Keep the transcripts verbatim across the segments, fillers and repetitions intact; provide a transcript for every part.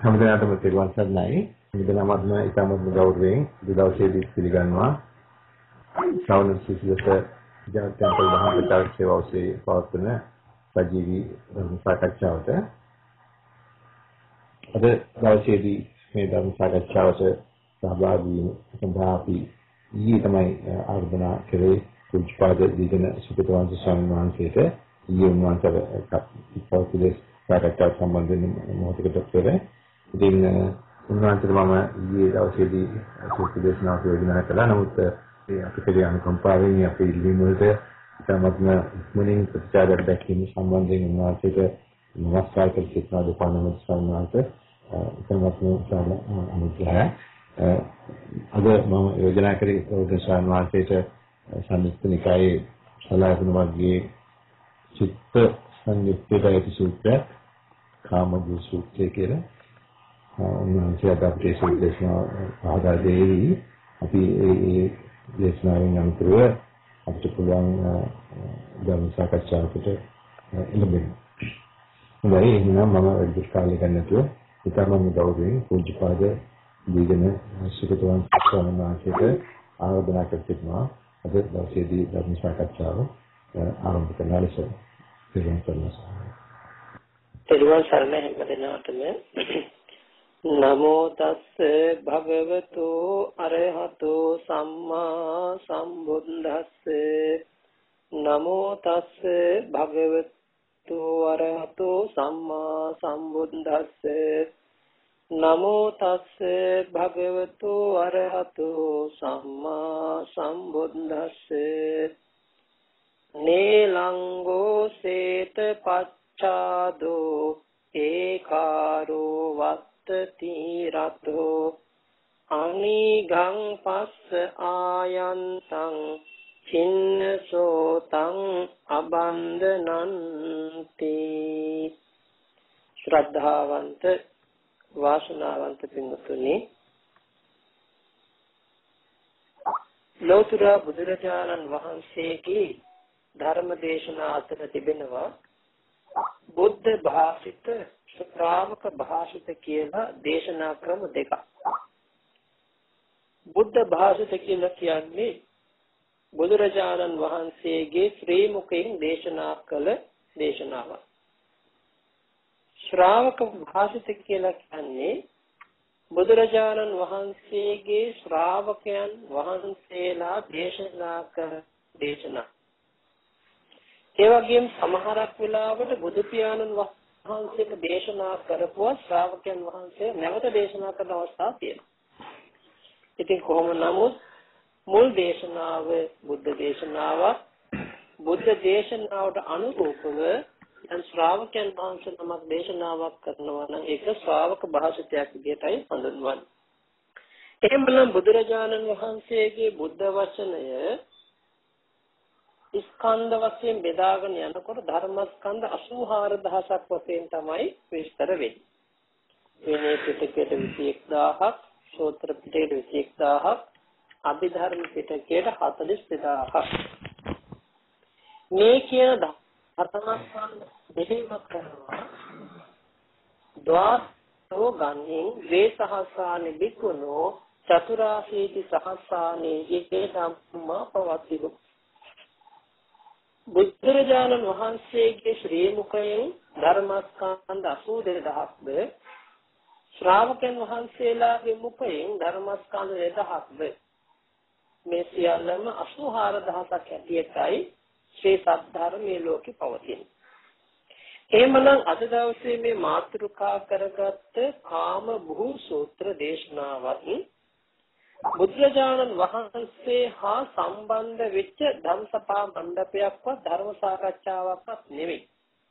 හැමදෙනාටම තෙරුවන් සරණයි. මෙදනමත්ම ඉතාමත්ම ගෞරවයෙන් දවසේදී පිළිගන්නවා. ශ්‍රවණ සිසිලස ජනතාවට දහම් ප්‍රචාරක සේවාව ඔස්සේ පවත්වන සජීවී ධර්ම සාකච්ඡාවට අද දවසේදී මේ ධර්ම සාකච්ඡාවට සහභාගී වීම සඳහා අපි ඊයේ තමයි ආරාධනා කළේ පූජ්‍යපාද දීගෙන සුගතවංශ ස්වාමීන් වහන්සේට. ඊයේ උන්වහන්සේට පෞද්ගලික සාකච්ඡාවට සම්බන්ධ වෙන මොහොතකට පෙර ඉතින් උන්වහන්සේට මම ඊයේ දවසේදී සූත්‍ර දේශනාවක් යෝජනා කළා. නමුත් ඒ අපිට අනුකම්පාවෙන් අපේ ඉල්ලීම් වලට ඉතාමත්ම මුලින් ප්‍රතිචාරයක් දැක්වීම සම්බන්ධයෙන් උන්වහන්සේට නමස්කාර කර සිටිනා දෙපාර්තමේන්තු ස්වාමීන් වහන්සේ ඉතාමත්ම අනුග්‍රහය. අද මම යෝජනා කරේ උදේ ස්වාමීන් වහන්සේට සංයුක්ත නිකායේ සලායතන වර්ගයේ චිත්ත සංයුක්තයේ සූත්‍රය කාමජ සූත්‍රය කියලා උන්වහන්සේ අපේ සූත්‍රේශන ආදාය දෙවි අපි ඒ දේශනාවෙන් අනුතරව අපිට පුළුවන් ධර්ම සාකච්ඡාවකට එළඹෙන්න. හොඳයි, එහෙනම් මම වැඩි කාලයක් ගන්න නැතුව ඉතාමත් ගෞරවයෙන් පූජ්‍යපාද දීගෙන සුගතවංශ ස්වාමීන් වහන්සේට ආරාධනා කර සිටිනවා. අද දවසේදී ධර්ම සාකච්ඡාව ආරම්භ කරන්න ලෙස පිළිගන්න කරනවා. තෙරුවන් සරණ හැමදෙනාටම නමෝ තස්ස භගවතු අරහතෝ සම්මා සම්බුද්දස්ස නමෝ තස්ස භගවතු අරහතෝ සම්මා සම්බුද්දස්ස නමෝ තස්ස භගවතු අරහතෝ සම්මා සම්බුද්දස්ස නේලංගෝ සේත පච්ඡාදෝ ඒකාරෝ වත්තති රතෝ අනිගං පස්ස ආයන්තං චින්නසෝතං අබන්දනන්ති. ශ්‍රද්ධාවන්ත වාසනාවන්ත පින්වතුනි, ලෝතර බුදුරජාණන් වහන්සේගේ ධර්ම දේශනා අතර තිබෙනවා බුද්ධ භාෂිත ශ්‍රාවක භාෂිත කියලා දේශනා ක්‍රම දෙකක්. බුද්ධ භාෂිත කියලා කියන්නේ බුදුරජාණන් වහන්සේගේ ශ්‍රී මුඛයෙන් දේශනා කළ දේශනාවක්. ශ්‍රාවක භාෂිත කියලා කියන්නේ බුදුරජාණන් වහන්සේගේ ශ්‍රාවකයන් වහන්සේලා දේශනා කළ දේශනා. ඒ වගේම සමහරක් වෙලාවට බුදු පියාණන් වහන්සේට දේශනා කරපුවා ශ්‍රාවකයන් වහන්සේ නැවත දේශනා කරන අවස්ථා තියෙනවා. ඉතින් කොහොම නමුත් මුල් දේශනාව බුද්ධ දේශනාවක්. බුද්ධ දේශනාවට අනුරූපව දැන් ශ්‍රාවකයන් වහන්සේ නමක් දේශනාවක් කරනවා නම් ඒක ශ්‍රාවක භාෂිතයක් විදිහටයි හඳුන්වන්නේ. එහෙමනම් බුදුරජාණන් වහන්සේගේ බුද්ධ වචනය ස්කන්ධ වශයෙන් බෙදාගෙන යනකොට ධර්මස්කන්ධ අසූ හාර දහසක් වශයෙන් තමයි විස්තර වෙන්නේ. විනය පිටකයට විසි එක් දහසක්, සූත්‍ර පිටකයට විසි එක් දහසක්, අභිධර්ම පිටකයට හතළිස් දෙකක්. මේ කියන ධර්මස්කන්ධ දෙකම කරනවා ද්වාසෝ ගණ්ඤෙන් වේ සහස්සානි බිකුණෝ චතුරාසීති සහස්සානි යේ ධම්මා පවතිව. බුදුරජාණන් වහන්සේගේ ශ්‍රී මුඛයෙන් ධර්මස්කන්ධ අසූ දෙකක්ද ශ්‍රාවකයන් වහන්සේලාගේ මුඛයෙන් ධර්මස්කන්ධ දෙකක්ද මේ සියල්ලම අසූ හාර දහසක් ඇටියටයි ශ්‍රී සද්ධර්මයේ ලෝකේ පවතින. එහෙමනම් අද දවසේ මේ මාතෘකා කරගත්ත කාම භූ සූත්‍ර දේශනාවත් බුදුරජාණන් වහන්සේ හා සම්බන්ධ වෙච්ච ධම්සභා මණ්ඩපයක්වත් ධර්ම සාකච්ඡාවක්වත් නෙවෙයි.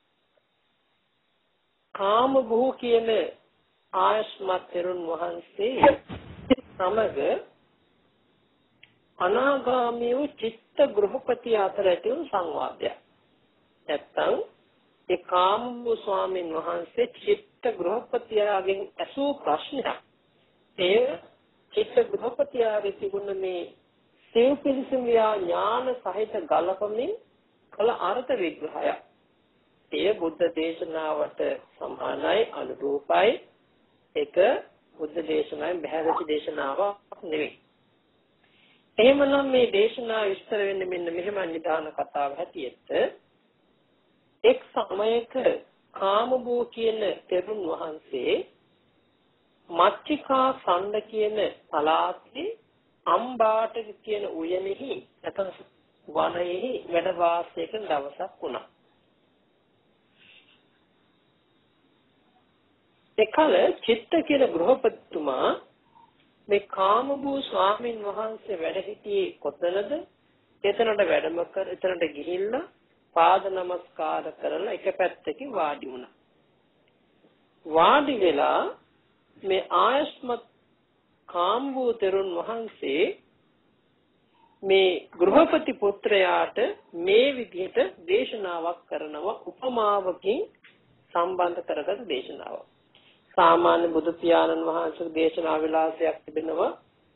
කාම භූ කියන ආයස්මත් තෙරුන් වහන්සේ සමග අනාගාමී වූ චිත්ත ගෘහපති අතර ඇති වූ සංවාදයක්. නැත්තම් ඒ කාම භූ ස්වාමීන් වහන්සේ චිත්ත ගෘහපතියාගෙන් ඇසූ ප්‍රශ්නයක්. ඒ චිත්ත ගෘහපතියාගේ තිබුණ මේ සිව් පිළිසමියා ඥාන සහිත ගලපමින් කළ අර්ථ විග්‍රහයක්. එය බුද්ධ දේශනාවට සමානයි, අනුරූපයි. ඒක බුද්ධ දේශනාවෙන් බැහැරච්ච දේශනාවක් නෙවෙයි. එහෙමනම් මේ දේශනාව විස්තර වෙන්නේ මෙන්න මෙහෙම නිදාන කතාව හැටියට. එක් සමයක කාමබෝ කියන තෙරුන් වහන්සේ මච්චිකා සණ්ඩ කියන පළාතේ අම්බාටක කියන උයනෙහි නැත්නම් වනයේහි වැඩ වාසය කරන දවසක් වුණා. එකල චිත්ත කියන ගෘහපතිතුමා මේ කාමබෝ ස්වාමින් වහන්සේ වැඩ සිටියේ කොතනද? එතනට වැඩම කර එතනට ගිහිල්ලා පාද නමස්කාර කරලා එක පැත්තකින් වාඩි වුණා. වාඩි වෙලා මේ ආයස්මත් කාමබෝ තෙරුන් වහන්සේ මේ ගෘහපති පුත්‍රයාට මේ විදිහට දේශනාවක් කරනවා උපමාවකින් සම්බන්ධ කරගත් දේශනාවක්. සාමාන්‍ය බුදු පියාණන් වහන්සේගේ දේශනා විලාසයක් තිබෙනවා.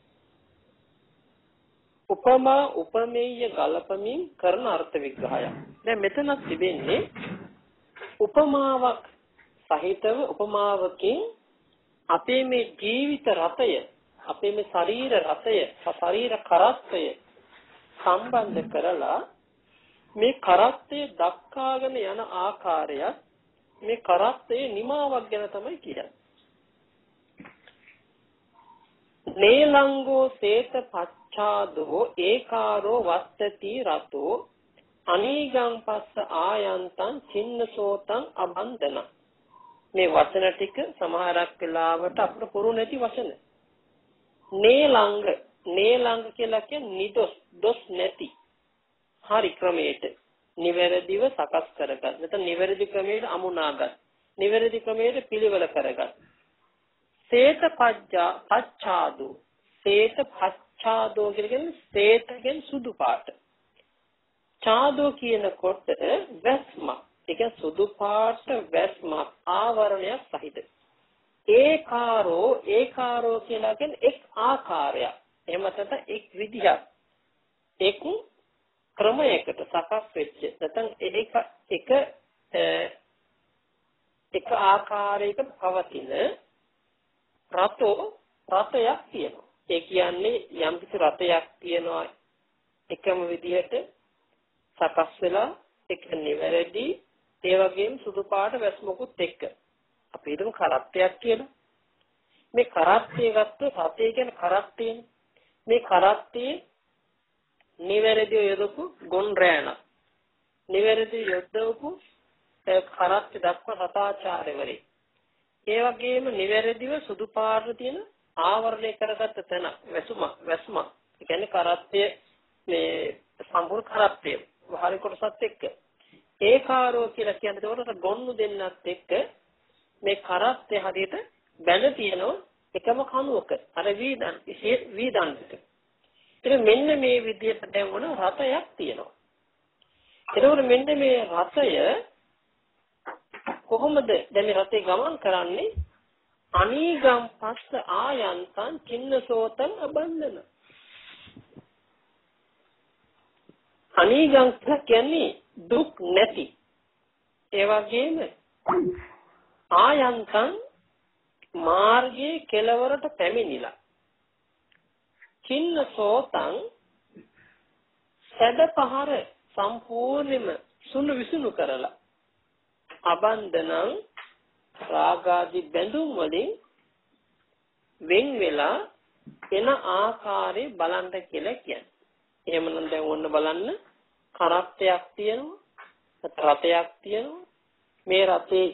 උපමා උපමේය ගලපමින් කරන අර්ථ විග්‍රහයක්. දැන් මෙතන තිබෙන්නේ උපමාවක් සහිතව උපමාවකින් අපේ මේ ජීවිත රතය, අපේ මේ ශරීර රතය, ශරීර කරත්තය සම්බන්ධ කරලා මේ කරත්තය දක්කාගෙන යන ආකාරයත් මේ කරත්තයේ නිමාවක් ගැන තමයි කියන්නේ. නේලංගෝ සේත පච්ඡාදෝ ඒකාරෝ වත්තති රතෝ අනීගං පස්ස ආයන්තං චින්නසෝතං අබන්දන. මේ වචන ටික සමහරක් වෙලාවට අපිට පුරු නැති වචන. නේලංග නේලංග කියලා කියන්නේ නිදොස් දොස් නැති. හරි ක්‍රමයට නිවැරදිව සකස් කරගත්. නැත්නම් නිවැරදි ක්‍රමයට අමුණාගත්. නිවැරදි ක්‍රමයට පිළිවෙල කරගත්. සේත පච්ඡා පච්ඡාදෝ සේත පච්ඡාදෝ කියන්නේ සේත කියන්නේ සුදු පාට. ඡාදෝ කියනකොට වැස්ම. ඒක සුදු පාට වැස්ම ආවරණයක් සහිත. ඒකාරෝ ඒකාරෝ කියලා කියන්නේ එක් ආකාරයක්. එහෙම නැත්නම් එක් විදිහක්. එක් ක්‍රමයකට සකස් වෙච්ච නැත්නම් ඒක එක එක ආකාරයක පවතින රතෝ රතයක් තියෙනවා. ඒ කියන්නේ යම් කිසි රතයක් තියෙනවා එකම විදිහට සකස් වෙලා එක නිවැරදි ඒ වගේම සුදු පාට වැස්මකුත් එක්ක. අපි හිතමු කරත්තයක් කියලා. මේ කරත්තය ගත්තොත් රතේ කියන්නේ කරත්තයනේ. මේ කරත්තේ නිවැරදිව යොදපු ගොන් රෑන. නිවැරදිව යොදවපු කරත්ත දක්වා රතාචාර්යවරේ. ඒ වගේම නිවැරදිව සුදු පාට තියෙන ආවරණය කරගත්ත තැන වැසුම වැස්ම. ඒ කියන්නේ කරත්තය මේ සම්පූර්ණ කරත්තය වහරි කොටසත් එක්ක. ඒකාරෝ කියලා කියන්නේ ඒකට ගොන්නු දෙන්නත් එක්ක මේ කරත්තය හරියට බැඳ තියෙනවා එකම කණුවක. අර වීදන් වීදන්ට. ඉතින් මෙන්න මේ විදිහට දැන් වුණ රතයක් තියෙනවා. එතකොට මෙන්න මේ රතය කොහොමද දැන් මේ රතේ ගමන් කරන්නේ? අනීගම් පස්ස ආයන්තං චින්නසෝතං අබන්දන. අනීගම් කියන්නේ දුක් නැති. ඒ වගේම ආයන්තං මාර්ගයේ කෙලවරට පැමිණිලා. චින්නසෝතං සැඩ පහර සම්පූර්ණයෙන්ම සුණු විසුණු කරලා අබන්දනං රාගාදී බැඳුම් වලින් වෙන් වෙලා එන ආකාරය බලන්න කියලා කියන්නේ. එහෙමනම් දැන් ඔන්න බලන්න කරත්තයක් තියෙනවා, රතයක් තියෙනවා. මේ රතේ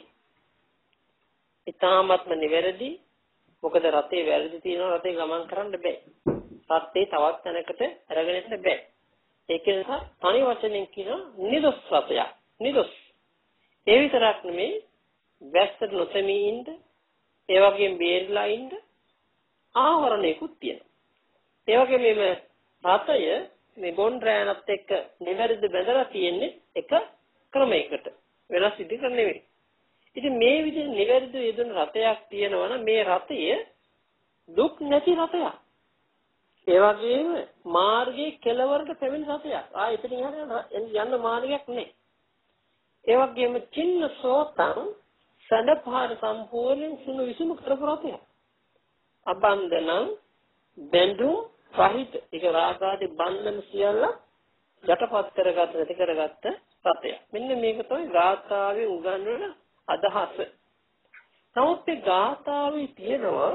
ඊටාත්ම නිවැරදි. මොකද රතේ වැරදි තියෙනවා, රතේ ගමන් කරන්න බෑ. රතේ තවත් තැනකට අරගෙන යන්න බෑ. ඒක නිසා තනි වචනෙන් කියනවා නිදොස් රතයක්. නිදොස්. ඒ විතරක් නෙමෙයි වැස්සට නොතෙමී ඉන්න, ඒ වගේම බේරලා ඉන්න ආවරණයකුත් තියෙනවා. ඒ වගේම මේ රතය මේ ගොන් රෑනත් එක්ක නිවැරදි බැඳලා තියෙන්නේ එක ක්‍රමයකට. වෙනස් විදිහකට නෙවෙයි. ඉතින් මේ විදිහට නිවැරදි යෙදුන රතයක් තියෙනවා නම් මේ රතය දුක් නැති රතයක්. ඒ වගේම මාර්ගයේ කෙලවරට පැමිණ රතයක්. ආ එතනින් යන යන්න මාර්ගයක් නෑ. ඒ වගේම චින්න සෝතං සඳපාර සම්පූර්ණ සුණු විසුණු කරපු රතයක්. අබන්දනම් බැඳුම් සහිත ඒක රාගාදී බන්ධන සියල්ල යටපත් කරගත්ත නැති කරගත්ත රතයක්. මෙන්න මේක තමයි ගාථාවේ උගන්වන අදහස. නමුත් මේ ගාථාවේ තියෙනවා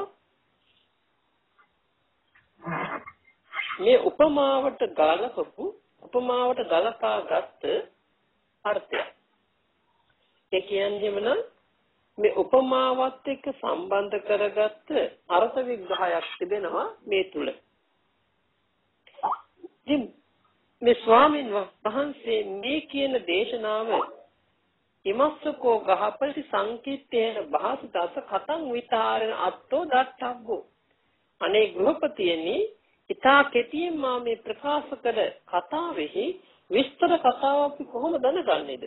මේ උපමාවට ගලපපු උපමාවට ගලපා ගත්ත අර්ථය. ඒ කියන්නේ මොන මේ උපමාවත් එක්ක සම්බන්ධ කරගත්ත අර්ථ විග්‍රහයක් තිබෙනවා මේ තුල. ඉතින් මේ ස්වාමීන් වහන්සේ මේ කියන දේශනාව ඉමස්සකෝ ගහපති සංකීර්තේන භාසිතස කතං විතාරණ අත්තෝ දත්තබ්බෝ. අනේ ගෘහපතියනි ඉතා කෙටියෙන් මා මේ ප්‍රකාශ කළ කතාවෙහි විස්තර කතාව අපි කොහොම දැනගන්නේද?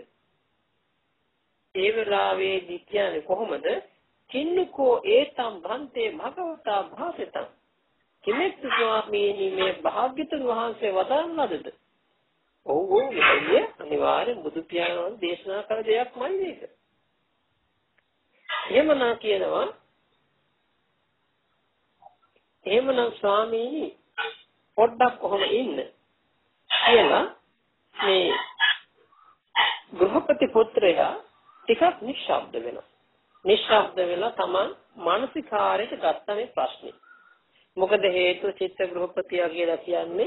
ඒ වෙලාවේදී කියන්නේ කොහොමද? කින්නකෝ ඒතම් භන්තේ භගවතා භාසිතං. කිමෙක්ද ස්වාමීනි මේ භාග්‍යතුන් වහන්සේ වදාළන ලදද? ඔව් ඔව් මෙය අනිවාර්යෙන් බුදු පියාණන් දේශනා කළ දෙයක්මයි මේක. එහෙමනම් කියනවා එහෙමනම් ස්වාමීනි පොඩ්ඩක් කොහොම ඉන්න කියලා මේ ගෘහපති පුත්‍රයා ටිකක් නිශ්ශබ්ද වෙනවා. නිශ්ශබ්ද වෙලා තමන් මානසිකාරයට ගත්ත මේ ප්‍රශ්නේ. මොකද හේතුව චිත්ත ගෘහපතියා කියලා කියන්නේ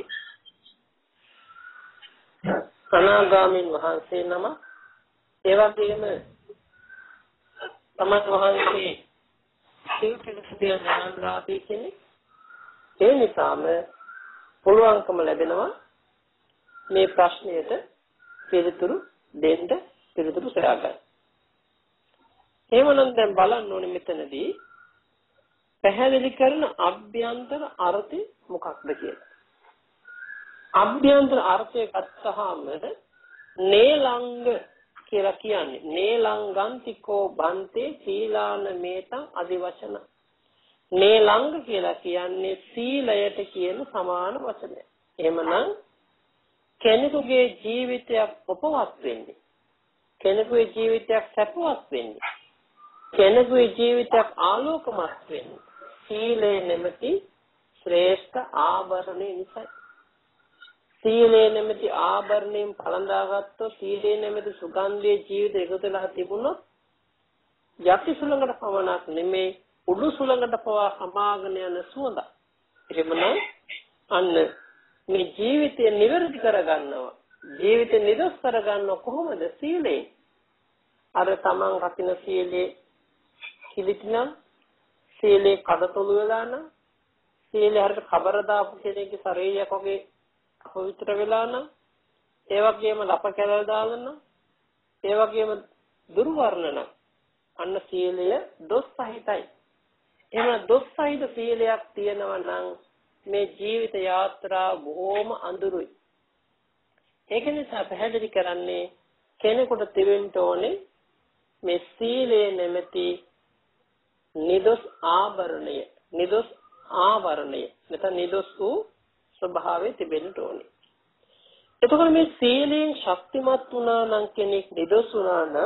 අනාගාමීන් වහන්සේ නම. ඒ වගේම තමන් වහන්සේ සිව්පිලිසිය ඥානරාපී කෙනෙක්. ඒ නිසාම පුළුවන්කම ලැබෙනවා මේ ප්‍රශ්නයට පිළිතුරු දෙන්න, පිළිතුරු සොයාගන්න. එහෙමනම් දැන් බලන්න ඕනේ මෙතනදී පැහැදිලි කරන අභ්‍යන්තර අර්ථය මොකක්ද කියලා. අභ්‍යන්තර අර්ථය ගත්තාම නේලංග කියලා කියන්නේ නේලංගන්තිකෝ බන්තේ සීලාන මේතං আদি වචන. නේලංග කියලා කියන්නේ සීලයට කියන සමාන වචනයක්. එහෙමනම් කෙනෙකුගේ ජීවිතයක් උපවත් වෙන්නේ, කෙනෙකුගේ ජීවිතයක් සැපවත් වෙන්නේ, කෙනෙකුගේ ජීවිතයක් ආලෝකමත් වෙන්නේ සීලේ නැමැති ශ්‍රේෂ්ඨ ආභරණය නිසා. සීලේ නැමැති ආභරණයෙන් පළඳාගත්තොත්, සීලේ නැමැති සුගන්ධයේ ජීවිත එකතු වෙලා තිබුණොත් යටි සුළඟට පමණක් නෙමේ උඩු සුළඟට පවා සමාගෙන යන සුවඳ. එහෙමනම් අන්න මේ ජීවිතය නිවැරදි කරගන්නවා, ජීවිතය නිදොස් කරගන්නවා කොහොමද? සීලයෙන්. අර තමන් රකින්න සීලේ කිලිටිනම්, සීලේ කඩතොළු වෙලා නම්, සීලේ හරියට කබර දාපු කෙනෙක්ගේ ශරීරයක් වගේ අපවිත්‍ර වෙලා නම්, ඒ වගේම ලප කැලල් දාලා නම්, ඒ වගේම දුර්වර්ණ නම් අන්න සීලය දොස් සහිතයි. එහෙම දොස් සහිත සීලයක් තියෙනවා නම් මේ ජීවිත යාත්‍රාව බොහොම අඳුරුයි. ඒක නිසා පැහැදිලි කරන්නේ කෙනෙකුට තිබෙන්න ඕනේ මේ සීලේ නැමැති නිදොස් ආභරණය, නිදොස් ආවරණය, නැත්නම් නිදොස් වූ ස්වභාවය තිබෙන්න ඕනේ. එතකොට මේ සීලයෙන් ශක්තිමත් වුණා නම්, කෙනෙක් නිදොස් වුණා නම්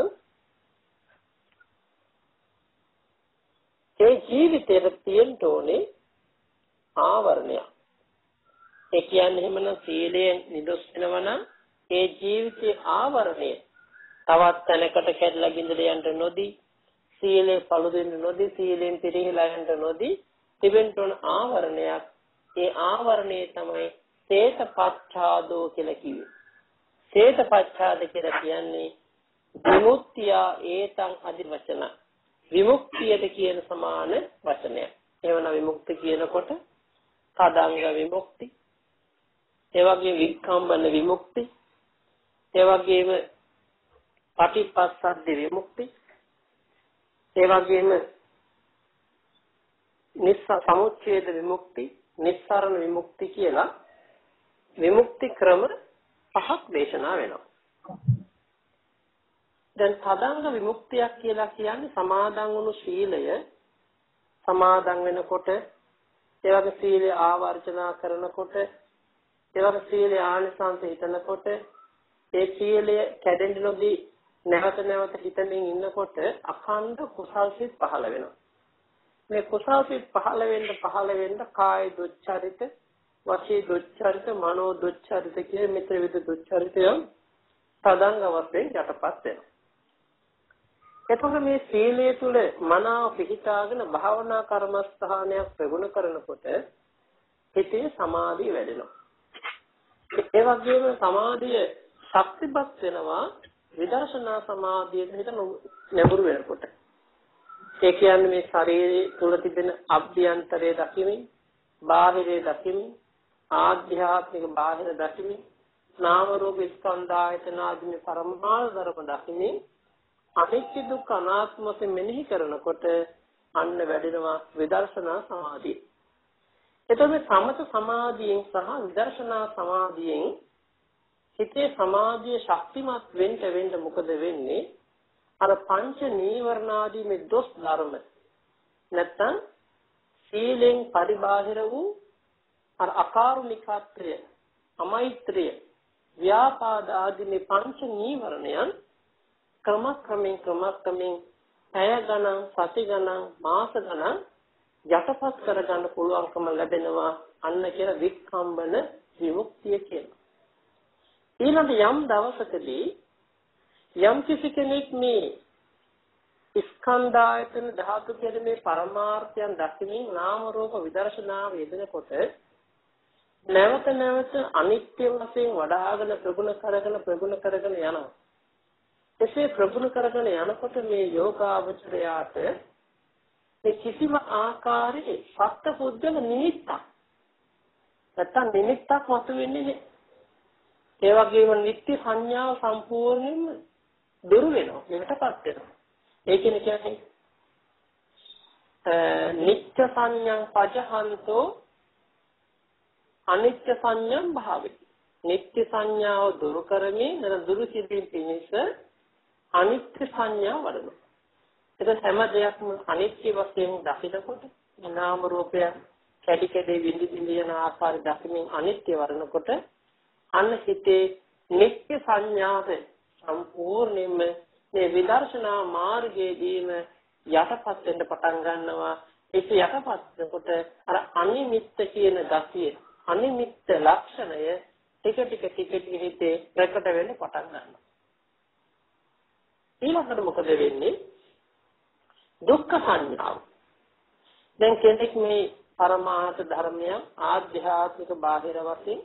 ඒ ජීවිතයට තියෙන්න ඕනේ ආවරණය. ඒ කියන්නේ එහෙමනම් සීලයෙන් නිදොස් වෙනවා නම් ඒ ජීවිතයේ ආවරණය තවත් තැනකට කැඩලා බිඳලා යන්න නොදී, සීලේ පළුදෙන්න නොදී, සීලෙන් පිරිහිලා යන්න නොදී තිබෙන්න ඕන ආවරණයක්. ඒ ආවරණය තමයි සේතපච්ඡාදෝ කියලා කිව්වේ. සේතපච්ඡාද කියලා කියන්නේ විමුක්තිය ඒතං අදි වචන. විමුක්තියට කියන සමාන වචනයක්. එවන විමුක්ති කියනකොට තදංග විමුක්ති, ඒ වගේම වික්ඛම්බන විමුක්ති, ඒ වගේම පටිපස්සද්ද විමුක්ති, ඒ වගේම නිස්ස සමුච්ඡේද විමුක්ති, නිස්සරණ විමුක්ති කියලා විමුක්ති ක්‍රම පහක් දේශනා වෙනවා. දැන් තදංග විමුක්තියක් කියලා කියන්නේ සමාදන් වුණු සීලය සමාදන් වෙනකොට, ඒ වගේ සීලය ආවර්ජනා කරනකොට, ඒ වගේ සීලය ආනිසංස හිතනකොට, ඒ සීලය කැඩෙන්න නොදී නැවත නැවත හිතමින් ඉන්නකොට අඛණ්ඩ කුසල් සිත් පහළ වෙනවා. මේ කුසල් සිත් පහළ වෙන්න පහළ වෙන්න කාය දුච්චරිත, වචී දුච්චරිත, මනෝ දුච්චරිත කියන මෙතන විද දුච්චරිතය සදාංග වශයෙන් යටපත් වෙනවා. එතකොට මේ සීලය තුළ මනාව පිහිටාගෙන භාවනා කර්මස්ථානයක් ප්‍රගුණ කරනකොට හිතේ සමාධිය වැඩෙනවා. ඒ වගේම සමාධිය ශක්තිපත් වෙනවා විදර්ශනා සමාධියට හිත නැඹුරු වෙනකොට. ඒ කියන්නේ මේ ශරීරය තුළ තිබෙන අභ්‍යන්තරයේ දකිමින්, බාහිරයේ දකිමින්, ආධ්‍යාත්මික බාහිර දකිමින්, නාම රූප ස්කන්ධ ආයතන ආදී පරමාර්ථ ධර්ම දකිමින් අනිත්‍ය දුක්ඛ අනාත්ම වශයෙන් මෙනෙහි කරනකොට අන්න වැඩෙනවා විදර්ශනා සමාධිය. එතකොට මේ සමත සමාධියෙන් සහ විදර්ශනා සමාධියෙන් හිතේ සමාධිය ශක්තිමත් වෙන්න වෙන්න මොකද වෙන්නේ? අර පංච නීවරණාදී මේ දොස් ධර්ම නැත්තම් සීලෙන් පරිබාහිර වූ අර අකාරුණිකත්වය, අමෛත්‍රිය, ව්‍යාපාද ආදී මේ පංච නීවරණයන් ක්‍රමක්‍රමයෙන් ක්‍රමක්‍රමයෙන් පැය ගණන්, සති ගණන්, මාස ගණන් යටපත් කරගන්න පුළුවන්කම ලැබෙනවා. අන්න කියලා වික්ඛම්බන විමුක්තිය කියනවා. ඊළඟ යම් දවසකදී යම් කිසි කෙනෙක් මේ ස්කන්ධායතන ධාතු කියන මේ පරමාර්ථයන් දකිමින් නාම රූප විදර්ශනාව යෙදෙනකොට නැවත නැවත අනිත්‍ය වශයෙන් වඩාගෙන ප්‍රගුණ කරගෙන ප්‍රගුණ කරගෙන යනවා. එසේ ප්‍රගුණ කරගෙන යනකොට මේ යෝගාවචරයාට මේ කිසිම ආකාරයේ සත්‍ය පුද්ගල නිමිත්තක් නැත්තම් නිමිත්තක් මතුවෙන්නේ නැහැ. ඒ වගේම නිත්‍ය සංඥාව සම්පූර්ණයෙන්ම දුරු වෙනවා. මේකටපත් වෙනවා. ඒ කියන්නේ නිත්‍ය සංඥං පජහන්තෝ අනිත්‍ය සංඥං භාවති. නිත්‍ය සංඥාව දුරු කරමින් නර දුරු කිරීම පිණිස අනිත්‍ය සංඥාව වඩනවා. ඒක හැම දෙයක්ම අනිත්‍ය වශයෙන් දකිනකොට නාම රූපය කැටි කැටි විඳි විඳි යන ආකාරය දකිමින් අනිත්‍ය වරනකොට අන්න හිතේ නිත්‍ය සංඥාව සම්පූර්ණයෙන්ම මේ විදර්ශනා මාර්ගයේදීම යටපත් වෙන්න පටන් ගන්නවා. ඒක යටපත් වෙනකොට අර අනිමිත්ත කියන ගතිය, අනිමිත්ත ලක්ෂණය ටික ටික ටික ටික හිතේ ප්‍රකට වෙන්න පටන් ගන්නවා. ඊළඟට මොකද වෙන්නේ? දුක්ඛ සංඥාව. දැන් කෙනෙක් මේ පරමාර්ථ ධර්මයන් ආධ්‍යාත්මික බාහිර වශයෙන්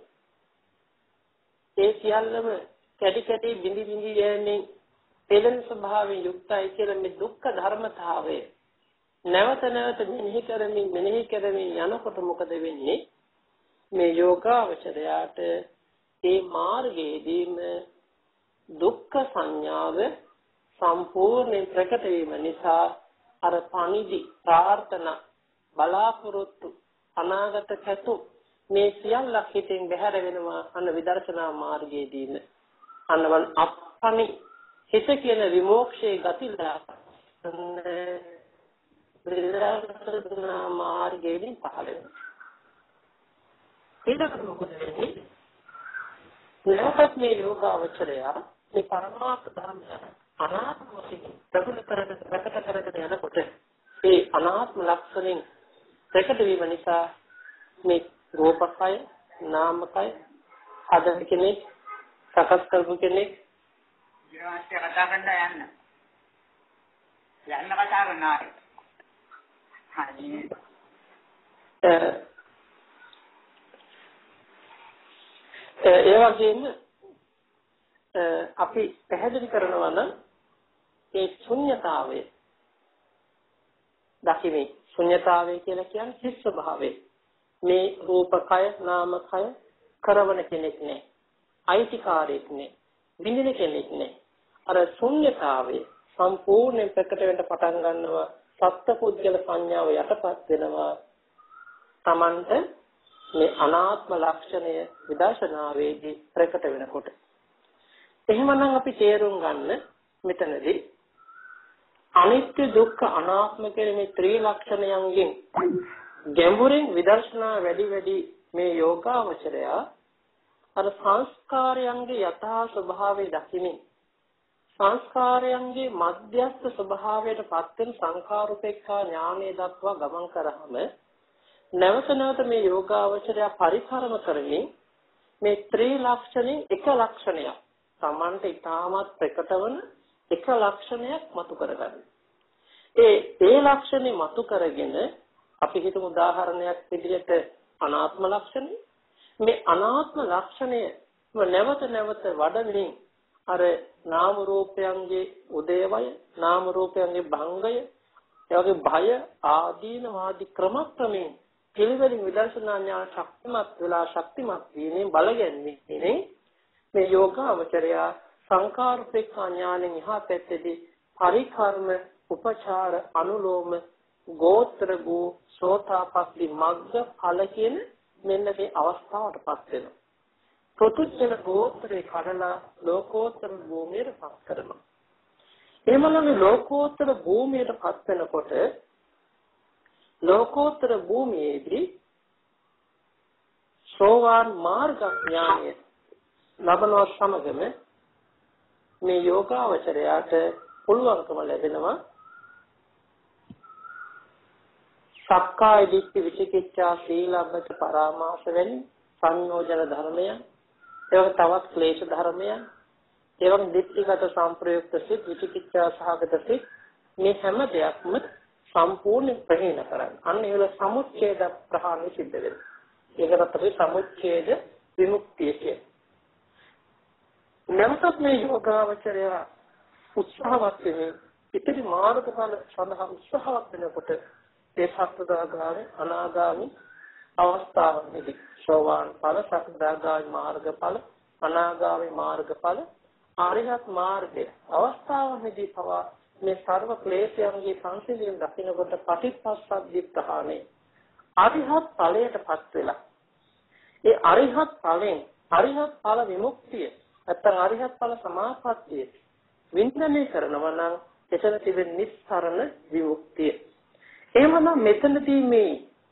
ඒ සියල්ලම කැටි කැටි බිඳි බිඳි යන්නේ පෙළෙන ස්වභාවයෙන් යුක්තයි කියලා මේ දුක්ඛ ධර්මතාවය නැවත නැවත මෙනෙහි කරමින් මෙනෙහි කරමින් යනකොට මොකද වෙන්නේ? මේ යෝගාවචරයාට මේ මාර්ගයේදීම දුක්ඛ සංඥාව සම්පූර්ණ ප්‍රකට වීම නිසා අර පණිදි ප්‍රාර්ථනා බලාපොරොත්තු අනාගත කැතු මේ සියල්ලක් හිතෙන් බැහැර වෙනවා. අන්න විදර්ශනා මාර්ගයේදීම අන්නවන් අප්පනි හිත කියන විමෝක්ෂයේ ගතිලා විදර්ශනා මාර්ගයේදී පහළ වෙනවා. ඊළඟට මොකද වෙන්නේ? නැවතත් මේ යෝගාවචරය මේ පරමාර්ථ ධර්මය අනාත්ම වශයෙන් ප්‍රගුණ කරගෙන ප්‍රකට කරගෙන යනකොට ඒ අනාත්ම ලක්ෂණෙන් ප්‍රකට වීම නිසා මේ රූපකය, නාමකය, හදන කෙනෙක්, සකස් කරපු කෙනෙක් ඊළඟට කතා කරන්න යන්න. යන්න කතා කරනවා. හරි. ඒ වගේම අපි පැහැදිලි කරනවා නම් ඒ ශුන්‍යතාවය දකිමි. ශුන්‍යතාවය කියලා කියන්නේ හිස් ස්වභාවය. මේ රූපකය, නාමකය කරවන කෙනෙක් නෑ. අයිතිකාරයෙක් නෑ. විඳින කෙනෙක් නෑ. අර ශුන්‍යතාවය සම්පූර්ණයෙන් ප්‍රකට වෙන්න පටන් ගන්නවා. සත්පුද්ගල සංඥාව යටපත් වෙනවා. Tamanta මේ අනාත්ම ලක්ෂණය විදර්ශනාවේදී ප්‍රකට වෙනකොට. එහෙමනම් අපි තේරුම් ගන්න මෙතනදී අනිත්‍ය දුක්ඛ අනාත්ම කියන මේ ත්‍රිලක්ෂණයන්ගෙන් ගැඹුරින් විදර්ශනා වැඩි වැඩි මේ යෝගාවචරය අර සංස්කාරයන්ගේ යථා ස්වභාවය දකිමින් සංස්කාරයන්ගේ මධ්‍යස්ථ ස්වභාවයට පත් වෙන සංඛාරුපේක්ඛා ඥානය දක්වා ගමන් කරාම නැවත නැවත මේ යෝගාවචරය පරිකරම කරමින් මේ ත්‍රිලක්ෂණේ එක ලක්ෂණයක් සමන්ත ඊටමත් ප්‍රකටවන එක ලක්ෂණයක් මතු කරගන්න. ඒ ඒ ලක්ෂණේ මතු කරගෙන අපි හිතමු උදාහරණයක් විදිහට අනාත්ම ලක්ෂණය. මේ අනාත්ම ලක්ෂණය නැවත නැවත වඩමින් අර නාම රූපයන්ගේ උදේවය, නාම රූපයන්ගේ භංගය, එවගේ භය ආදීනවාදී ක්‍රමක්‍රමයෙන් පිළිවෙලින් විදර්ශනා ඥාන ශක්තිමත් වෙලා ශක්තිමත් වීමෙන් බලගැන්වීමෙන් මේ යෝගාවචරය සංඛාරුපේක්ඛා ඥානෙන් එහා පැත්තේදී පරිකර්ම උපචාර අනුලෝම ගෝත්‍ර වූ සෝතාපට්ටි මග්ග ඵල කියන මෙන්න මේ අවස්ථාවටපත් වෙනවා. ප්‍රතුච්ඡන ගෝත්‍රේ කඩලා ලෝකෝත්තර භූමියටපත් කරනවා. එහෙමනම් මේ ලෝකෝත්තර භූමියටපත් වෙනකොට ලෝකෝත්තර භූමියේදී සෝවාන් මාර්ග ඥානය ලබනවා සමගම මේ යෝගාවචරයට පුළුවන්කම ලැබෙනවා සක්කාය දිට්ඨි විචිකිච්ඡා සීලබ්බත පරාමාස වැනි සංයෝජන ධර්මයන් ඒවක තවත් ක්ලේශ ධර්මයන් ඒවක දිට්ඨිගත සංප්‍රයුක්ත සිත් විචිකිච්ඡා සහගත සිත් මේ හැම දෙයක්ම සම්පූර්ණ ප්‍රහීන කරන්න. අන්න ඒ වල සමුච්ඡේද ප්‍රහාණය සිද්ධ වෙනවා. ඒකට තමයි සමුච්ඡේද විමුක්තිය කියන්නේ. නැවතත් මේ යෝගාවචරය උත්සාහවත් වෙමින් ඉතිරි මාර්ගඵල සඳහා උත්සාහවත් වෙනකොට ඒ සත්‍යදාගාමී අනාගාමී අවස්ථාවන්දී සෝවාන් ඵල සත්‍යදාගාමී මාර්ගඵල අනාගාමී මාර්ගඵල ආරියත් මාර්ගය අවස්ථාවන්දී පවා මේ සර්ව ක්ලේශයන්ගේ සංසිඳීම දකින්නකොට පටිච්චසමුප්පාද ප්‍රහාණය අරිහත් ඵලයටපත් වෙලා ඒ අරිහත් ඵලෙන් අරිහත් ඵල විමුක්තිය නැත්නම් අරිහත් ඵල සමාපත්තිය වින්දනය කරනවා නම් එතන තිබෙන නිස්සරණ විමුක්තිය. එහෙමනම් මෙතනදී මේ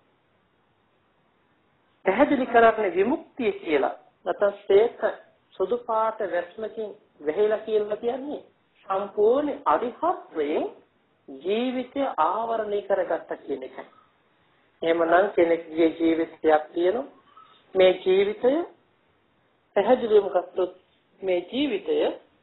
පැහැදිලි කරන්නේ විමුක්තිය කියලා. නැත්නම් ශ්‍රේත සුදු පාට වැස්මකින් වැහිලා කියලා කියන්නේ සම්පූර්ණ අරිහත්වයෙන් ජීවිතය ආවරණය කරගත්ත කියන එකයි. එහෙමනම් කෙනෙක්ගේ ජීවිතයක් තියෙනවා. මේ ජීවිතය පැහැදිලිවම ගත්තොත් මේ ජීවිතය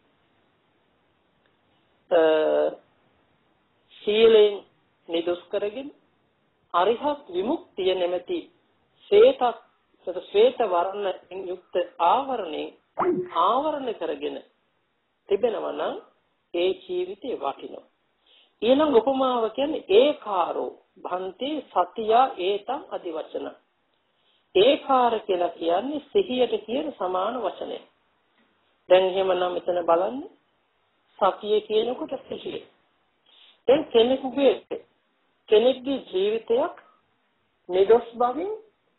සීලෙන් නිදුස් කරගෙන අරිහත් විමුක්තිය නැමැති ශ්වේතක් ශ්වේත වර්ණයෙන් යුක්ත ආවරණේ ආවරණ කරගෙන තිබෙනවා නම් ඒ ජීවිතේ වටිනවා. ඊළඟ උපමාව කියන්නේ ඒකාරෝ භන්ති සතියා ඒතං අදි වචන. ඒකාර කියලා කියන්නේ සිහියට කියන සමාන වචනය. දැන් එහෙමනම් මෙතන බලන්න සතිය කියනකොට සිහිය. දැන් කෙනෙකුගේ කෙනෙක්ගේ ජීවිතයක් නිදොස් බවින්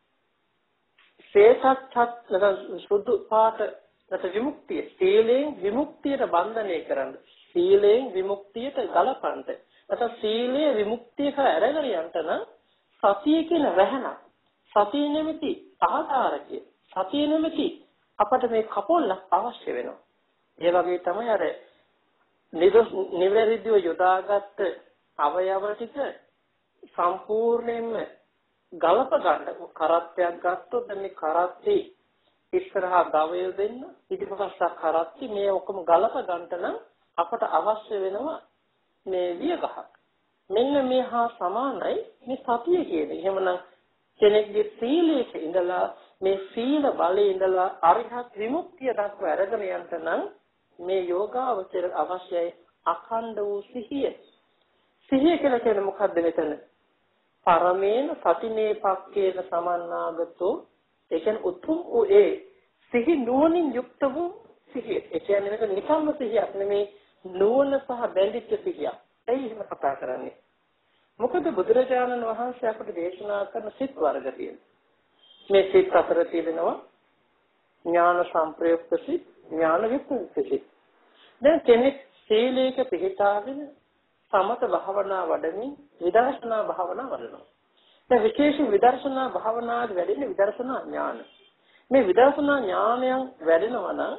ශ්‍රේතක් සුදු පාට නැත්නම් විමුක්තිය සීලයෙන් විමුක්තියට බන්ධනය කරන්න සීලයෙන් විමුක්තියට ගලපන්න නැත්නම් සීලයේ විමුක්තිය කර අරගෙන යන්න නම් සතිය කියන රැහන සතිය නැමැති ආධාරකය සතිය නැමැති අපට මේ කපොල්ලක් අවශ්‍ය වෙනවා. ඒ වගේ තමයි අර නිදොස් නිවැරදිව යොදාගත්ත අවයව ටික සම්පූර්ණයෙන්ම ගලප ගන්න කරත්තයක් ගත්තොත් මේ කරත්තේ ඉස්සරහා ගවය දෙන්න පිටිපස්සක් කරත්ති මේ ඔක්කොම ගලප ගන්නට නම් අපට අවශ්‍ය වෙනවා මේ වියගහක්. මෙන්න මේ හා සමානයි මේ සතිය කියන්නේ. එහෙමනම් කෙනෙක්ගේ සීලයක ඉඳලා මේ සීල බලයේ ඉඳලා අරිහත් විමුක්තිය දක්වා අරගෙන යන්න නම් මේ යෝගාවචර අවශ්‍යයි අඛණ්ඩ වූ සිහිය. සිහිය කියලා කියන්නේ මොකද්ද මෙතන? පරමේන සතිනේ පක්කේන සමන්නාගතෝ ඒ කියන්නේ උතුම් වූ ඒ සිහි නුවණින් යුක්ත වූ සිහිය. ඒ කියන්නේ මේක නිකම්ම සිහියක් නෙමේ නුවණ සහ බැඳිච්ච සිහියක්. ඒයි එහෙම කතා කරන්නේ. මොකද බුදුරජාණන් වහන්සේ අපට දේශනා කරන සිත් වර්ග තියෙනවා. මේ සිත් අතර තියෙනවා ඥාන සංප්‍රයුක්ත සිත්, ඥාන විප්‍රයුක්ත සිත්. දැන් කෙනෙක් සීලයක පිළිපදාගෙන සමත භාවනා වඩමින් විදර්ශනා භාවනා වඩනවා. දැන් විශේෂයෙන් විදර්ශනා භාවනාවේ වැඩෙන විදර්ශනා ඥාන. මේ විදර්ශනා ඥානයන් වැඩෙනවා නම්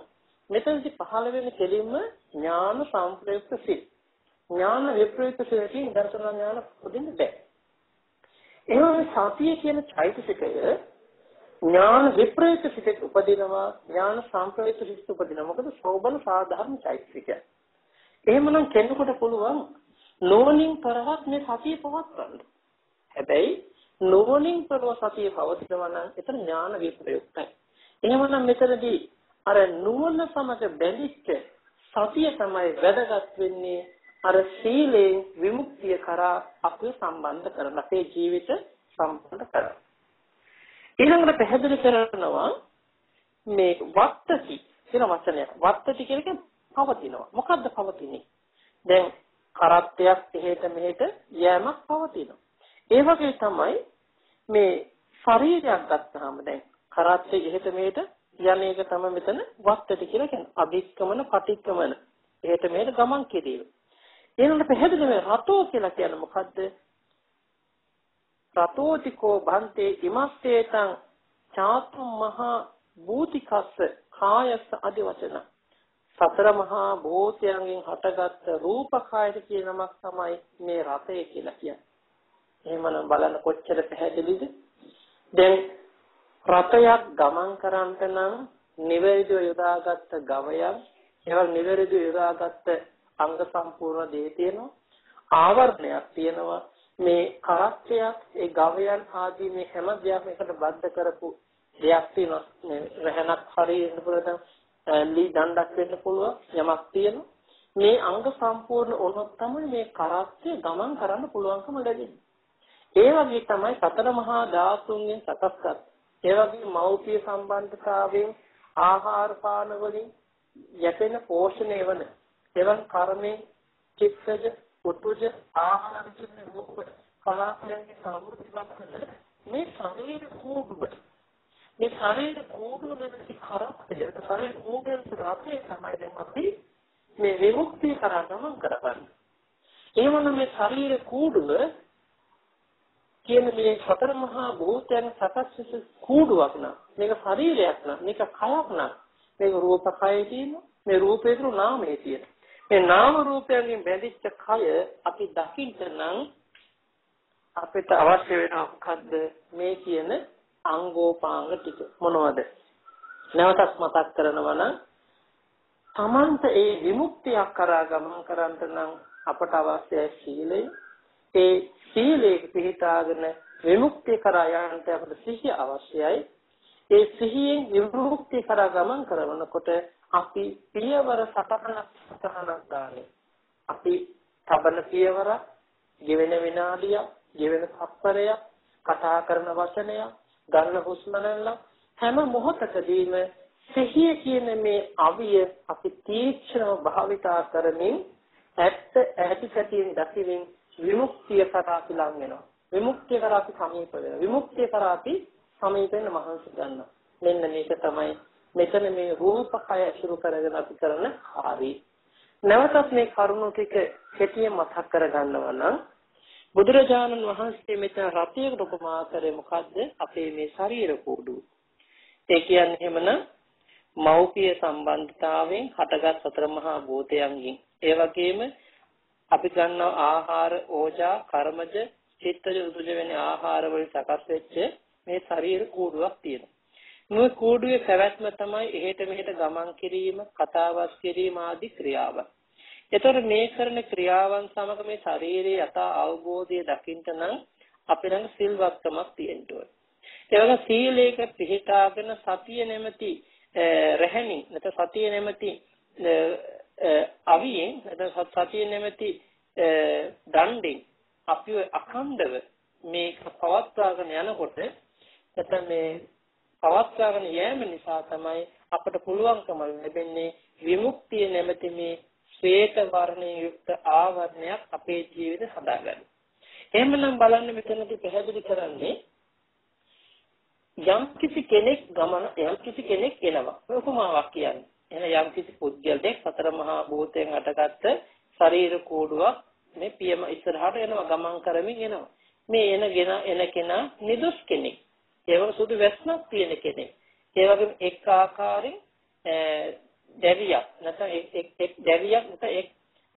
මෙතනදී පහළ වෙන කෙලින්ම ඥාන සම්ප්‍රයුක්ත සිත්. ඥාන විප්‍රයුක්ත සිතකින් දර්ශන ඥාන උපදින්න බෑ. එහෙනම් සතිය කියන චෛතසිකය ඥාන විප්‍රයුක්ත සිතක උපදිනවා, ඥාන සම්ප්‍රයුක්ත සිතක උපදිනවා. මොකද සෝබන සාධාරණ චෛතසිකය. එහෙමනම් කෙනෙකුට පුළුවන් නෝනින් පරවත් මේ සතිය පවත්වන්න. හැබැයි නෝනින් පරව සතිය පවතිනවා නම් ඒතර ඥාන විප්‍රයුක්තයි. එහෙමනම් මෙතනදී අර නුවණ සමග බැඳිච්ච සතිය තමයි වැදගත් වෙන්නේ. අර සීලෙන් විමුක්තිය කරා අපේ සම්බන්ධ කරන අපේ ජීවිත සම්බන්ධ කරන. ඊළඟට පැහැදිලි කරනවා මේ වත්තති කියන වචනය. වත්තති කියන්නේ පවතිනවා. මොකද්ද පවතින්නේ? දැන් කරත්තයක් එහෙට මෙහෙට යෑමක් පවතිනවා. ඒ වගේ තමයි මේ ශරීරයක් ගත්තාම දැන් කරත්තේ එහෙට මෙහෙට යන එක තමයි මෙතන වත්තති කියලා කියන්නේ. අභික්කමන පටික්කමන එහෙට මෙහෙට ගමන් කිරීම. ඊළඟට පැහැදිලි මේ රතෝ කියලා කියන්නේ මොකද්ද? රතෝතිකෝ භන්තේ ඉමස්සේතං චාතු මහා භූතිකස්ස කායස්ස අදි වචන. සතර මහා භූතයන්ගෙන් හටගත් රූප කායද කියන නමක් තමයි මේ රතය කියලා කියන්නේ. එහෙමනම් බලන්න කොච්චර පැහැදිලිද? දැන් රතයක් ගමන් කරන්නට නම් නිවැරදිව යොදාගත්ත ගවයක්, ඒවල් නිවැරදිව යොදාගත්ත අංග සම්පූර්ණ දේ තියෙනවා, ආවරණයක් තියෙනවා. මේ කරත්තයක් ඒ ගවයන් ආදී මේ හැම දෙයක්ම එකට බද්ධ කරපු දෙයක් තියෙනවා. මේ රහණක් හරියන්න පුළුවන්, ලී දණ්ඩක් වෙන්න පුළුවන් යමක් තියෙනවා. මේ අංග සම්පූර්ණ වුණොත් තමයි මේ කරත්තය ගමන් කරන්න පුළුවන්කම ලැබෙන්නේ. ඒ වගේ තමයි සතර මහා ධාතුන්ගෙන් සකස් කර. ඒ වගේ මෞපිය සම්බන්ධතාවයෙන් ආහාර පාන වලින් යැපෙන පෝෂණය වන එවන් කර්මෙන් චිත්තජ උතුජ ආහාර කියන රූප කලාපයන්ගේ සම්පූර්ණයක් කරන මේ ශරීර කෝඩුව මේ ශරීර කෝඩුව නැති කරත්තය ශරීර කෝඩුවෙන් රාත්‍රී තමයි දැන් අපි මේ විමුක්තිය කරා ගමන් කරපන්නේ. එහෙමනම් මේ ශරීර කෝඩුව කියන මේ සතර මහා භූතයන් සකස් වෙච්ච කෝඩුවක් නා මේක ශරීරයක් නා මේක කයක් නා මේක රූප කයේ තියෙන මේ රූපේ තුරු නාමයේ තියෙන මේ නාම රූපයෙන් බැඳිච්ච කය අපි දකින්න නම් අපිට අවශ්‍ය වෙන මොකද්ද මේ කියන අංගෝපාංග ටික මොනවද? නැවතත් මතක් කරනවා නම් තමන්ට ඒ විමුක්තියක් කරා ගමන් කරන්නට නම් අපට අවශ්‍යයි සීලය. ඒ සීලයේ පිහිටාගෙන විමුක්තිය කරා යන්නට අපට සිහිය අවශ්‍යයි. ඒ සිහියෙන් විමුක්තිය කරා ගමන් කරනකොට අපි පියවර සටහනක් සටහනක් දාන්නේ. අපි තබන පියවර, ගෙවෙන විනාඩිය, ගෙවෙන තත්පරය, කතා කරන වචනය, ගන්න හුස්ම රැල්ල හැම මොහොතකදීම සිහිය කියන මේ අවිය අපි තීක්ෂණව භාවිතා කරමින් ඇත්ත ඇති සැටියෙන් දකිමින් විමුක්තිය කරා අපි ලං වෙනවා. විමුක්තිය කරා අපි සමීප වෙනවා. විමුක්තිය කරා අපි සමීප වෙන මහන්සි ගන්නවා. මෙන්න මේක තමයි මෙතන මේ රූප කය අසුරු කරගෙන අපි කරන කාර්යය. නැවතත් මේ කරුණු ටික කෙටියෙන් මතක් කරගන්නවා නම් බුදුරජාණන් වහන්සේ මෙතන රතියකට උපමා කරේ මොකද්ද? අපේ මේ ශරීර කෝඩුව. ඒ කියන්නේ එහෙමනම් මෞපිය සම්බන්ධතාවයෙන් හටගත් සතර මහා භූතයන්ගෙන් ඒ වගේම අපි ගන්නා ආහාර, ඕජා, කර්මජ, චිත්තජ, උතුජ වෙන ආහාර වලින් සකස් වෙච්ච මේ ශරීර කෝඩුවක් තියෙනවා. මේ කෝඩුවේ පැවැත්ම තමයි එහෙට මෙහෙට ගමන් කිරීම, කතාබස් කිරීම ආදී ක්‍රියාවන්. එතකොට මේ කරන ක්‍රියාවන් සමග මේ ශරීරයේ යථා අවබෝධය දකින්න නම් අපේ ළඟ සිල්වත්කමක් තියෙන්න ඕනේ. ඒ වගේ සීලයක පිළිපදාගෙන සතිය නැමැති රැහෙනින් නැත්නම් සතිය නැමැති අවියෙන් නැත්නම් සතිය නැමැති දණ්ඩෙන් අපි අඛණ්ඩව මේක පවත්වාගෙන යනකොට නැත්නම් මේ පවත්වාගෙන යෑම නිසා තමයි අපට පුළුවන්කම ලැබෙන්නේ විමුක්තිය නැමැති මේ ශ්වේත වර්ණයෙන් යුක්ත ආවරණයක් අපේ ජීවිතේ හදාගන්න. එහෙමනම් බලන්න මෙතනදී පැහැදිලි කරන්නේ යම් කිසි කෙනෙක් ගමන යම් කිසි කෙනෙක් එනවා. උපමාවක් කියන්නේ. එහෙනම් යම් කිසි පුද්ගලයෙක් සතර මහා භූතයෙන් හටගත්ත ශරීර කෝඩුවක් මේ පියම ඉස්සරහට එනවා ගමන් කරමින් එනවා. මේ එනගෙන එන කෙනා නිදුස් කෙනෙක්. ඒවම සුදු වැස්මක් තියෙන කෙනෙක්. ඒ වගේම එක් ආකාරයෙන් දැරියක් නැත්නම් එක් එක් එක් දැරියක් නැත්නම් එක්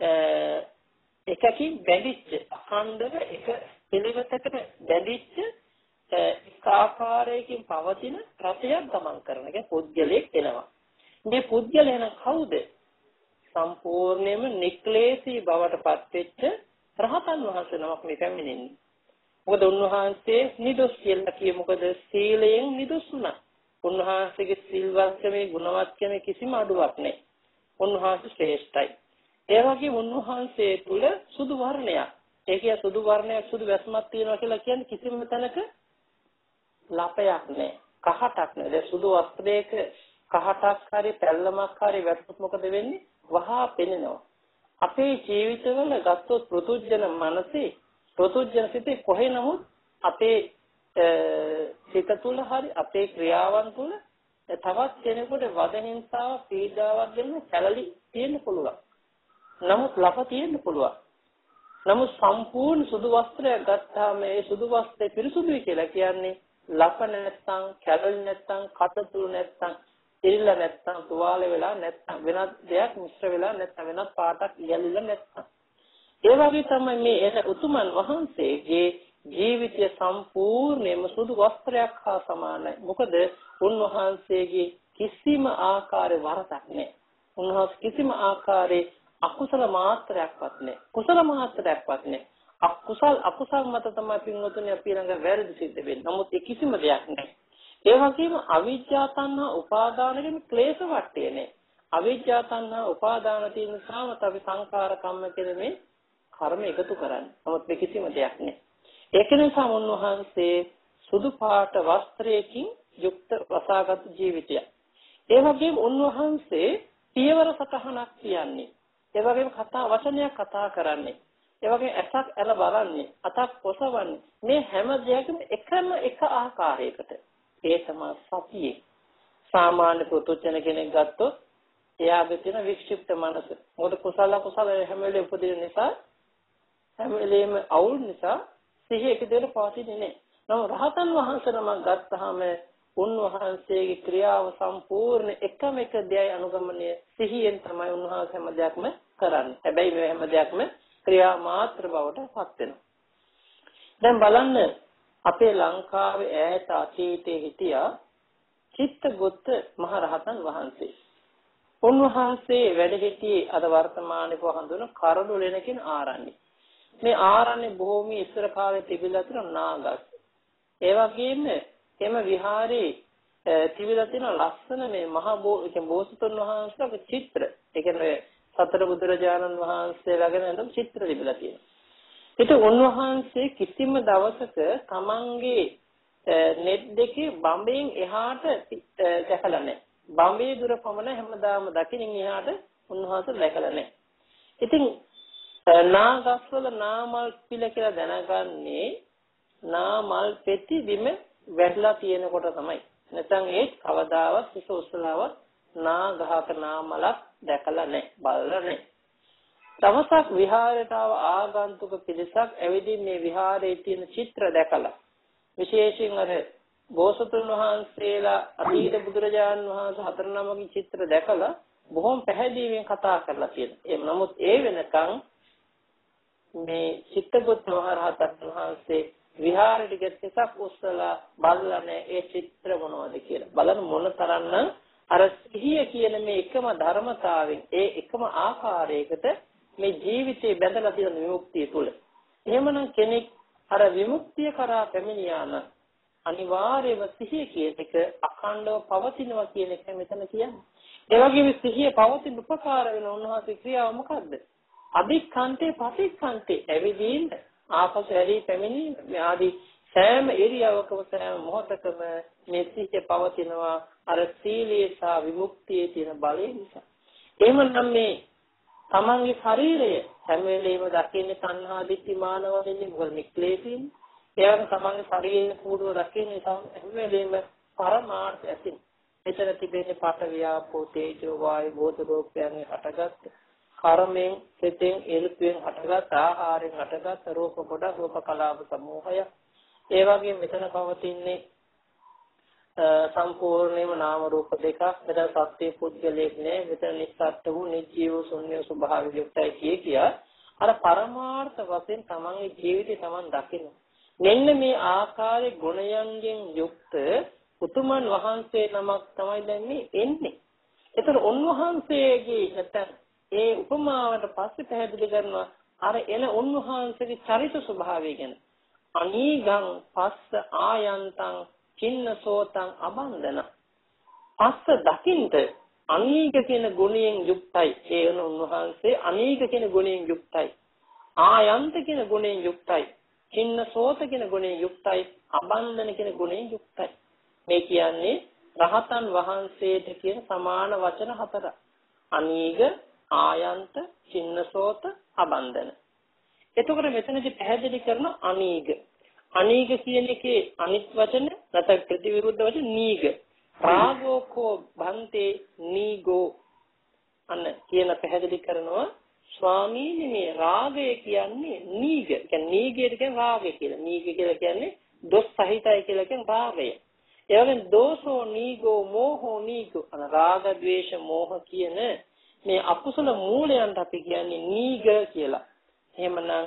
එකකින් බැඳිච්ච අඛණ්ඩව එක පිළිවෙතකට බැඳිච්ච එක ආකාරයකින් පවතින රතයක් ගමන් කරන එක පුද්ගලයෙක් එනවා. මේ පුද්ගලයා නම් කවුද? සම්පූර්ණයෙන්ම නික්ලේශී බවට පත්වෙච්ච රහතන් වහන්සේ නමක් මේ පැමිණෙන්නේ. මොකද උන්වහන්සේ නිදොස් කියලා කියේ මොකද සීලයෙන් නිදොස් වුණා. උන්වහන්සේගේ සිල්වත්කමේ ගුණවත්කමේ කිසිම අඩුවක් නැහැ. උන්වහන්සේ ශ්‍රේෂ්ඨයි. ඒ වගේම උන්වහන්සේ තුල සුදු වර්ණයක්. ඒ කිය සුදු වර්ණයක් සුදු වැස්මක් තියෙනවා කියලා කියන්නේ කිසිම තැනක ලපයක් නැහැ. කහටක් නැහැ. ඒ සුදු වස්ත්‍රයක කහටක් හරි පැල්ලමක් හරි වැටුනොත් මොකද වෙන්නේ? වහා පෙනෙනවා. අපේ ජීවිතවල ගත්තොත් පෘතුජන මනසේ පෘතුජන සිතේ කොහේ නමුත් අපේ සිත තුළ හරි අපේ ක්‍රියාවන් තුළ තවත් කෙනෙකුට වද හිංසාව පීඩාවක් දෙන්න සැලලි තියෙන්න පුළුවන්. නමුත් ලප තියෙන්න පුළුවන්. නමුත් සම්පූර්ණ සුදු වස්ත්‍රයක් ගත්තාම ඒ සුදු වස්ත්‍රය පිරිසුදුයි කියලා කියන්නේ ලප නැත්තම් කැළලි නැත්තම් කටතුළු නැත්තම් ඉරිලා නැත්තම් තුවාල වෙලා නැත්තම් වෙනත් දෙයක් මිශ්‍ර වෙලා නැත්තම් වෙනත් පාටක් ඉයලිලා නැත්තම් ඒ වගේ තමයි මේ එන උතුමන් වහන්සේගේ ජීවිතය සම්පූර්ණයෙන්ම සුදු වස්ත්‍රයක් හා සමානයි. මොකද උන්වහන්සේගේ කිසිම ආකාරයේ වරදක් නැහැ. උන්වහන්සේ කිසිම ආකාරයේ අකුසල මාත්‍රයක්වත් නැහැ. කුසල මාත්‍රයක්වත් නැහැ. අකුසල් අකුසල් මත තමයි පින්වතුනි අපි ළඟ වැරදි සිද්ධ වෙන්නේ. නමුත් ඒ කිසිම දෙයක් නැහැ. ඒ වගේම අවිජ්ජා තණ්හා උපාදාන කියන ක්ලේශ වටේ නැහැ. අවිජ්ජා තණ්හා උපාදාන තියෙන නිසාම අපි සංඛාර කම්ම කියන මේ කර්ම එකතු කරන්නේ. නමුත් මේ කිසිම දෙයක් නැහැ. ඒක නිසා උන්වහන්සේ සුදු පාට වස්ත්‍රයකින් යුක්ත වසාගත් ජීවිතයක්. ඒ වගේම උන්වහන්සේ පියවර සටහනක් කියන්නේ. ඒ වගේම කතා වචනයක් කතා කරන්නේ. ඒ වගේම ඇසක් ඇල බලන්නේ, අතක් ඔසවන්නේ. මේ හැම දෙයක්ම එකම එක ආකාරයකට. ඒ තමයි සතියේ. සාමාන්‍ය පුතුචන කෙනෙක් ගත්තොත් එයාගේ තියෙන වික්ෂිප්ත මනස. මොකද කුසල කුසල හැම වෙලේම උපදින නිසා හැම වෙලේම අවුල් නිසා සිහිය එක දෙයට පවතින්නේ නැහැ. නමුත් රහතන් වහන්සේ නමක් ගත්තාම උන්වහන්සේගේ ක්‍රියාව සම්පූර්ණ එකම එක දෙයයි අනුගමනය සිහියෙන් තමයි උන්වහන්සේ හැම දෙයක්ම කරන්නේ. හැබැයි මේ හැම දෙයක්ම ක්‍රියා මාත්‍ර බවට පත් වෙනවා. දැන් බලන්න අපේ ලංකාවේ ඈත අතීතයේ හිටියා චිත්තගොත්ත මහ රහතන් වහන්සේ. උන්වහන්සේ වැඩ සිටියේ අද වර්තමානයේ හඳුනන කරඩොලෙන කියන ආරණ්‍ය. මේ ආරණ්‍ය භූමිය ඉස්සර කාලේ තිබිලා තියෙන නාගස්. ඒ වගේම එම විහාරේ තිබිලා තියෙන ලස්සන මේ මහ බෝසතුන් වහන්සේගේ චිත්‍ර. ඒ කියන්නේ සතර බුදුරජාණන් වහන්සේලාගෙන නම් චිත්‍ර තිබිලා තියෙනවා. ඒක උන්වහන්සේ කිසිම දවසක තමන්ගේ net දෙකේ බම්බෙන් එහාට දැකලා නැහැ. බම්බේ දුර පමණ හැමදාම දකින්න එහාට උන්වහන්සේ දැකලා නැහැ. ඉතින් නාගස්වල නාමල් පිළ කියලා දැනගන්නේ නාමල් පෙති බිම වැටලා තියෙනකොට තමයි. නැත්නම් ඒ කවදාවත් හිත උස්සලාවත් නාගහක නාමලක් දැකලා නැහැ, බලලා නැහැ. දවසක් විහාරයට ආව ආගන්තුක පිරිසක් ඇවිදින් මේ විහාරයේ තියෙන චිත්‍ර දැකලා විශේෂයෙන් අර බෝසතුන් වහන්සේලා අතීත බුදුරජාණන් වහන්සේ හතර නමගේ චිත්‍ර දැකලා බොහොම පැහැදිලිවෙන් කතා කරලා තියෙනවා. ඒ නමුත් ඒ වෙනකන් මේ චිත්තගොත්ත මහ රහතන් වහන්සේ විහාරයට ගෙත්තක් උස්සලා බලන්නේ ඒ චිත්‍ර මොනවද කියලා. බලන මොන තරම්නම් අර සිහිය කියන මේ එකම ධර්මතාවෙන් ඒ එකම ආකාරයකට මේ ජීවිතේ බැඳලා තියෙන විමුක්තිය තුල. එහෙමනම් කෙනෙක් අර විමුක්තිය කරා පැමිණියා නම් අනිවාර්යයෙන්ම සිහිය කියන එක අඛණ්ඩව පවතිනවා කියන එක මෙතන කියන්නේ. ඒ වගේම සිහිය පවතින උපකාර වෙන උන්වහන්සේ ක්‍රියාව මොකද්ද? අභික්ඛන්තේ පටික්ඛන්තේ ඇවිදීන් ආපසු ඇරි පැමිණි ආදී සෑම ඉරියවකම සෑම මොහොතකම මේ සිහිය පවතිනවා අර සීලයේ සහ විමුක්තියේ තියෙන බලය නිසා. එහෙමනම් මේ තමන්ගේ ශරීරය හැම වෙලේම දකින්නේ තණ්හා දිට්ඨි මාන වලින් මොකද නික්ලේශින් ඒවන තමන්ගේ ශරීරයේ කූඩුව දකින්නේ හැම වෙලේම පරමාර්ථ ඇතින්. එතන තිබෙන්නේ පඨ වියාපෝ තේජෝ වායු භූත රූපයන් හටගත් කර්මෙන් සිතෙන් ඉරුතුෙන් හටගත් ආහාරයෙන් හටගත් රූප කොට රූප කලාප සමූහය. ඒ වගේ මෙතන පවතින්නේ සම්පූර්ණයෙන්ම නාම රූප දෙකක් මෙතන සත්‍ය පුද්ගලයෙක් නෑ මෙතන නිස්සත්තු වූ නිජීව ශුන්‍ය ස්වභාවය යුක්තයි කිය කියා අර පරමාර්ථ වශයෙන් තමන්ගේ ජීවිතේ තමන් දකින්න මෙන්න මේ ආකාරයේ ගුණයන්ගෙන් යුක්ත උතුමන් වහන්සේ නමක් තමයි දැන් මේ එන්නේ. ඒතර උන්වහන්සේගේ නැත්නම් ඒ උපමාවට පස්සේ පැහැදිලි කරනවා අර එන උන්වහන්සේගේ චරිත ස්වභාවය ගැන. අනීගං පස්ස ආයන්තං චින්නසෝතං අබන්දන. පස්ස දකින්ද අනීග කියන ගුණයෙන් යුක්තයි. ඒ වෙන උන්වහන්සේ අනීග කියන ගුණයෙන් යුක්තයි. ආයන්ත කියන ගුණයෙන් යුක්තයි. චින්නසෝත කියන ගුණයෙන් යුක්තයි. අබන්දන කියන ගුණයෙන් යුක්තයි. මේ කියන්නේ රහතන් වහන්සේට කියන සමාන වචන හතරක්. අනීග, ආයන්ත, චින්නසෝත, අබන්දන. එතකොට මෙතනදී පැහැදිලි කරන අනීග. අනීග කියන එකේ අනිත් වචන නැත්නම් ප්‍රතිවිරුද්ධ වචන නීග. රාගෝකෝ භන්තේ නීගෝ අන්න කියන පැහැදිලි කරනවා ස්වාමීනි මේ රාගය කියන්නේ නීග. කියන්නේ නීගයට කියන්නේ රාගය කියලා. නීග කියලා කියන්නේ දොස් සහිතයි කියලා කියන රාගය. ඒ වගේම දෝසෝ නීගෝ මෝහෝ නීගෝ අන රාග ద్వේෂ මෝහ කියන මේ අකුසල මූලයන්ට අපි කියන්නේ නීග කියලා. එහෙමනම්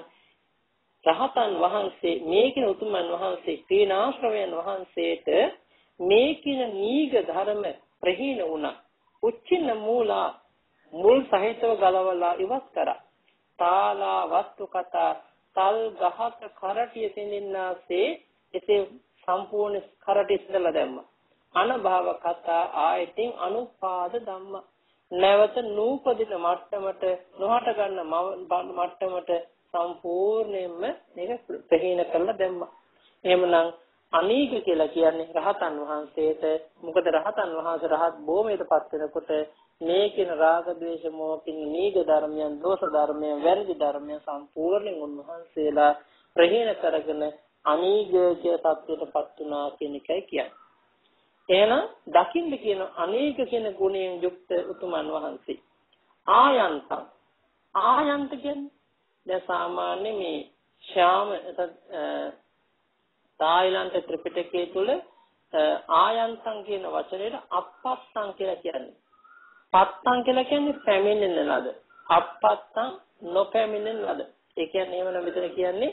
රහතන් වහන්සේ මේ කියන උතුමන් වහන්සේ තීනාශ්‍රවයන් වහන්සේට මේ කියන නීග ධර්ම ප්‍රහීන වුණා. උච්චින්න මූලා මුල් සහිතව ගලවලා ඉවත් කරා. තාලා වස්තු කතා තල් ගහක කරටිය සිඳින්නාසේ එසේ සම්පූර්ණ කරටිය සිඳලා දැම්මා. අනභව කතා ආයතින් අනුපාද ධම්ම නැවත නූපදින මට්ටමට නොහට ගන්න මට්ටමට සම්පූර්ණයෙන්ම මේක ප්‍රහීන කරලා දැම්මා. එහෙමනම් අනීග කියලා කියන්නේ රහතන් වහන්සේට. මොකද රහතන් වහන්සේ රහත් භූමියටපත් වෙනකොට මේ කියන රාග ద్వේෂ මෝහ කියන නීග ධර්මයන්, දෝෂ ධර්මයන්, වැරදි ධර්මයන් සම්පූර්ණයෙන් උන්වහන්සේලා ප්‍රහීන කරගෙන අනීග කිය තත්ත්වයටපත් වුණා කියන එකයි කියන්නේ. එහෙනම් දකින්න කියන අනේක කියන ගුණයෙන් යුක්ත උතුමන් වහන්සේ. ආයන්ත ආයන්ත කියන්නේ දැන් සාමාන්‍ය මේ ශාම තායිලන්ත ත්‍රිපිටකයේ තුල ආයන්තං කියන වචනයට අප්පස්සං කියලා කියන්නේ. පත්තං කියලා කියන්නේ පැමිණෙන ලද. අප්පත්තං නොපැමිණෙන ලද. ඒ කියන්නේ එහෙම නම් මෙතන කියන්නේ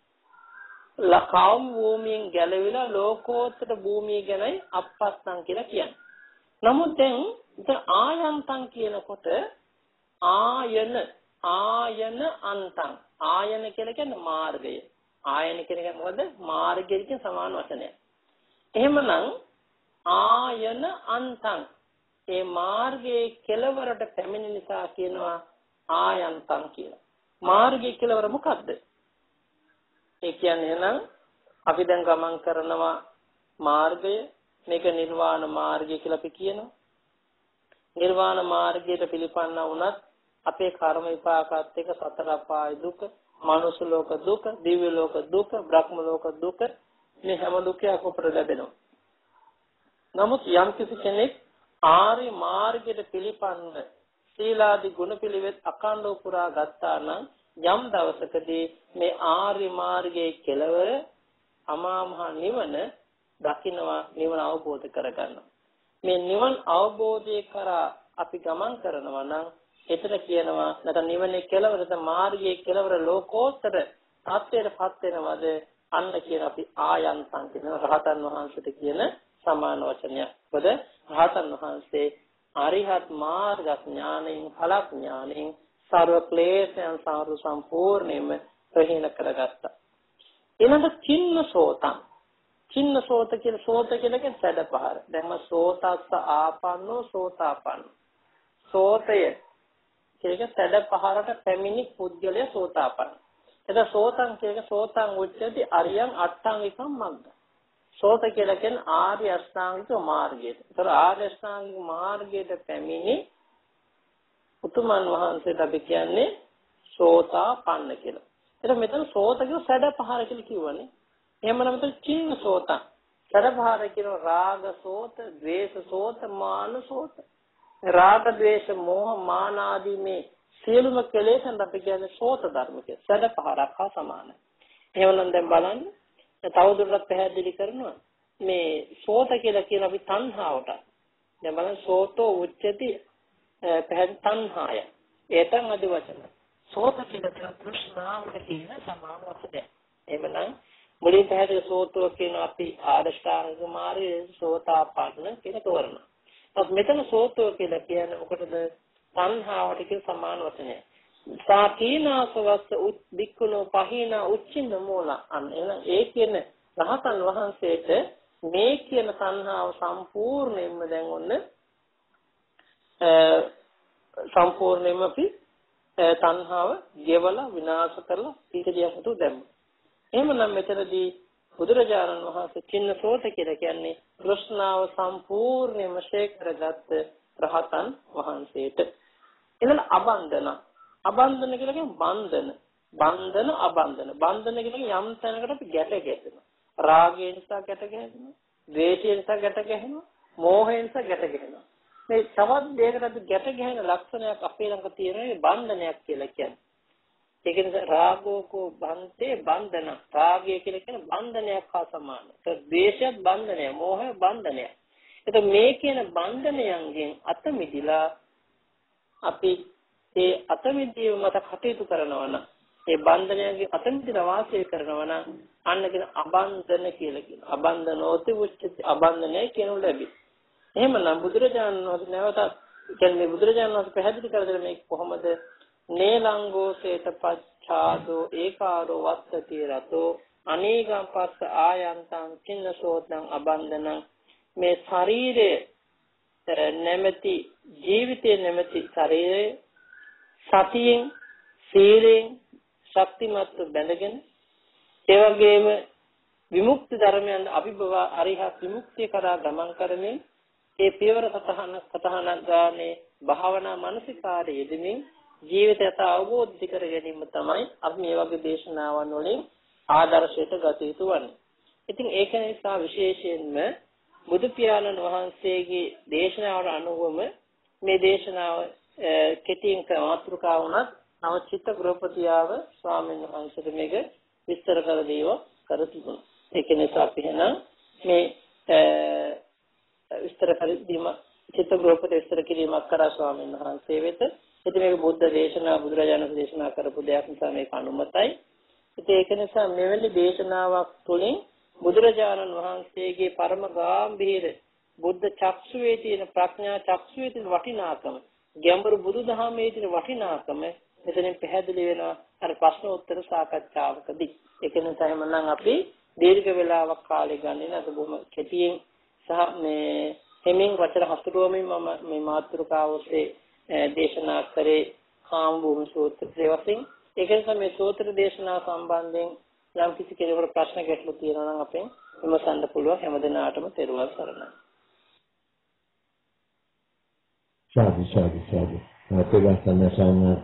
ලකම් භූමියෙන් ගැලවිලා ලෝකෝත්තර භූමිය ගැනයි අපස්සං කියලා කියන්නේ. නමුත් දැන් ඉතින් ආයන්තං කියනකොට ආයන ආයන අන්තං ආයන කියලා කියන්නේ මාර්ගය. ආයන කියන්නේ මොකද? මාර්ගයට සමාන වචනයක්. එහෙමනම් ආයන අන්තං ඒ මාර්ගයේ කෙලවරට පැමිණෙන නිසා කියනවා ආයන්තං කියලා. මාර්ගයේ කෙලවර මොකද්ද? ඒ කියන්නේ එහෙනම් අපි දැන් ගමන් කරනවා මාර්ගය මේක නිර්වාණ මාර්ගය කියලා අපි කියනවා. නිර්වාණ මාර්ගයට පිළිපන්නා වුණත් අපේ කර්ම විපාකات එක්ක සතර අපාය දුක, මනුස්ස ලෝක දුක, දිව්‍ය ලෝක දුක, බ්‍රහ්ම ලෝක දුක මේ හැම දුකයක්ම අපට ලැබෙනවා. නමුත් යම් කිසි කෙනෙක් ආර්ය මාර්ගයට පිළිපන්න සීලාදී ගුණ පිළිවෙත් අකණ්ඩව පුරා ගත්තා නම් යම් දවසකදී මේ ආර්ය මාර්ගයේ කෙලවර අමා මහ නිවන දකින්නවා, නිවන අවබෝධ කරගන්නවා. මේ නිවන අවබෝධය කරා අපි ගමන් කරනවා නම් එතන කියනවා නැත්නම් නිවනේ කෙලවර නැත්නම් මාර්ගයේ කෙලවර ලෝකෝත්තර ත්‍ත්වයටපත් වෙනවද අන්න කියන අපි ආයන්තං කියන රහතන් වහන්සේට කියන සමාන වචනයක්. මොකද රහතන් වහන්සේ අරිහත් මාර්ග ඥාණයෙන් ඵලක් ඥාණයෙන් සර්ව ක්ලේශයන් සාරු සම්පූර්ණයෙන්ම ප්‍රහීන කරගත්තා. ඊළඟ චින්න සෝතං. චින්න සෝත කියන සෝත කියන්නේ සැඩපහර. දැන්ම සෝතස්ස ආපන්නෝ සෝතාපන්නෝ. සෝතය කියන්නේ සැඩපහරට පැමිණි පුද්ගලයා සෝතාපන්න. එතන සෝතං කියන්නේ සෝතං උච්චති අරියං අට්ඨාංගිකම් මග්ග. සෝත කියලා කියන්නේ ආර්ය අෂ්ටාංගික මාර්ගයට. ඒතර ආර්ය අෂ්ටාංගික මාර්ගයට පැමිණි උතුමන් වහන්සේට අපි කියන්නේ සෝතාපන්න කියලා. එතකොට මෙතන සෝත කියන සැඩපහර කියලා කියවනේ. එහෙමනම් මෙතන චින්න සෝතං. සැඩපහර කියන රාග සෝත, ද්වේෂ සෝත, මාන සෝත. රාග, ද්වේෂ, මෝහ, මාන ආදී මේ සියලුම කෙලෙසන් අපි කියන්නේ සෝත ධර්ම කියලා. සැඩපහරක් හා සමානයි. එහෙමනම් දැන් බලන්න තවදුරටත් පැහැදිලි කරනවා. මේ සෝත කියලා කියන අපි තණ්හාවට දැන් බලන්න සෝතෝ උච්චති පැහැදිලි තණ්හාය. ඒතන් අද වචන. සෝත කියලා කියන තෘෂ්ණාවට කියන සමාන වචනය. එහෙමනම් මුලින් පැහැදිලි සෝතෝ කියන අපි ආදෂ්ඨාංග මාර්ගයේ සෝතාපන්න කියන තෝරන. ඒත් මෙතන සෝතෝ කියලා කියන්නේ මොකටද? තණ්හාවට කියන සමාන වචනය. සාකීනාසවස්ස උද්දික්කුණෝ පහිනා උච්චින්න මූල අන්න එහෙනම් ඒ කියන රහතන් වහන්සේට මේ කියන තණ්හාව සම්පූර්ණයෙන්ම දැන් ඔන්න සම්පූර්ණයෙන්ම අපි තණ්හාව ගෙවලා විනාශ කරලා පිටිදියට දැම්මා. එහෙමනම් මෙතනදී බුදුරජාණන් වහන්සේ චින්නසෝත කියලා කියන්නේ කෘෂ්ණාව සම්පූර්ණයෙන්ම ශේඛ කරගත් රහතන් වහන්සේට. එතන අබන්දන අබන්දන කියලා කියන්නේ බන්ධන. බන්ධන අබන්ධන. බන්ධන කියන්නේ යම් තැනකට අපි ගැට ගැහෙනවා. රාගය නිසා ගැට ගැහෙනවා. ද්වේෂය නිසා ගැට ගැහෙනවා. මෝහය නිසා ගැට ගැහෙනවා. මේ තවත් දෙයකට අපි ගැට ගැහෙන ලක්ෂණයක් අපේ ළඟ තියෙනවා බන්ධනයක් කියලා කියන්නේ. ඒක නිසා රාගෝකෝ බන්තේ බන්ධන. රාගය කියලා කියන්නේ බන්ධනයක් හා සමානයි. ඒක ද්වේෂයත් බන්ධනය, මෝහය බන්ධනය. එතකොට මේ කියන බන්ධනයන්ගෙන් අත මිදලා අපි ඒ අතමිදීම මත කටයුතු කරනවා නම් ඒ බන්ධනයන්ගේ අතමිදලා වාසය කරනවා නම් අන්න කියන අබන්ධන කියලා කියනවා. අබන්ධනෝති උච්චති අබන්ධනය කියනු ලැබි. එහෙමනම් බුදුරජාණන් වහන්සේ නැවතත් කියන්නේ බුදුරජාණන් වහන්සේ පැහැදිලි කර දෙන මේක කොහොමද? නේලංගෝ සේත පච්ඡාදෝ ඒකාරෝ වත්තති රතෝ අනේගම් පස්ස ආයන්තං චින්නසෝතං අබන්ධනං මේ ශරීරයේ නැමැති ජීවිතයේ නැමැති ශරීරයේ සතියෙන් සීලෙන් ශක්තිමත්ව බැඳගෙන ඒ වගේම විමුක්ති ධර්මයන් අභිභව අරිහත් විමුක්තිය කරා ගමන් කරමින් ඒ පියවර සතහන සතහන ගානේ භාවනා මානසිකාරයේ යෙදෙමින් ජීවිතයට අවබෝධ කර ගැනීම තමයි අපි මේ වගේ දේශනාවන් වලින් ආදර්ශයට ගත යුතු වන්නේ. ඉතින් ඒක නිසා විශේෂයෙන්ම බුදු පියාණන් වහන්සේගේ දේශනාවට අනුවම මේ දේශනාව කෙටියෙන් මාතෘකාව වුණත් නව චිත්ත ගෘහපතියාව ස්වාමීන් වහන්සේට මේක විස්තර කර දීව කර තිබුණා. ඒක නිසා අපි එහෙනම් මේ විස්තර කර දීම චිත්ත ගෘහපති විස්තර කිරීමක් කරා ස්වාමීන් වහන්සේ වෙත. ඉතින් මේක බුද්ධ දේශනා බුදුරජාණන් දේශනා කරපු දෙයක් නිසා මේක අනුමතයි. ඉතින් ඒක නිසා මෙවැනි දේශනාවක් තුළින් බුදුරජාණන් වහන්සේගේ පරම ගාම්භීර බුද්ධ චක්ෂුවේ තියෙන ප්‍රඥා චක්ෂුවේ තියෙන වටිනාකම ගැඹුරු බුදුදහමේ තියෙන වටිනාකම මෙතනින් පැහැදිලි වෙනවා අර ප්‍රශ්න උත්තර සාකච්ඡාවකදී. ඒක නිසා එහෙමනම් අපි දීර්ඝ වේලාවක් කාලය ගන්නේ නැත බොහොම කෙටියෙන් සහ මේ හිමින් වචන හසුරුවමින් මම මේ මාතෘකාව ඔස්සේ දේශනා කරේ කාම භූමි සූත්‍රය වශයෙන්. ඒක නිසා මේ සූත්‍ර දේශනාව සම්බන්ධයෙන් යම් කිසි කෙනෙකුට ප්‍රශ්න ගැටලු තියෙනවා නම් අපෙන් විමසන්න පුළුවන්. හැමදෙනාටම තෙරුවන් සරණයි. සාදු සාදු සාදු. තෙරුවන් සරණයි සාමනාත.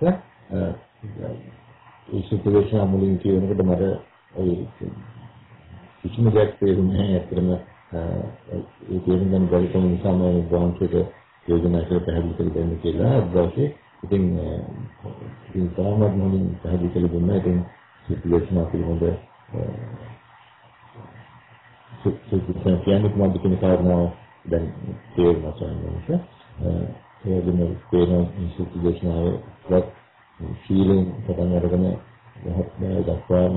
ඒ සුපදේශනා මුලින් කියනකොට මට ඒ කිසිම දෙයක් තේරුන්නේ නැහැ. ඇත්තටම ඒ තේරුම් ගන්න බැරි කම නිසා මම වහන්සේට යෝජනා කරලා පැහැදිලි කරලා දෙන්න කියලා අදවසේ ඉතින් ඉතින් තාමත් මුලින් පැහැදිලි කරලා දුන්නා. ඉතින් සුපදේශනා පිළිබඳ සුපදේශනා කියන්නේ කොහොමද කියන කාරණාව දැන් තේරුණා සාමාන්‍යයෙන්. ඒ වගේම තේරෙන සුපදේශනාවේ සීලෙන් පටන් අරගෙන යහපත් දක්වාම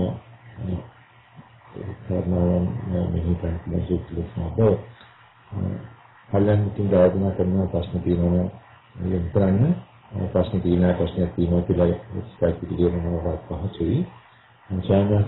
කාරණාවන් මෙහි කරන සුපදේශනාව හලන් තුන් දායකනා කරන ප්‍රශ්න තියෙනවා නම් කරන්න ප්‍රශ්න තියෙනවා ප්‍රශ්නයක් තියෙනවා කියලා ස්කයිප් එකේ දෙනවා පහසුයි. අන්සයන්ට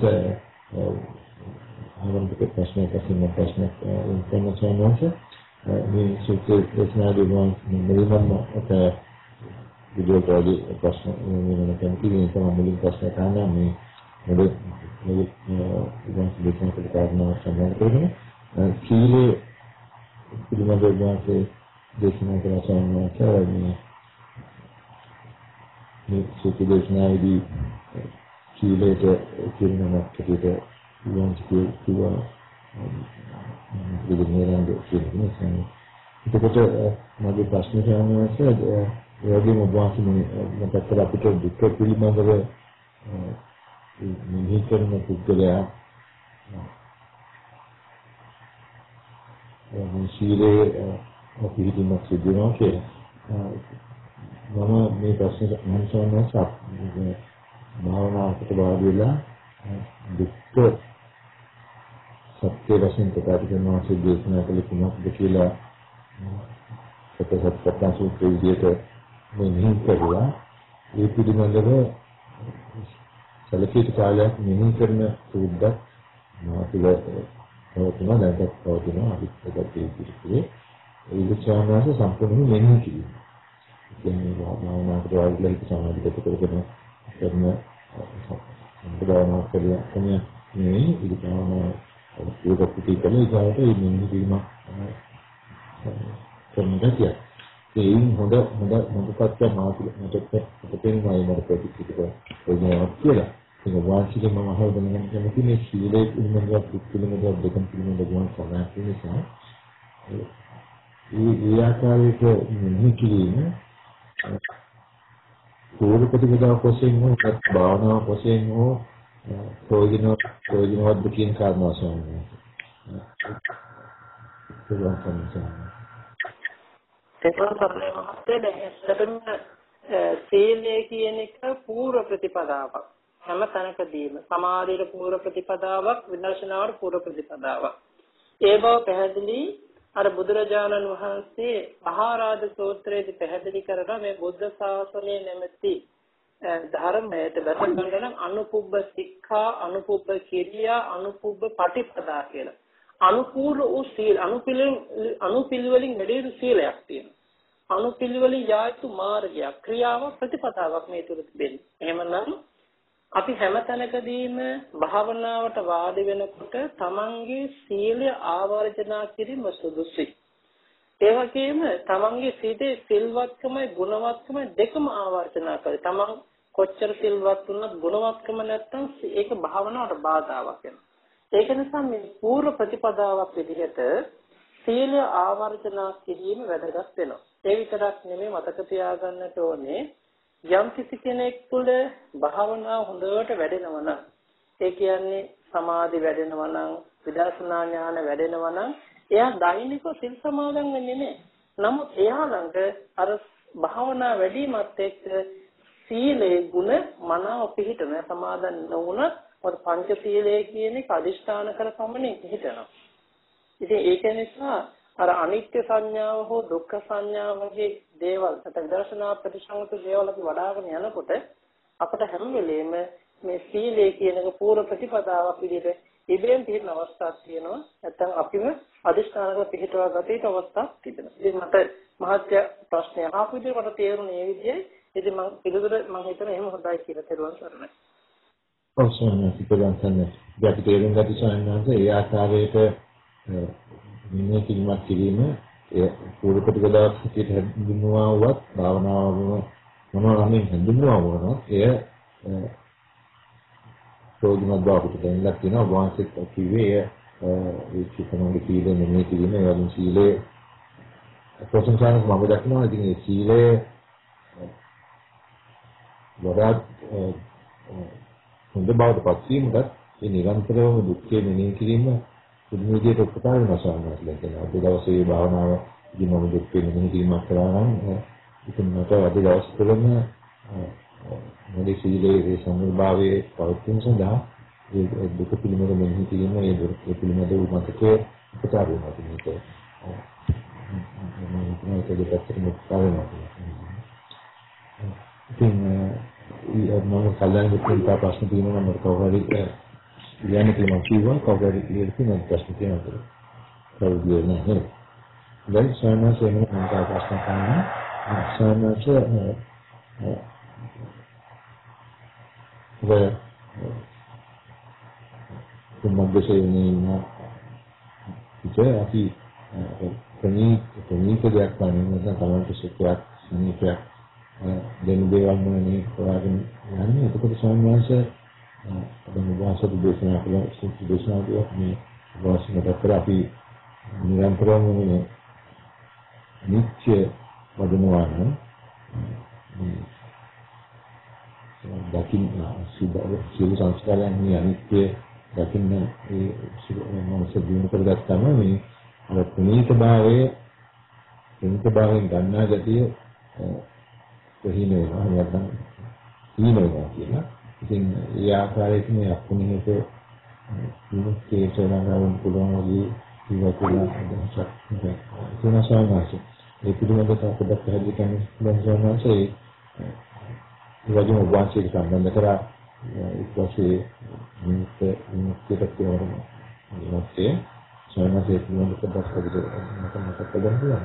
ආරම්භක ප්‍රශ්නයක් අසින්න ප්‍රශ්නයක් ඉන්ෆෝමේෂන් මේ සුපර් ප්‍රශ්නාවලින් මෙලිමම අත විදියෝ කාලේ ප්‍රශ්න මෙන්න කන්ටිනියස් කරන මුලින් ප්‍රශ්න ගන්න මේ මොකද මේ ඉතින් දෙකම කරනවා සම්බන්ධ කරගෙන සීලේ පිළිබඳව වාසේ දේශනා කරන සම්මාචාරණය මේ සුපර් දේශනාවේදී සීලයට කිරිනමක් කටියට යොමු කිව්වා විදිහට කියන්නේ. ඒකට මගේ ප්‍රශ්නේ තමයි ඒ වගේම වාසිනේ මතක අපිට දුක් පිළිබඳව මෙහි කරන පුද්ගලයා මේ සීලේ පිළිපදින්න සිදු වෙනවා කියලා. මම මේ ප්‍රශ්නෙට මම සම්මත භාවනාවට බාධා වෙලා දුක්ඛ සත්‍ය වශයෙන් ප්‍රකාශ කරනවා සිද්ධාර්ථනා කළ කුමක්ද කියලා සත්‍යසත්‍යයන් සූත්‍රයේ විදිහට මේ නිහිත කරුවා. ඒ පිළිබඳව සැලකිලි කාලයක් මෙහි කරන සුද්ධක් මාතුල පවතින දැක්ක පවතින අවිස්සකටි පිළිතුරේ ඒ විචාරණය සම්පූර්ණයෙන් මෙහි කිරීම. කියන්නේ භාවනාවට වඩා හිත සමාධිගත කරගෙන කරන සම්පූර්ණ කරලා තමයි මේ ඉදිරියම ඒක පිටිකල ඉතාලට මෙහි කිරීම කරන ගැතිය. ඒයින් හොඳ හොඳ හොඳ පැත්ත මාතුල මට තේරෙනවා මට ප්‍රතික්‍රියාවක් වෙනවා කියලා. ඒක වාචික මම අහවද නම් කැමති මේ සීලේ පිළිබඳව පිළිබඳව දෙකම පිළිබඳව ගුවන් සමාන නිසා ඒ ඒ ආකාරයට මෙහි කිරීම පූර්ව ප්‍රතිපදාව වශයෙන් හෝ භාවනාව වශයෙන් හෝ ප්‍රයෝජන ප්‍රයෝජනවත් කියන කාරණා වශයෙන් සීලය කියන එක පූර්ව ප්‍රතිපදාවක්. හැම තැනකදීම සමාධියට පූර්ව ප්‍රතිපදාවක්, විදර්ශනාවට පූර්ව ප්‍රතිපදාවක්. ඒ බව පැහැදිලි අර බුදුරජාණන් වහන්සේ මහාරාධ සූත්‍රයේදී පැහැදිලි කරන මේ බුද්ධ ශාසනයේ නැමැති ධර්මයට වැටෙන්න නම් අනුපුබ්බ සික්ඛා, අනුපුබ්බ කිරියා, අනුපුබ්බ පටිපදා කියලා. අනුපූර්ව වූ සීල අනුපිළිවෙලින් වැඩි සීලයක් තියෙනවා. අනුපිළිවෙලින් යායුතු මාර්ගයක්, ක්‍රියාවක්, ප්‍රතිපදාවක් මේ තුල තිබෙනවා. එහෙමනම් අපි හැමතැනකදීම භාවනාවට වාඩි වෙනකොට තමන්ගේ සීලය ආවර්ජනා කිරීම සුදුසුයි. ඒ වගේම තමන්ගේ සිතේ සිල්වත්කමයි ගුණවත්කමයි දෙකම ආවර්ජනා කරේ. තමන් කොච්චර සිල්වත් වුණත් ගුණවත්කම නැත්තම් ඒක භාවනාවට බාධාවක් වෙනවා. ඒක නිසා මේ පූර්ව ප්‍රතිපදාවක් විදිහට සීලය ආවර්ජනා කිරීම වැදගත් වෙනවා. ඒ විතරක් නෙමෙයි මතක තියාගන්නට ඕනේ යම් කිසි කෙනෙක් තුළ භාවනාව හොඳට වැඩෙනවා නම් ඒ කියන්නේ සමාධි වැඩෙනවා නම් විදර්ශනා ඥාන වැඩෙනවා නම් එයා දෛනිකව සිල් සමාදන් වෙන්නේ නැහැ. නමුත් එයා ළඟ අර භාවනා වැඩිමත් එක්ක සීලේ ගුණ මනාව පිහිටන සමාදන් නොවුනත් ඔය පංච සීලය කියන එක අදිෂ්ඨාන කර පමණින් පිහිටනවා. ඉතින් ඒක නිසා අර අනිත්‍ය සංඥාව හෝ දුක්ඛ සංඥාව වගේ දේවල් නැත්නම් දර්ශනා ප්‍රතිසංගත දේවල් අපි වඩ아가න යනකොට අපිට හැම වෙලෙම මේ සීලය කියන එක පූර්ව ප්‍රතිපදාවක් විදිහට ඉබේම පිළින අවස්ථාවක් තියෙනවා. නැත්නම් අපිම අදිෂ්ඨාන කර පිළිටවා ගත යුතු අවස්ථාවක් තිබෙනවා. ඉතින් මට මහත්ය ප්‍රශ්නය අහපු විදිහට මට තේරුණේ මේ විදිහයි. ඉතින් මම පිළිතුර මම හිතන එහෙම හොඳයි කියලා තේරුම් ගන්නවා. ඔව් සෝමනා පිළිතුරෙන් තමයි. අපි තේරුම් ගන්න සම්මානස ඒ ආකාරයට මෙන්න කිරීමක් කිරීම ඒ පූර්ව ප්‍රතිපදාවක් සිට හඳුන්වනවා වත් භාවනාවම මොනවා නම් හඳුන්වනවා වුණා එය ප්‍රෝග්‍රෑම් බවට දැනලා තියෙනවා වාසික කිව්වේ ඒ චිත්තමගේ සීලය මෙන්න කිරීම ඒ වගේ සීලය ප්‍රසංසාරක මම දක්නවා ඉතින් ඒ සීලය වඩාත් හොඳ බවට පත් වීමකට ඒ නිරන්තරව දුක්ඛේ මෙනෙහි කිරීම පුදුම විදිහට උපකාර වෙනවා සාමාන්‍යයෙන් කියන අද දවසේ භාවනාව ඉදින් මම දුක්ඛේ මෙනෙහි කිරීමක් කරා නම් ඉතින් මට අද දවස් තුළම මොලේ සීලේ සම්මුභාවයේ පවතින සඳහා ඒ දුක පිළිබඳ මෙනෙහි කිරීම ඒ දුක පිළිබඳ උමතකේ උපකාර වෙනවා මේක මම හිතනවා ඒක දෙපැත්තටම උපකාර වෙනවා ඉතින් මම කලින් විතර ප්‍රශ්න තියෙනවා මම කවුරුහරි කියන්නේ කියලා කිව්වා කවුරුහරි කියන ප්‍රශ්න තියෙනවා කවුරුද නැහැ දැන් සාමාන්‍යයෙන් මම ප්‍රශ්න කරනවා සාමාන්‍යයෙන් 왜 කුමද්දේනේ ඉතින් අපි තනි තනි දෙයක් ගන්න නැත්නම් තමයි සුඛයක් නිකයක් දෙන දේවල් මොනේ හොයාගෙන යන්නේ එතකොට සාමාන්‍යයෙන් අපේ වාසතු දේශනා කළ සුඛ දේශනා කියන්නේ වාසනට කර අපි නිරන්තරව මේ නිත්‍ය වදනවා නම් දකින්න සියලු සංස්කාරයන් මේ අනිත්‍ය දකින්න ඒ මොනස දිනු කරගත්තාම මේ අර පුනීත භාවයේ පුනීත භාවයෙන් ගන්නා ගතිය කොහින වෙනවා නැත්නම් හීන වෙනවා කියලා. ඉතින් ඒ ආකාරයට මේ අපුණිත විමුක්තිය සරණවන්න පුළුවන් වගේ ජීවත් වෙන අදහසක් තුනසාවාසි. ඒ පිළිබඳව පොඩ්ඩක් පැහැදිලි කරන්න පුළුවන් සමාසයේ ඒ වගේම වාසික සම්බන්ධ කරා ඊට පස්සේ මේ විමුක්තියට කියවරම විමුක්තිය සමාසයේ පිළිබඳව පොඩ්ඩක් පැහැදිලි කරන්න මතක කරගන්න.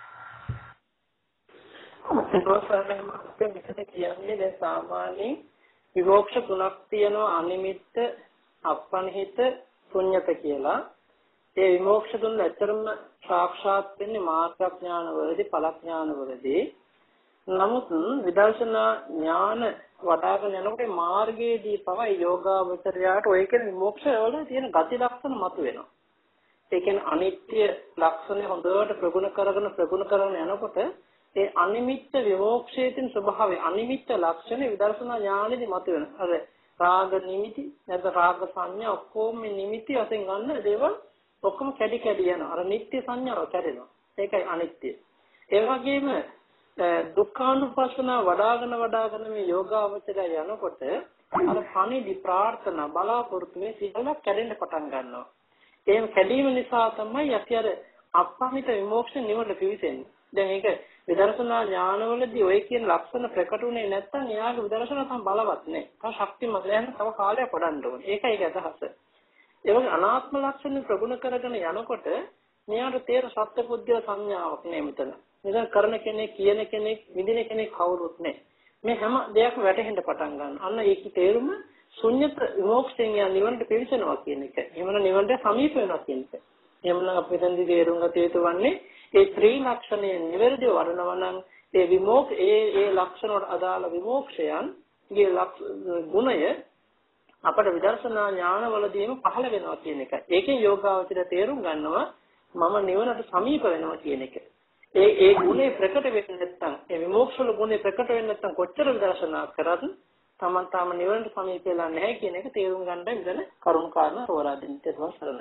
සර්වසාරයෙන් මෙතන කියන්නේ දැන් සාමාන්‍යයෙන් විමෝක්ෂ තුනක් තියෙනවා අනිමිත්ත අපනිහිත ශුන්්‍යත කියලා. ඒ විමෝක්ෂ තුන ඇත්තරම සාක්ෂාත් වෙන්නේ මාර්ගඥාන වලදී ඵලඥාන වලදී. නමුත් විදර්ශනා ඥාන වඩාගෙන යනකොට මාර්ගයේදී පවයි යෝගාවචරයාට ඔය කියන විමෝක්ෂ වල තියෙන ගති ලක්ෂණ මතුවෙනවා. ඒ කියන්නේ අනිත්‍ය ලක්ෂණ හොඳට ප්‍රගුණ කරගෙන ප්‍රගුණ කරගෙන යනකොට ඒ අනිමිත්ත විමෝක්ෂයේ ස්වභාවය අනිමිත්ත ලක්ෂණ විදර්ශනා ඥානෙදි මතුවෙනවා. අර රාග නිමිති නැත්නම් රාග සංඥා ඔක්කොම නිමිති වශයෙන් ගන්න දේවල් ඔක්කොම කැඩි කැඩි යනවා. අර නිත්‍ය සංඥාව කැඩෙනවා. ඒකයි අනිත්‍ය. ඒ වගේම දුක්ඛානුපස්සන වඩාගෙන වඩාගෙන මේ යෝගාවචරය යනකොට අර පණිදි ප්‍රාර්ථනා බලාපොරොත්තු මේ සියල්ල කැඩෙන්න පටන් ගන්නවා. ඒ කැඩීම නිසා තමයි අපි අර අපහිත විමෝක්ෂ නිවන පිවිසෙන්නේ. දැන් ඒක විදර්ශනා ඥානවලදී ඔය කියන ලක්ෂණ ප්‍රකටුනේ නැත්නම් එයාගේ විදර්ශනා තම බලවත් නැහැ. තව ශක්තිමත් නැහැ. තව කාලයක් වඩන්න ඕනේ. ඒකයි ඒක අදහස. ඒ වගේ අනාත්ම ලක්ෂණ ප්‍රගුණ කරගෙන යනකොට මෙයාට තේර සත්‍යපුද්ගල සංඥාවක් නේ මෙතන. මෙතන කරන කෙනෙක්, කියන කෙනෙක්, විඳින කෙනෙක් කවුරුත් නැහැ. මේ හැම දෙයක්ම වැටහෙන්න පටන් ගන්නවා. අන්න ඒකේ තේරුම ශුන්්‍යත විමෝක්ෂයෙන් යන නිවනට පිවිසෙනවා කියන එක. එහෙමනම් නිවනට සමීප වෙනවා කියන එක. එහෙමනම් අපි මෙතනදී තේරුම් ගත යුතු වන්නේ ඒ ත්‍රි ලක්ෂණය නිවැරදිව වඩනවා නම් ඒ විමෝක්ෂ ඒ ඒ ලක්ෂණ වලට අදාළ විමෝක්ෂයන් ගේ ගුණය අපට විදර්ශනා ඥානවලදීම පහළ වෙනවා කියන එක. ඒකෙන් යෝගාවචරය තේරුම් ගන්නවා මම නිවනට සමීප වෙනවා කියන එක. ඒ ඒ ගුණේ ප්‍රකට වෙන්නේ නැත්නම් ඒ විමෝක්ෂ වල ගුණේ ප්‍රකට වෙන්නේ නැත්නම් කොච්චර විදර්ශනා කරත් තමන් තාම නිවනට සමීප වෙලා නැහැ කියන එක තේරුම් ගන්න ඉඳන කරුණු කාරණා තෝරා දෙන්න තියෙනවා සරණයි.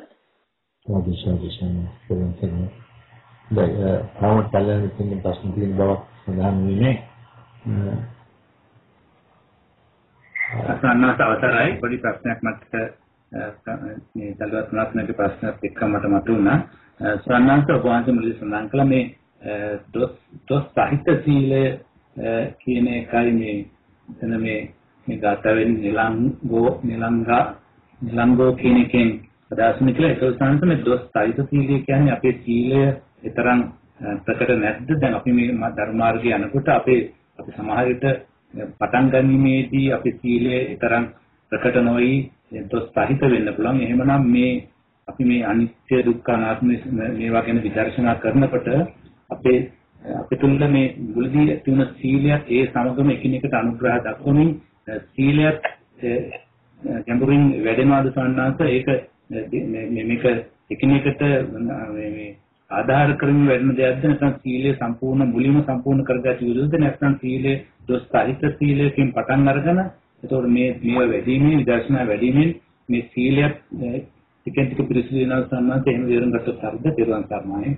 සාදුසාදුසාන දැන් ආවම කලින් ඉතින් ප්‍රශ්න තියෙන බවක් සඳහන් වෙන්නේ. අසන්නත් අවසරයි පොඩි ප්‍රශ්නයක් මට මේ දලුවත් නාත්මක ප්‍රශ්නයක් එක්ක මට මතුණා. සන්නත් ඔබ වහන්සේ මුලින් සඳහන් කළා මේ දොස් දොස් සාහිත්‍ය සීලය කියන එකයි මේ එතන මේ මේ ගතවෙන් නිලංගෝ නිලංගා නිලංගෝ කියන එකෙන් අදහස් කියලා ඒක උසන්ත මේ දොස් සාහිත්‍ය සීලය කියන්නේ අපේ සීලය ඒතරම් ප්‍රකට නැද්ද? දැන් අපි මේ ධර්මාර්ගය යනකොට අපේ අපි සමහර විට පටන් ගැනීමේදී අපේ සීලය ඒතරම් ප්‍රකට නොවි දොස් සහිත වෙන්න පුළුවන්. එහෙමනම් මේ අපි මේ අනිත්‍ය දුක්ඛ අනාත්ම මේවා ගැන විදර්ශනා කරනකොට අපේ අපේ තුල මේ මුලදී තියුණු සීලයත් ඒ සමගම එකිනෙකට අනුග්‍රහ දක්වමින් සීලයත් ගැඹුරින් වැඩෙනවාද සන්නාස ඒක මේක එකිනෙකට මේ ආධාර කරමින් වැඩෙන දෙයක්ද නැත්නම් සීලය සම්පූර්ණ මුලින්ම සම්පූර්ණ කරගත යුතුද නැත්නම් සීලය දොස් සහිත සීලයෙන් පටන් අරගෙන එතකොට මේ මේව වැඩිමේ විදර්ශනා වැඩිමේ මේ සීලයත් ටිකෙන් ටික පිරිසිදු වෙනවා සම්මානට එහෙම විවරණ ගත්තොත් හරිද පෙරවන් සර්මායි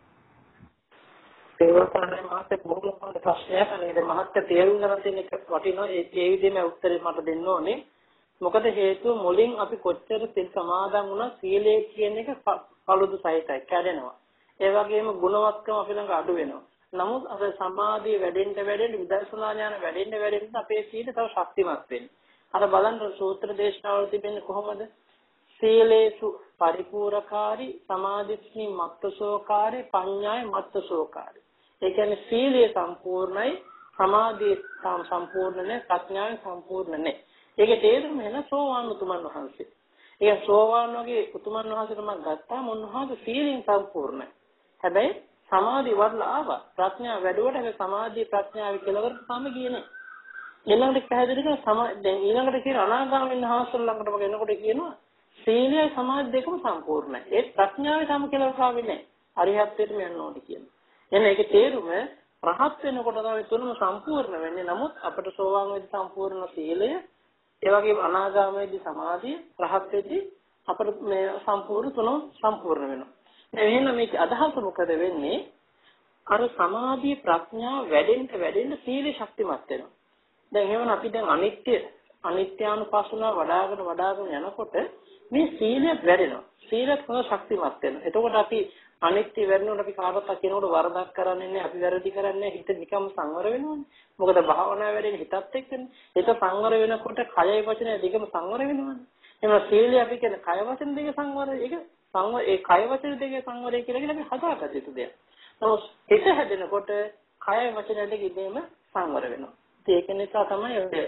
පෙරවන් මාසේ බොහොම හොඳ ප්‍රශ්නයක් නේද මහත්ය තේරුම් ගන්න තියෙන එක වටිනවා ඒ ඒ විදිහම උත්තරේ මට දෙන්න ඕනේ මොකද හේතුව මුලින් අපි කොච්චර සිල් සමාදන් වුණා සීලය කියන එක කලුදු සහිතයි කැඩෙනවා ඒ වගේම ගුණවත්කම අපි ළඟ අඩු වෙනවා. නමුත් අර සමාධිය වැඩෙන්න වැඩෙන්න විදර්ශනා ඥාන වැඩෙන්න වැඩෙන්න අපේ සීල තව ශක්තිමත් වෙන්නේ. අර බලන්න සූත්‍ර දේශනාවල තිබෙන්නේ කොහොමද? සීලේසු පරිපූර්ණකාරී සමාධිස්මි මත්තසෝකාරී පඤ්ඤාය මත්තසෝකාරී. ඒ කියන්නේ සීලය සම්පූර්ණයි සමාධිය සම්පූර්ණ නැහැ ප්‍රඥාව සම්පූර්ණ නැහැ. ඒකේ තේරුම එන සෝවාන් උතුමන් වහන්සේ. ඒ සෝවාන් වගේ උතුමන් වහන්සේට මම ගත්තාම උන්වහන්සේ සීලෙන් සම්පූර්ණයි. හැබැයි සමාධි වඩලා ආවා. ප්‍රඥාව වැඩුවට හැබැයි සමාධි ප්‍රඥාව කෙලවරට සම ගියේ නැහැ. ඊළඟට පැහැදිලි කරන සමා දැන් ඊළඟට කියන අනාගාමීන් වහන්සේලා ළඟටම එනකොට කියනවා සීලය සමාධි දෙකම සම්පූර්ණයි. ඒ ප්‍රඥාවේ සම කෙලවරට ආවේ නැහැ. අරිහත්ත්වයටම යන්න ඕනේ කියනවා. එන්න ඒකේ තේරුම රහත් වෙනකොට තමයි තුනම සම්පූර්ණ වෙන්නේ. නමුත් අපිට සෝවාන් වෙද්දී සම්පූර්ණ සීලය ඒ වගේම අනාගාමයේදී සමාධිය රහත් වෙද්දී අපිට මේ සම්පූර්ණ තුනම සම්පූර්ණ වෙනවා. එහෙනම් මේක අදහස මොකද වෙන්නේ? අර සමාධි ප්‍රඥා වැඩෙන්න වැඩෙන්න සීල ශක්තිමත් වෙනවා. දැන් එහෙනම් අපි දැන් අනිත්‍ය අනිත්‍යානුපස්සනාව වඩාගෙන වඩාගෙන යනකොට මේ සීලය වැඩෙනවා. සීලත් හොඳ ශක්තිමත් වෙනවා. එතකොට අපි අනිත්‍ය වෙනකොට අපි කාටවත් කියනකොට වරදක් කරන්නේ නැහැ, අපි වැරදි කරන්නේ නැහැ, හිත නිකම්ම සංවර වෙනවනේ. මොකද භාවනාව වැඩෙන හිතත් එක්කනේ. හිත සංවර වෙනකොට කයයි වචනය දෙකම සංවර වෙනවනේ. එහෙනම් සීලය අපි කියන කය වචන දෙක සංවර ඒක සංවර ඒ කය වචන දෙක සංවරය කියලා කියන අපි හදාගත්ත යුතු දෙයක්. නමුත් හිත හැදෙනකොට කය වචන දෙක ඉබේම සංවර වෙනවා. ඒක නිසා තමයි ඔය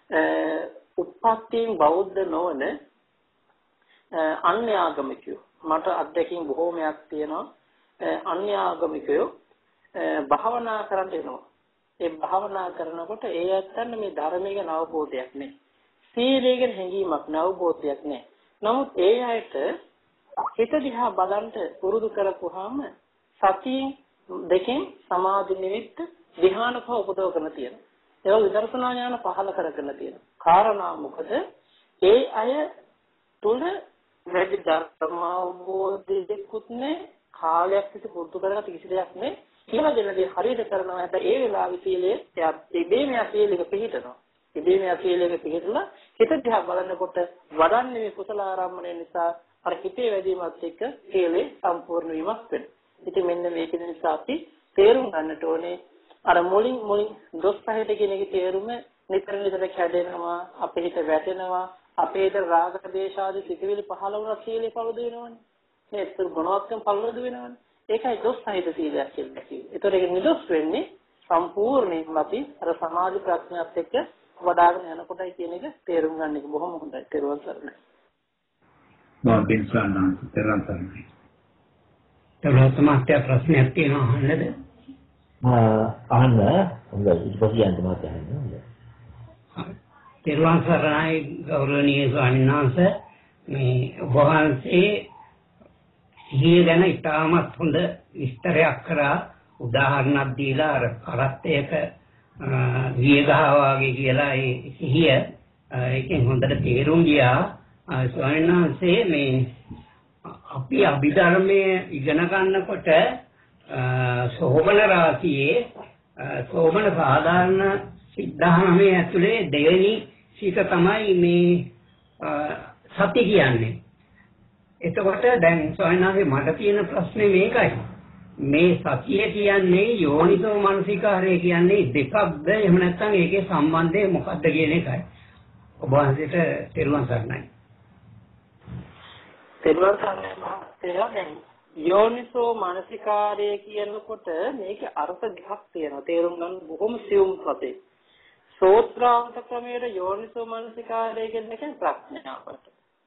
උප්පත්තියෙන් බෞද්ධ නොවන අන්‍ය ආගමිකයෝ මට අත්දැකීම් බොහෝමයක් තියෙනවා. අන්‍ය ආගමිකයෝ භාවනා කරන්න එනවා. ඒ භාවනා කරනකොට ඒ ඇත්තන්න මේ ධර්මයේ ගැන අවබෝධයක් නැහැ. සීලයේ ගැන හැඟීමක් නැහැ, අවබෝධයක් නැහැ. නමුත් ඒ අයට හිත දිහා බලන්න පුරුදු කරපුවාම සතියෙන් දෙකෙන් සමාධි නිමිත්ත ධ්‍යාන පහ උපදව කරන තියෙනවා. ඒක විදර්ශනා ඥාන පහල කරගෙන තියෙනවා. කාරණා මොකද? ඒ අය තුල වැඩි ධර්ම අවබෝධයකුත් නැහැ, කාලයක් තිස්සේ පුරුදු කරගත්ත කිසි දෙයක් නැහැ. කියලා දෙන දේ හරියට කරනවා. හැබැයි ඒ වෙලාවේ සීලය ඉබේම සීලයක පිළිහිටනවා. ඉබේම සීලයක පිළිහිටලා හිත දිහා බලනකොට වඩන්නේ මේ කුසල ආරම්භණය නිසා අර හිතේ වැඩිමත් එක්ක සීලේ සම්පූර්ණ වීමක් වෙනවා. ඉතින් මෙන්න මේක නිසා අපි තේරුම් ගන්නට ඕනේ අර මුලින් මුලින් දොස් පහට කියන එකේ තේරුම නිතර නිතර කැඩෙනවා, අපේ හිත වැටෙනවා, අපේ හිත රාග දේශ ආදී සිතිවිලි පහළ වුණා සීලේ පළද වෙනවනේ. මේ ඒතර ගුණවත්කම් පළද වෙනවනේ. ඒකයි දොස් සහිත සීලයක් කියලා කියන්නේ. ඒතර ඒක නිදොස් වෙන්නේ සම්පූර්ණයෙන්ම අපි අර සමාධි ප්‍රඥාත් එක්ක වඩාගෙන යනකොටයි කියන එක තේරුම් ගන්න එක බොහොම හොඳයි. තේරුවන් සරණයි. මම බින්සන්න තේරුම් ගන්නයි. තේරුවන් සමාත්‍ය ප්‍රශ්නයක් තියෙනවා අහන්නද? අහන්න හොඳයි. ඊට පස්සේ යන්න මාත් අහන්න හොඳයි. තේරුවන් සරණයි ගෞරවනීය ස්වාමීන් වහන්සේ, මේ වහන්සේ සිහිය ගැන ඉතාමත් හොඳ විස්තරයක් කරා. උදාහරණයක් දීලා අර කරත්තයක වියගහ වගේ කියලා ඒ සිහිය ඒකෙන් හොඳට තේරුම් ගියා. ස්වාමීන් වහන්සේ මේ අපි අභිධර්මයේ ඉගෙන ගන්නකොට සෝමන රාශියේ සෝමන සාධාරණ සිද්ධාමයේ ඇතුලේ දෙවෙනි සීක තමයි මේ සති කියන්නේ. එතකොට දැන් ස්වාමීන් වහන්සේ මට තියෙන ප්‍රශ්නේ මේකයි. මේ සතිය කියන්නේ යෝනිසෝ මනසිකාරය කියන්නේ දෙකක්ද? එහෙම නැත්නම් ඒකේ සම්බන්ධය මොකක්ද කියන එකයි. ඔබ වහන්සේට තෙරුවන් සරණයි. තෙරුවන් සරණයි. යෝනිසෝ මනසිකාරය කියනකොට මේකේ අර්ථ දෙකක් තියෙනවා. තේරුම් ගන්න බොහොම සියුම් පදේ. සෝත්‍රාන්ත ක්‍රමයේ යෝනිසෝ මනසිකාරය කියන්නේ ප්‍රඥාවට.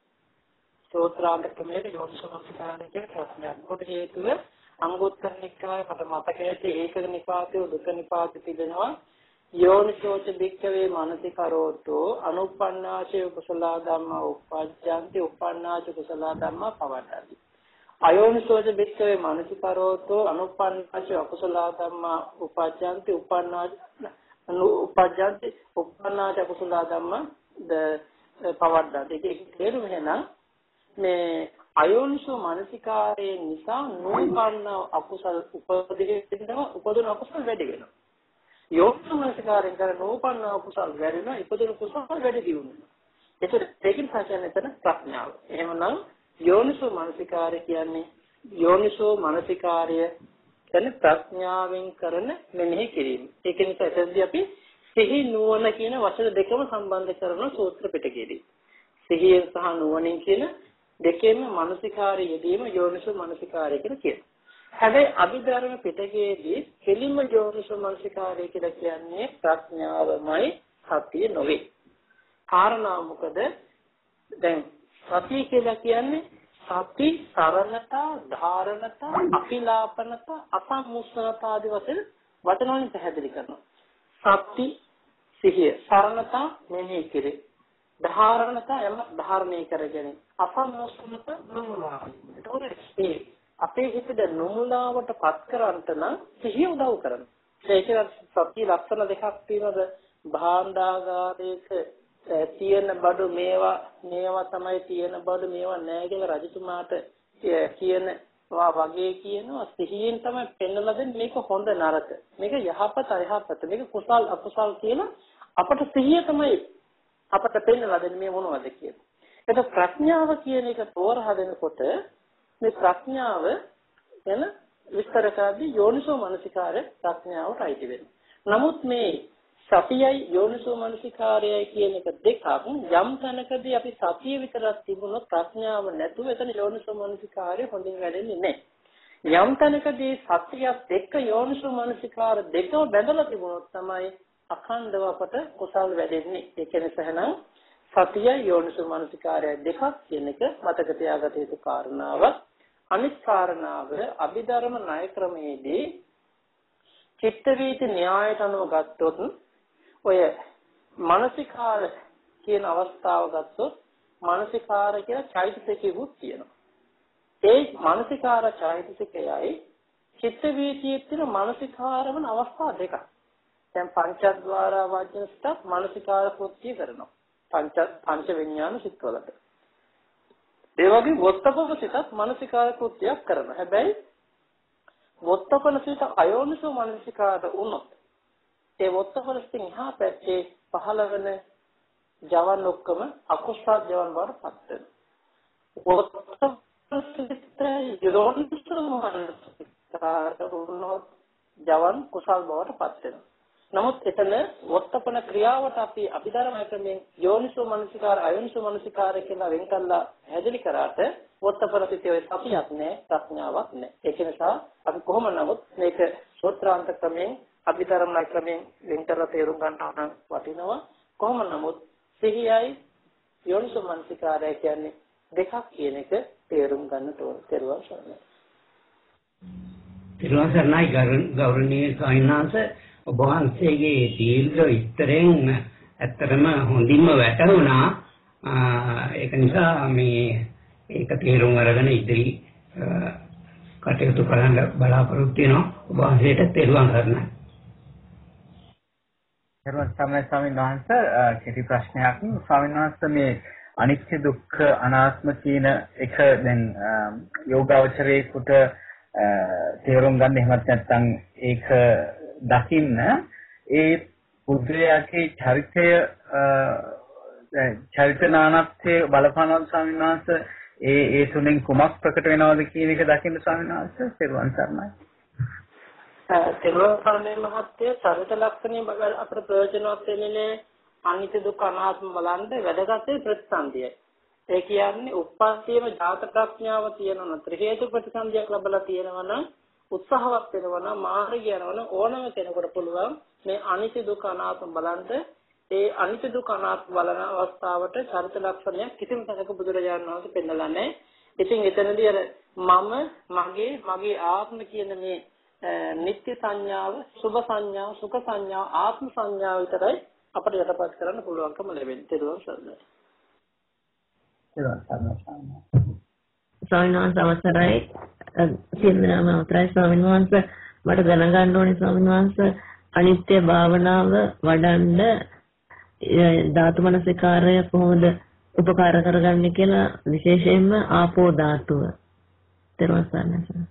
සෝත්‍රාන්ත ක්‍රමයේ යෝනිසෝ මනසිකාරය කියන්නේ ප්‍රඥාවට. කොට හේතුව අංගුත්තර නිකායේ මට මතකයේ ඒකක නිපාතේ දුක නිපාතේ තිබෙනවා. යෝනිසෝච භික්ඛවේ මනසිකරෝතෝ අනුප්පන්නාචේ කුසල ධම්මා උපජ්ජන්ති උප්පන්නාච කුසල ධම්මා පවට්ටති. අයෝනිසෝච භික්ඛවේ මනසිකරෝතෝ අනුප්පන්නාච අකුසල ධම්මා උපජ්ජන්ති උප්පන්නාච උපජ්ජන්ති උප්පන්නාච කුසල ධම්මා පවට්ටති. ඒක තේරුම එහෙනම් මේ අයෝනිසෝ මනසිකාරයේ නිසා නූපන්න අකුසල උපදිනවා, උපදින අකුසල වැඩි වෙනවා. යෝනිසෝ මනසිකාරයෙන් කරන නූපන්න අකුසල වැඩි වෙනවා, උපදින කුසල වැඩි දියුණුවා. ඒක දෙකින් පස්සෙන් එතන ප්‍රඥාව. එහෙමනම් යෝනිසෝ මනසිකාරය කියන්නේ යෝනිසෝ මනසිකාරය කියන්නේ ප්‍රඥාවෙන් කරන මෙනෙහි කිරීම. ඒක නිසා එතනදී අපි සිහි නුවණ කියන වචන දෙකම සම්බන්ධ කරන සූත්‍ර පිටකයේදී සිහියෙන් සහ නුවණින් කියන දෙකෙන්ම මානසිකාරය යෙදීම යෝනිසෝ මානසිකාරය කියලා කියනවා. හැබැයි අභිධර්ම පිටකයේදී කෙලින්ම යෝනිසෝ මානසිකාරය කියලා කියන්නේ ප්‍රඥාවමයි, සතිය නොවේ. කාරණා මොකද? දැන් සතිය කියලා කියන්නේ සති, සරණතා, ධාරණතා, අපිලාපනතා, අසම්මුස්සනතා ආදී වශයෙන් වචන වලින් පැහැදිලි කරනවා. සති සිහිය, සරණතා මෙනෙහි කිරීම, ධාරණතා යම ධාරණය කරගෙන, අපමුස්සනත නුමුලා. ඒතකොට අපේ හිතේ නුමුලාවට පත් කරන්ට නම් සිහිය උදව් කරනවා. ඒක සත්‍ය ලක්ෂණ දෙකක් තියෙනවා. භාණ්ඩාගාරයක තියෙන බඩු මේවා මේවා තමයි තියෙන බඩු මේවා නෑ කියලා රජතුමාට කියන වා වගේ කියනවා සිහියෙන් තමයි පෙන්වලා දෙන්නේ මේක හොඳ නරක. මේක යහපත අයහපත. මේක කුසල් අකුසල් කියලා අපට සිහිය තමයි අපට පෙන්වලා දෙන්නේ මේ මොනවද කියලා. ඒක ප්‍රඥාව කියන එක තෝරා දෙනකොට මේ ප්‍රඥාව ගැන විස්තර කරද්දී යෝනිසෝ මනසිකාරය ප්‍රඥාවට අයිති වෙනවා. නමුත් මේ සතියයි යෝනිසෝ මනසිකාරයයි කියන එක දෙකක් යම් තැනකදී අපි සතිය විතරක් තිබුණොත් ප්‍රඥාව නැතුව එතන යෝනිසෝ මනසිකාරය හොඳින් වැඩෙන්නේ නැහැ. යම් තැනකදී සතියත් එක්ක යෝනිසෝ මනසිකාර දෙකම බැඳලා තිබුණොත් තමයි අඛණ්ඩව අපට කුසල් වැඩෙන්නේ. ඒ කියන්නේ සහනම් සතිය යෝනිසෝ මනසිකාරය දෙකක් කියන එක මතක තියාගත යුතු කාරණාවක්. අනිත් කාරණාව අභිධර්ම ණය ක්‍රමයේදී චිත්ත වීති න්‍යායට අනුව ගත්තොත් ඔය මානසිකාර කියන අවස්ථාව ගත්තොත් මානසිකාර කියන චෛතසිකෙකුත් තියෙනවා. ඒ මානසිකාර චෛතසිකයයි චිත්ත වීතියේ තියෙන මානසිකාර වන අවස්ථා දෙකක්. දැන් පංචද්වාර වචන සිතක් මානසිකාර කෘත්‍ය කරනවා. පංච පංච විඥාන සිත්වලට. ඒ වගේ වොත්තපන සිතක් මානසිකාර කෘත්‍යයක් කරනවා. හැබැයි වොත්තපන සිත අයෝනිසෝ මානසිකාර වුණොත් ඒ වොත්තපන සිතින් එහා පැත්තේ පහළ වෙන ජවන් ඔක්කොම අකුසල ජවන් බවට පත් වෙනවා. වොත්තපන සිත යෝනිසෝ මානසිකාර වුණොත් ජවන් කුසල් බවට පත් වෙනවා. නමුත් එතන වොත්තපන ක්‍රියාවට අපි අභිධර්ම ක්‍රමයෙන් යෝනිසෝ මනසිකාර අයෝනිසෝ මනසිකාර කියලා වෙන් කරලා හැදලි කරාට වොත්තපන සිතේ සතියක් නැහැ ප්‍රඥාවක් නැහැ. ඒක නිසා අපි කොහොම නමුත් මේක සූත්‍රාන්ත ක්‍රමයෙන් අභිධර්ම ක්‍රමයෙන් වෙන් කරලා තේරුම් ගන්නවා නම් වටිනවා. කොහොම නමුත් සිහියයි යෝනිසෝ මනසිකාරය කියන්නේ දෙකක් කියන එක තේරුම් ගන්නට ඕන. තේරුම් ගන්න. තේරුම් ගන්නයි ගෞරවනීය ස්වාමීන් වහන්සේ ඔබ වහන්සේගේ දීර්ඝ විස්තරයෙන් ඇත්තටම හොඳින්ම වැටහුණා. ඒක නිසා මේ ඒක තේරුම් අරගෙන ඉදිරි කටයුතු කරන්න බලාපොරොත්තු වෙනවා. ඔබ වහන්සේට තෙරුවන් සරණයි. තෙරුවන් සරණයි ස්වාමීන් වහන්සේ. කෙටි ප්‍රශ්නයක්. ස්වාමීන් වහන්සේ මේ අනිත්‍ය දුක්ඛ අනාත්ම කියන එක දැන් යෝගාවචරයේකට තේරුම් ගන්න එහෙමත් නැත්නම් ඒක දකින්න ඒ පුද්ගලයාගේ චරිතය චරිත නානත්වයේ බලපාන ස්වාමීන් වහන්සේ ඒ ඒ තුنين කුමක් ප්‍රකට වෙනවද කියන එක දකින්න ස්වාමීන් වහන්සේ තෙරුවන් සරණයි. තෙරුවන් සරණයි මහත්තයා චරිත ලක්ෂණය අපට ප්‍රයෝජනවත් වෙන්නේ අනිත්‍ය දුක්ඛ අනාත්ම බලන්න වැදගත් ප්‍රතිසන්දියයි. ඒ කියන්නේ උප්පත්තියම ජාත ප්‍රඥාව තියෙනවා නම් ත්‍රි හේතු ප්‍රතිසන්දියක් ලැබලා තියෙනවා නම් උත්සාහවත් වෙනවා නම් මාර්ගය යනවා නම් ඕනම කෙනෙකුට පුළුවන් මේ අනිත්‍ය දුක්ඛ අනාත්ම බලන්න. ඒ අනිත්‍ය දුක්ඛ අනාත්ම බලන අවස්ථාවට චරිත ලක්ෂණයක් කිසිම තැනක බුදුරජාණන් වහන්සේ පෙන්නලා නැහැ. ඉතින් එතනදී අර මම මගේ මගේ ආත්ම කියන මේ නිත්‍ය සංඥාව, සුභ සංඥාව, සුඛ සංඥාව, ආත්ම සංඥාව විතරයි අපිට යටපත් කරන්න පුළුවන්කම ලැබෙන්නේ. තේරුම් ගන්න. තේරුම් ගන්න. ස්වාමීන් වහන්සේ අවසරයි. සියලුම අවතරයි ස්වාමීන් වහන්සේ. මට දැනගන්න ඕනේ ස්වාමීන් වහන්සේ අනිත්‍ය භාවනාව වඩන්න ධාතු මනසිකාරය කොහොමද උපකාර කරගන්නේ කියලා විශේෂයෙන්ම ආපෝ ධාතුව. තේරුම් ගන්න.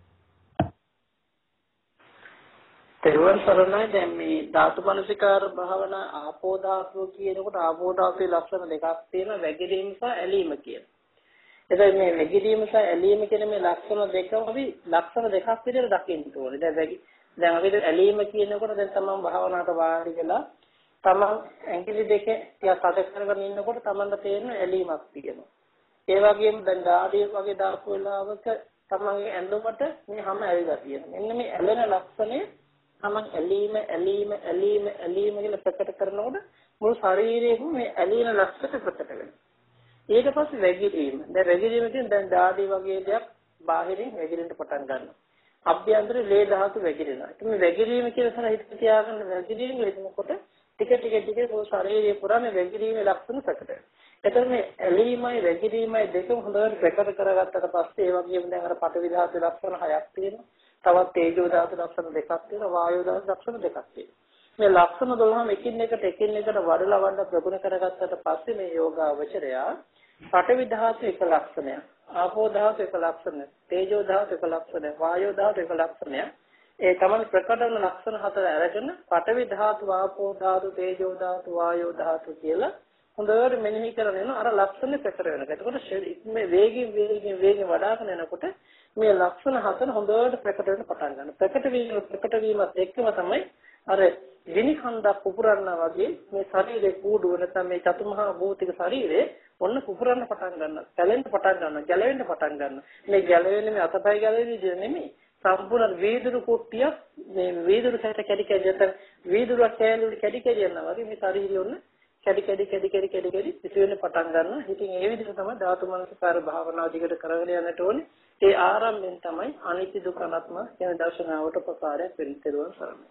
තෙරුවන් සරණයි. දැන් මේ ධාතු මනසිකාර භාවනා ආපෝ ධාතුව කියනකොට ආපෝ ධාතුවේ ලක්ෂණ දෙකක් තියෙනවා, වැగిරීම සහ ඇලීම කියන. එතකොට මේ වැగిරීම සහ ඇලීම කියන මේ ලක්ෂණ දෙකම අපි ලක්ෂණ දෙකක් විදිහට දකින්න ඕනේ. දැන් වැගි දැන් අපි ඇලීම කියනකොට දැන් තමන් භාවනාවට වාඩි වෙලා තමන් ඇඟිලි දෙකේ ටිකක් අත කරගෙන ඉන්නකොට තමන්ට තේරෙන ඇලීමක් තියෙනවා. ඒ වගේම දැන් ඩාඩිය වගේ දාපු වෙලාවක තමන්ගේ ඇඳුමට මේ හැම ඇවිල්ලා තියෙනවා. මෙන්න මේ ඇලෙන ලක්ෂණය තමන් ඇලීම ඇලීම ඇලීම ඇලීම කියලා ප්‍රකට කරනකොට මුළු ශරීරයේම මේ ඇලීන ලක්ෂණ ප්‍රකට වෙනවා. ඊට පස්සේ වැగిරීම. දැන් වැగిරීම කියන්නේ දැන් ඩාඩිය වගේ දෙයක් බාහිරින් වැగిරෙන්න පටන් ගන්නවා. අභ්‍යන්තරේ ලේ ධාතු වැగిරෙනවා. ඒක මේ වැగిරීම කියලා සර හිත තියාගන්න වැగిරීම වෙනකොට ටික ටික ටික මුළු ශරීරය පුරා මේ වැగిරීමේ ලක්ෂණ ප්‍රකට වෙනවා. එතකොට මේ ඇලීමයි වැగిරීමයි දෙකම හොඳට ප්‍රකට කරගත්තට පස්සේ ඒ වගේම දැන් අර පඨවි ධාතු ලක්ෂණ හයක් තියෙනවා. තවත් තේජෝ ධාතු ලක්ෂණ දෙකක් තියෙනවා, වායෝ ධාතු ලක්ෂණ දෙකක් තියෙනවා. මේ ලක්ෂණ දොළහම එකින් එකට එකින් එකට වඩලා වඩලා ප්‍රගුණ කරගත්තට පස්සේ මේ යෝගාවචරයා පඨවි ධාතු එක ලක්ෂණයක්, ආපෝ ධාතු එක ලක්ෂණ, තේජෝ ධාතු එක ලක්ෂණ, වායෝ ධාතු එක ලක්ෂණය. ඒ තමයි ප්‍රකට වන ලක්ෂණ හතර අරගෙන පඨවි ධාතු, ආපෝ ධාතු, තේජෝ ධාතු, වායෝ ධාතු කියලා හොඳට මෙනෙහි කරගෙන යන අර ලක්ෂණ ප්‍රකට වෙනවා. එතකොට මේ වේගයෙන් වේගයෙන් වේගයෙන් වඩාගෙන යනකොට මේ ලක්ෂණ හතර හොඳට ප්‍රකට වෙන්න පටන් ගන්නවා. ප්‍රකට වීම ප්‍රකට වීමත් එක්කම තමයි අර විනිඛණ්ඩ පුපුරන්නා වගේ මේ ශරීරේ කූඩුව නැත්නම් මේ චතුමහා භූතික ශරීරේ ඔන්න පුපුරන්න පටන් ගන්නවා. ගැලෙන්න පටන් ගන්නවා. ගැලවෙන්න පටන් ගන්නවා. මේ ගැලවෙන්නේ මේ අතපය ගැලවෙන විදිහ නෙමෙයි. සම්පූර්ණ වීදුරු කුට්ටිය මේ වීදුරු සැට කැඩි කැඩි නැත්නම් වීදුරු කැලුළු කැඩි කැඩි යනවා වගේ මේ ශරීරය ඔන්න කැඩි කැඩි කැඩි කැඩි කැඩි කැඩි ඉතිවෙන්න පටන් ගන්නවා. ඉතින් ඒ විදිහට තමයි ධාතු මනසකාර භාවනාව දිගට කරගෙන යන්නට ඕනේ. ඒ ආරම්භයෙන් තමයි අනිත්‍ය දුක්ඛ අනාත්ම කියන දර්ශනාවට උපකාරයක් වෙන්නේ කියලා සරණයි.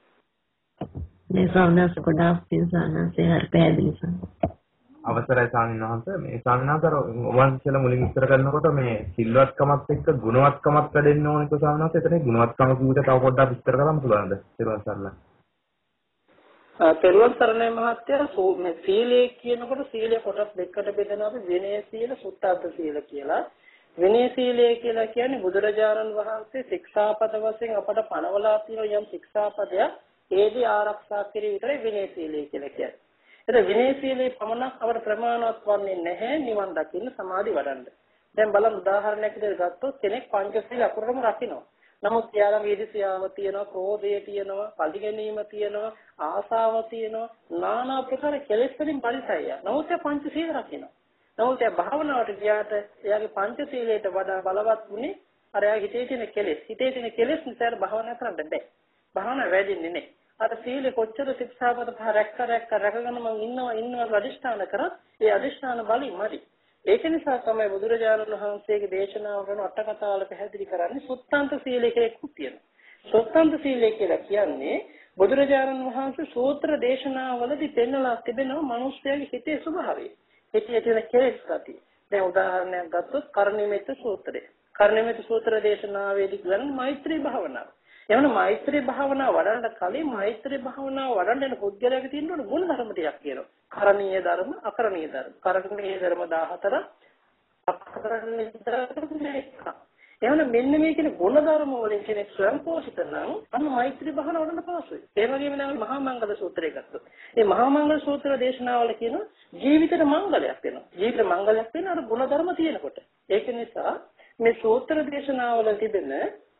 මේ සාමනස කොටස් තින්සනසේ හරි පැහැදිලි සම්පූර්ණ. අවසරයි ස්වාමීන් වහන්සේ මේ ස්වාමීන් වහන්සේ වන්ස් කියලා මුලින් විස්තර කරනකොට මේ සිල්වත්කමත් එක්ක ගුණවත්කමත් වැඩෙන්න ඕනේ කියලා ස්වාමීන් වහන්සේ එතන ගුණවත්කම කියුවට තව පොඩ්ඩක් විස්තර කරන්න පුළුවන්ද? ඊළඟ සරලයි. පෙරවන් සරණයි මහත්තයා මේ සීලය කියනකොට සීලය කොටස් දෙකකට බෙදනවා අපි විනය සීල සුත්තබ්බ සීල කියලා. විනය සීලය කියලා කියන්නේ බුදුරජාණන් වහන්සේ ශික්ෂාපද වශයෙන් අපට පනවලා තියෙන යම් ශික්ෂාපදයක් ඒදී ආරක්ෂා කිරීම විතරයි විනය සීලය කියලා කියන්නේ. ඒක විනය සීලේ පමණක් අපට ප්‍රමාණවත් වන්නේ නැහැ නිවන් දකින්න සමාධි වඩන්න. දැන් බලන්න උදාහරණයක් විදිහට ගත්තොත් කෙනෙක් පංචශීල අකුරම රකින්නවා. නමුත් යාළඟ ඊර්ෂ්‍යාව තියෙනවා, ක්‍රෝධය තියෙනවා, පරිගැනීම තියෙනවා, ආසාව තියෙනවා, নানা ප්‍රකාර කෙලෙස් වලින් පරිසයය. නමුත් ඒ පංචශීල රකින්නවා. නමුත් ඒ භාවනාවට ගියාට එයාගේ පංචශීලයට වඩා බලවත් වුණේ අර එයාගේ හිතේ තියෙන කෙලෙස්. හිතේ තියෙන කෙලෙස් නිසා භාවනා කරන්න බැහැ. භාවනාව වැඩින්නේ නැහැ. අර සීලෙ කොච්චර ශික්ෂාපද පහ රැක්ක රැක්ක රැකගෙන මම ඉන්නවා ඉන්නවා අදිෂ්ඨාන කරත් ඒ අදිෂ්ඨාන බලි මදි. ඒක නිසා තමයි බුදුරජාණන් වහන්සේගේ දේශනාව කරන අට කතාවල පැහැදිලි කරන්නේ සුත්තන්ත සීලය කියලා එකක් තියෙනවා. සුත්තන්ත සීලය කියලා කියන්නේ බුදුරජාණන් වහන්සේ සූත්‍ර දේශනාවලදී පෙන්වලා තිබෙනවා මිනිස්යාගේ හිතේ ස්වභාවය. හිතේ තියෙන කෙලෙස් ගති. දැන් උදාහරණයක් ගත්තොත් කරණීයමෙත් සූත්‍රය. කරණීයමෙත් සූත්‍ර දේශනාවේදී කියන්නේ මෛත්‍රී භාවනාව. එවන මෛත්‍රී භාවනාව වඩන්න කලින් මෛත්‍රී භාවනාව වඩන්න යන පුද්ගලයාගේ තියෙන උන ගුණ ධර්ම ටිකක් කියනවා. කරණීය ධර්ම, අකරණීය ධර්ම. කරණීය ධර්ම දහහතර, අකරණීය ධර්ම එක. එවන මෙන්න මේ කියන ගුණ ධර්ම වලින් කෙනෙක් ස්වයං පෝෂිත නම් අන්න මෛත්‍රී භාවනාව වඩන්න පහසුයි. ඒ වගේම නම් මහා මංගල සූත්‍රය ගත්තොත්. මේ මහා මංගල සූත්‍ර දේශනාවල කියන ජීවිතේට මංගලයක් වෙනවා. ජීවිත මංගලයක් වෙන අර ගුණ ධර්ම තියෙනකොට. ඒක නිසා මේ සූත්‍ර දේශනාවල තිබෙන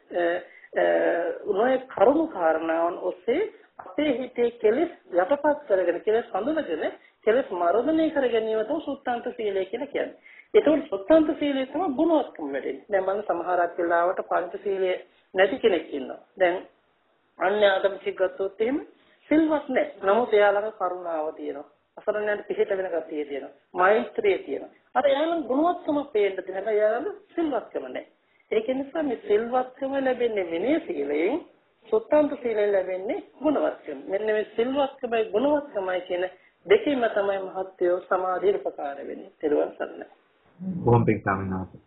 උනේ කරුණු කාරණාවන් ඔස්සේ අපේ හිතේ කෙලෙස් යටපත් කරගෙන කෙලෙස් හඳුනගෙන කෙලෙස් මර්ධනය කර ගැනීම තමයි සුත්තන්ත සීලය කියලා කියන්නේ. ඒතකොට සුත්තන්ත සීලය තමයි ගුණවත්කම වැඩෙන්නේ. දැන් මම සමහරක් වෙලාවට පංච සීලය නැති කෙනෙක් ඉන්නවා. දැන් අන්‍ය ආගමික ගත්තොත් එහෙම සිල්වත් නැහැ. නමුත් එයා ළඟ කරුණාව තියෙනවා. අසරණයන්ට පිහිට වෙන ගතිය තියෙනවා. මෛත්‍රිය තියෙනවා. අර එයාලඟ ගුණවත්කම පේන්න තියෙනවා. එයාලඟ සිල්වත්කම නැහැ. ඒක නිසා මේ සිල්වත්කම ලැබෙන්නේ විනය සීලයෙන්, සුත්තන්ත සීලයෙන් ලැබෙන්නේ ගුණවත්කම. මෙන්න මේ සිල්වත්කමයි ගුණවත්කමයි කියන දෙකේම තමයි මහත්යෝ සමාධියට උපකාර වෙන්නේ. තෙරුවන් සරණයි. බොහොම පිං ස්වාමීන් වහන්සේ.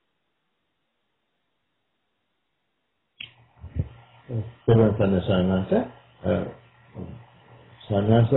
තෙරුවන් සරණයි සානස. සානස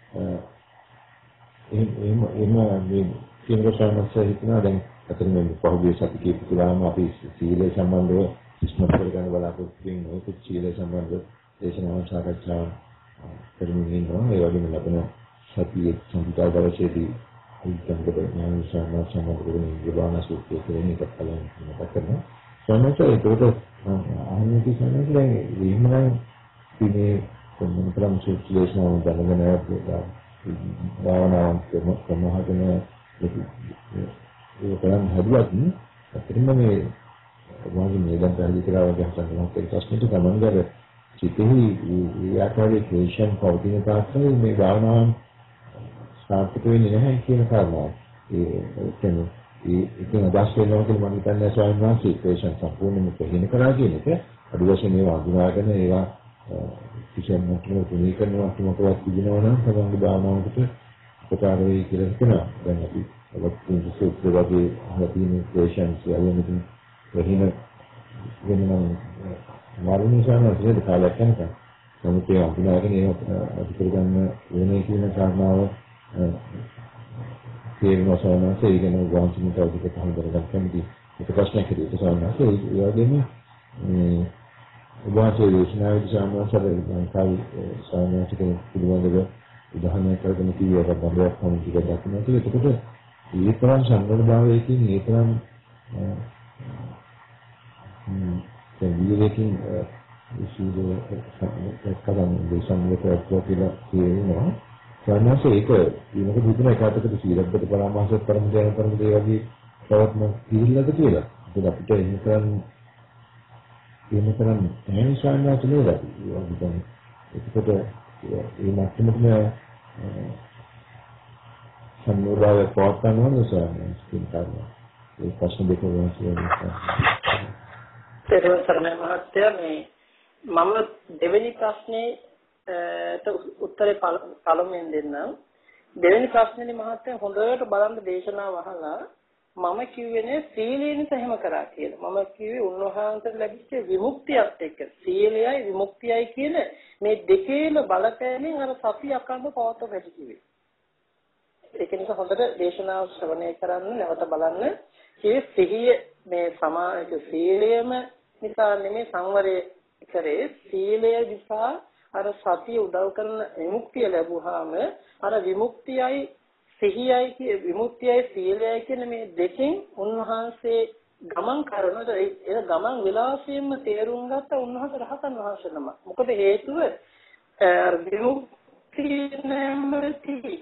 එහෙම එහෙම මේ කියන සානස හිතනවා දැන් අතන මේ පහුගිය සති කීප තුනම අපි සීලය සම්බන්ධව ඉස්මතු කරගෙන බලාපොරොත්තු වෙන නොයෙකුත් සීලය සම්බන්ධ දේශනාවන් සාකච්ඡා කරමින් ඉන්නවා. ඒ වගේම ලබන සතියේ සම්පූර්ණ දවසේදී අයිතංගද ඥාන සම්මාන සම්බන්ධ කරගෙන ඉබාන සූත්‍රය කියන එක කලින් මතක් කරනවා. සමහරවිට ඒකට අහන්නේ කියන්නේ දැන් එහෙමනම් ඉතින් කොම්මන කරම් සූත්‍ර දේශනාවන් දැනගෙන ආවා. භාවනාවන් කරනහගෙන ඒ කරන් හදුවත් අතරින්ම මේ වාගේ මේදන් පැහැදිලි කරා වගේ හසන්නවා ඒ ප්‍රශ්නෙට සම්බන්ධව සිතෙහි ඒ ආකාරයේ ක්ලේශයන් පවතින තාක්ෂණය මේ භාවනාවන් සාර්ථක වෙන්නේ නැහැ කියන කාරණාව. ඒ කියන්නේ ඒ ඉතින් අදහස් වෙනවා කියලා මම හිතන්නේ ස්වාමීන් වහන්සේ ක්ලේශයන් සම්පූර්ණයෙන්ම ප්‍රහීන කරා කියන එක අඩු වශයෙන් ඒවා අඳුනාගෙන ඒවා කිසියම් මොකක්ද තුනී කරනවා මොකක්ද කියනවා නම් තමන්ගේ භාවනාවකට උපකාර වෙයි කියලා හිතනවා. දැන් අපි වත්තින් සූත්‍රයේ හදින ක්ලේශයන් සියල්ලම ප්‍රහීන වෙනවා. මාරුනිසාන ඇතුළේ කාලයක් යනකම් සමුතේ අඳුනාගෙන ඒක අධිකර ගන්න වෙනේ කියන කාරණාව තේරෙනවා සවනස ඒ ගැන ගාන්සින් තවදුරටත් හඳුනගන්න කැමති. ඒක ප්‍රශ්නයක් හිතේ සවනස ඒ වගේම මේ උභාසයේ දේශනාවේ සාමාන්‍යයෙන් ලංකාවේ සාමාන්‍යයෙන් පිළිබඳව උදාහරණයක් කරගෙන කියවක බබයක් වගේ ටික දක්වනවා. ඒකකොට ඒ තරම් සංවර්ධභාවයකින් ඒ තරම් හ්ම් විවේකයෙන් ඉස්සුවේ කරන දේශනාවක කියලා කියනවා. සාමාන්‍යයෙන් ඒක මොකද හිතන එකකට සීලබ්බත පරාමාසත් පරම ධ්‍යාන පරම දේ වගේ ප්‍රවත්ම කිරිල්ලද කියලා. ඒක අපිට එන්නතරම් එන්නතරම් එහෙම සාමාන්‍යයෙන් නේද? ඒකකොට ඒ මට්ටමකම සම්මෝධය පවත්වන්න ඕනේ සාමාන්‍යයෙන් කියනවා. ඒ ප්‍රශ්න දෙක වගේ ඒක සරණයි මහත්තයා මේ මම දෙවෙනි ප්‍රශ්නේ උත්තරේ පළමුවෙන් දෙන්නම්. දෙවෙනි ප්‍රශ්නේ මහත්තයා හොඳට බලන්න දේශනාව අහලා මම කිව්වේනේ සීලයෙන් එහෙම කරා කියලා. මම කිව්වේ උන්වහන්සේට ලැබිච්ච විමුක්තියත් එක්ක සීලයයි විමුක්තියයි කියන මේ දෙකේම බලපෑමෙන් අර සතිය අකණ්ඩ පවත්ව වැඩි කිව්වේ. ඒක නිසා හොඳට දේශනාව ශ්‍රවණය කරන්න නැවත බලන්න. මේ සිහිය මේ සමාජ සීලයම නිසා නෙමෙයි සංවරය කරේ සීලය නිසා අර සතිය උදව් කරන විමුක්තිය ලැබුවාම අර විමුක්තියයි සිහියයි කිය විමුක්තියයි සීලයයි කියන මේ දෙකෙන් උන්වහන්සේ ගමන් කරනකොට ඒ ගමන් විලාසයෙන්ම තේරුම් ගත්ත උන්වහන්සේ රහතන් වහන්සේ නම. මොකද හේතුව විමුක්තිය නැමැති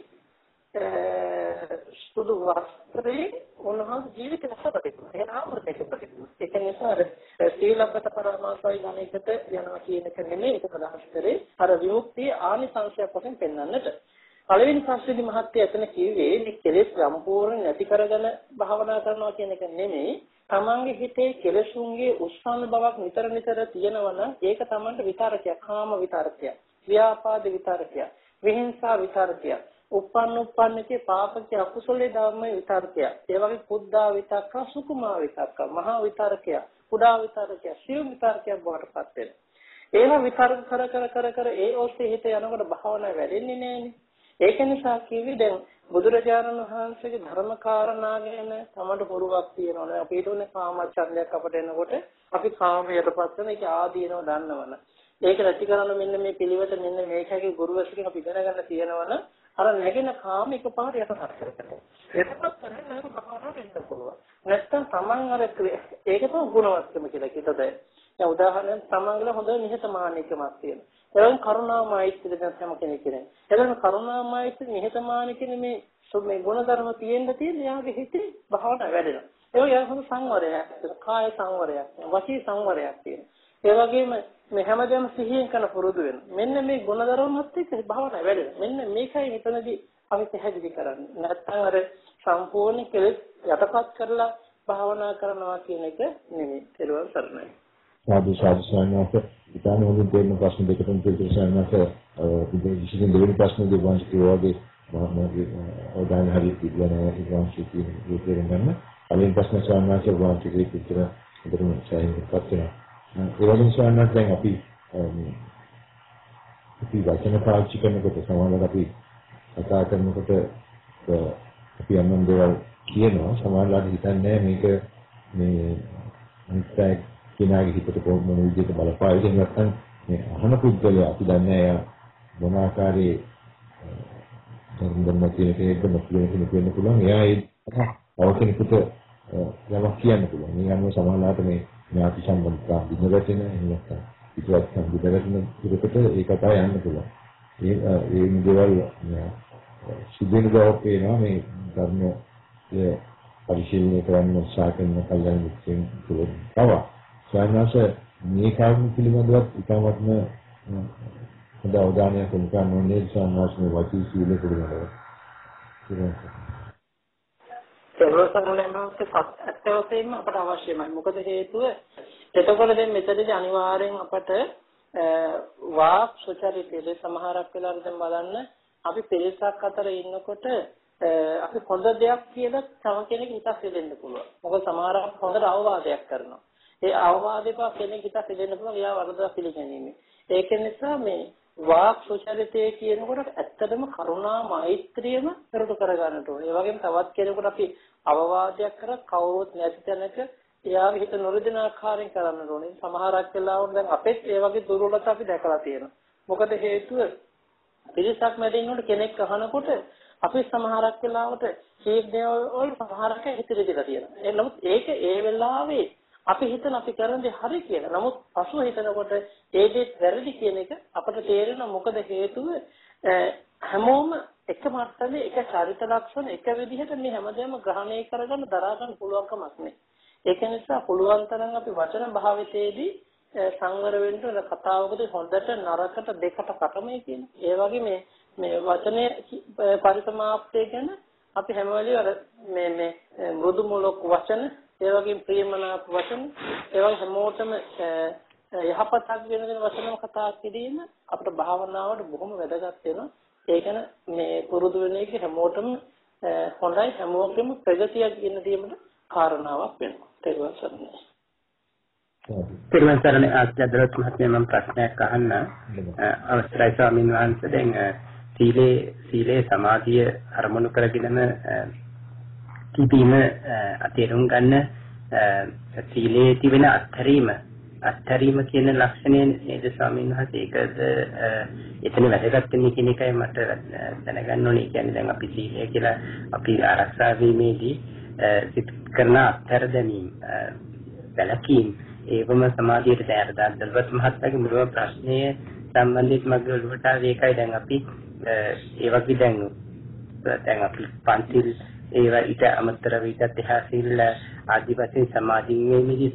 සුදු වස්ත්‍රේ උන්වහන්සේ ජීවිතය සපතිනවා. ඒ ආමෘතයක ප්‍රතිපදිනවා. ඒක නිසා සීලබ්බත පරමාසයි ගණයකට යනවා කියන එක නෙමෙයි ඒක ප්‍රකාශ කරේ. අර විමුක්තිය ආනිසංශයක් වශයෙන් පෙන්වන්නට. පළවෙනි ප්‍රශ්නේදී මහත්තයා එතන කිව්වේ මේ කෙලෙස් සම්පූර්ණ නැති කරගෙන භාවනා කරනවා කියන එක නෙමෙයි. තමන්ගේ හිතේ කෙලෙසුන්ගේ උස්සන බවක් නිතර නිතර තියෙනවා නම් ඒක තමන්ට විතරකයක්, කාම විතරකයක්, ව්‍යාපාද විතරකයක්, විහිංසා විතරකයක්. උපන්න උපන්නකේ පාපකේ අකුසලයේ ධර්මයේ විතරකය. ඒ වගේ පුද්දා විතරක, සුකුමා විතරක, මහා විතරකය, කුඩා විතරකය, සියුම් විතරකයක් බවට පත් වෙනවා. ඒවා විතරක කර කර කර කර ඒ ඔස්සේ හිත යනකොට භාවනාව වැඩෙන්නේ නැහැනේ. ඒක නිසා කිව්වේ දැන් බුදුරජාණන් වහන්සේගේ ධර්ම කාරණා ගැන තමයි හොරුවක් තියෙනවනේ. අපිට උනේ කාමච්ඡන්දයක් අපට එනකොට අපි කාමයටපත් වෙන එක ආදීනව දන්නවනේ. ඒක නැති කරන්න මෙන්න මේ පිළිවෙත මෙන්න මේකගේ ගුරුවරයෙක්ගෙන් අපි ඉගෙන ගන්න තියෙනවනේ. අර නැගෙන කාම එකපාර යටපත් කරගන්නවා. එතකොට තමයි නේද භාවනාවට එන්න පුළුවන්. නැත්තම් තමන් අර ඒක තමයි ගුණවත්කම කියලා කිව්වද? දැන් උදාහරණයක් තමන්ගල හොඳ නිහතමානීකමක් තියෙනවා. එතන කරුණා මෛත්‍රිය දැන් හැම කෙනෙක් කියන්නේ. එතන කරුණා මෛත්‍රිය නිහතමානී කියන මේ මේ ගුණධර්ම තියෙන්න තියෙන යාගේ හිතේ භාවනාව වැඩෙනවා. ඒ වගේ යහම සංවරයක්, කාය සංවරයක්, වාචික සංවරයක් තියෙනවා. ඒ වගේම මේ හැමදේම සිහියෙන් කරන පුරුදු වෙන. මෙන්න මේ ගුණධර්මත් එක්ක භාවනාව වැඩෙනවා. මෙන්න මේකයි මෙතනදී අපි පැහැදිලි කරන්නේ. නැත්නම් අර සම්පූර්ණ කෙලෙස් යටපත් කරලා භාවනා කරනවා කියන එක නෙමෙයි. ඒකවල සරණයි. සාදු සාදු සාන්නත ඉතාලි වලින් දෙන්න ප්‍රශ්න දෙකකින් පිළිතුරු සාන්නත විශේෂයෙන් දෙවෙනි ප්‍රශ්නේ වන්ස් කියවගේ මහමගේ අවදාන හරි පිළිගන්නවා ඉස්ලාම් ශික්ෂණ විතරෙන්ම අලින් ප්‍රශ්න සාන්නත වන්ස් කිවි පිටර උදේම සාහිත්‍යපත් වෙනවා. ඒ වගේම සාන්නත දැන් අපි අපි වචන පාවිච්චි කරනකොට සමහරවිට අපි කතා කරනකොට අපි යම් දේවල් කියනවා සමහරවිට හිතන්නේ මේක මේ අනිත් කෙනාගේ හිතට කොහොම මොන විදිහට බලපායිද නැත්නම් මේ අහන පුද්ගලයා අපි දන්නේ එයා මොන ආකාරයේ ධර්ම තියෙන කෙනෙක්ද මොකද වෙන්න පුළුවන් එයා ඒ අවසෙනෙකට යමක් කියන්න පුළුවන් මේ යන්නේ සමානලාට මේ ඥාති සම්බන්ධතා දිනගැටෙන එහෙම නැත්නම් පිටවත් සම්බුදරගෙන ඉරකට ඒ කතාව යන්න පුළුවන් ඒ ඒ දේවල් සිදුවෙන බව පේනවා මේ ධර්ම පරිශීලනය කරන්න උත්සාහ කරන කල්යනා මිත්‍රයන් තුළ තව සාමාන්‍යස මේ කාර්ය පිළිබඳව ඉතාමත්ම හොඳ අවධානයක් යොමු කරන්න ඕනේ සාමාන්‍යයෙන් වචී සීල පිළිබඳව. සර්වසම්මලනෝත් අත්‍යවශ්‍යම අපට අවශ්‍යමයි. මොකද හේතුව එතකොට දැන් මෙතනදී අනිවාර්යෙන් අපට වාක් සුචරිතයේ සමහරක් වෙලාවට දැන් බලන්න අපි පිරිසක් අතර ඉන්නකොට අපි හොඳ දෙයක් කියලා තව කෙනෙක් හිතස් දෙන්න පුළුවන්. මොකද සමහරක් හොඳට අවවාදයක් කරනවා. ඒ අවවාදයක කෙනෙක් හිතස් දෙන්න පුළුවන් එයා වරදක් පිළිගැනීම. ඒක නිසා මේ වාක් සුචරිතය කියනකොට ඇත්තටම කරුණා මෛත්‍රියම පෙරට කරගන්නට ඕනේ. ඒ වගේම තවත් කෙනෙකුට අපි අවවාදයක් කරා කවුරුත් නැති තැනක එයාගේ හිත නොරිදෙන ආකාරයෙන් කරන්න ඕනේ. සමහරක් වෙලාවට දැන් අපෙත් ඒ වගේ දුර්වලතා අපි දැකලා තියෙනවා. මොකද හේතුව පිරිසක් මැද ඉන්නකොට කෙනෙක් අහනකොට අපි සමහරක් වෙලාවට කීප දේවල් සමහරක හිතෙදිලා තියෙනවා. ඒ නමුත් ඒක ඒ වෙලාවේ අපි හිතන අපි කරන දේ හරි කියලා. නමුත් පසුව හිතනකොට ඒ දේ වැරදි කියන එක අපට තේරෙනවා. මොකද හේතුව හැමෝම එක මට්ටමේ එක චරිත ලක්ෂණ එක විදිහට මේ හැමදේම ග්‍රහණය කරගන්න දරා ගන්න පුළුවන් කමක් නැහැ. ඒක නිසා පුළුවන් තරම් අපි වචන භාවිතයේදී සංවර වෙන්න ඕන. කතාවකදී හොඳට නරකට දෙකට කටමයි කියන්නේ. ඒ වගේ මේ මේ වචනේ පරිසමාප්තිය ගැන අපි හැම වෙලේම මේ මේ මෘදු මුලක වචන ඒ වගේම ප්‍රියමනාප වචන ඒ වගේ හැමෝටම යහපතක් වෙන දෙන වචනම කතා කිරීම අපේ භාවනාවට බොහොම වැදගත් වෙනවා. ඒකන මේ පුරුදු වෙන එක හැමෝටම හොඳයි හැමෝගෙම ප්‍රගතියක් ගෙන දීමට කාරණාවක් වෙනවා. තේරුම් ගන්න. තේරුම් ගන්න ආද්‍යදරත් මහත්මයා මම ප්‍රශ්නයක් අහන්න අවස්ථරයි ස්වාමීන් වහන්සේ. දැන් සීලේ සීලේ සමාධිය අරමුණු කරගෙනම තිබීම අතේරුම් ගන්න සීලේ තිබෙන අත්හැරීම අත්හැරීම කියන ලක්ෂණය නේද ස්වාමීන් වහන්සේ? ඒකද එතන වැදගත් වෙන්නේ කියන එකයි මට දැනගන්න ඕනේ. කියන්නේ දැන් අපි සීලය කියලා අපි ආරක්ෂා වීමේදී සිත කරන අත්හැර දැමීම වැළකීම් ඒවම සමාධියට දැරදා දල්වත් මහත්තයාගේ මුල ප්‍රශ්නය සම්බන්ධිත මගේ ඔළුවට ඒකයි. දැන් අපි ඒ වගේ දැන් දැන් අපි පන්තිල් ඒවා ඊට අමතරව ඊටත් එහා සිල් ආදි වශයෙන් සමාධියේදී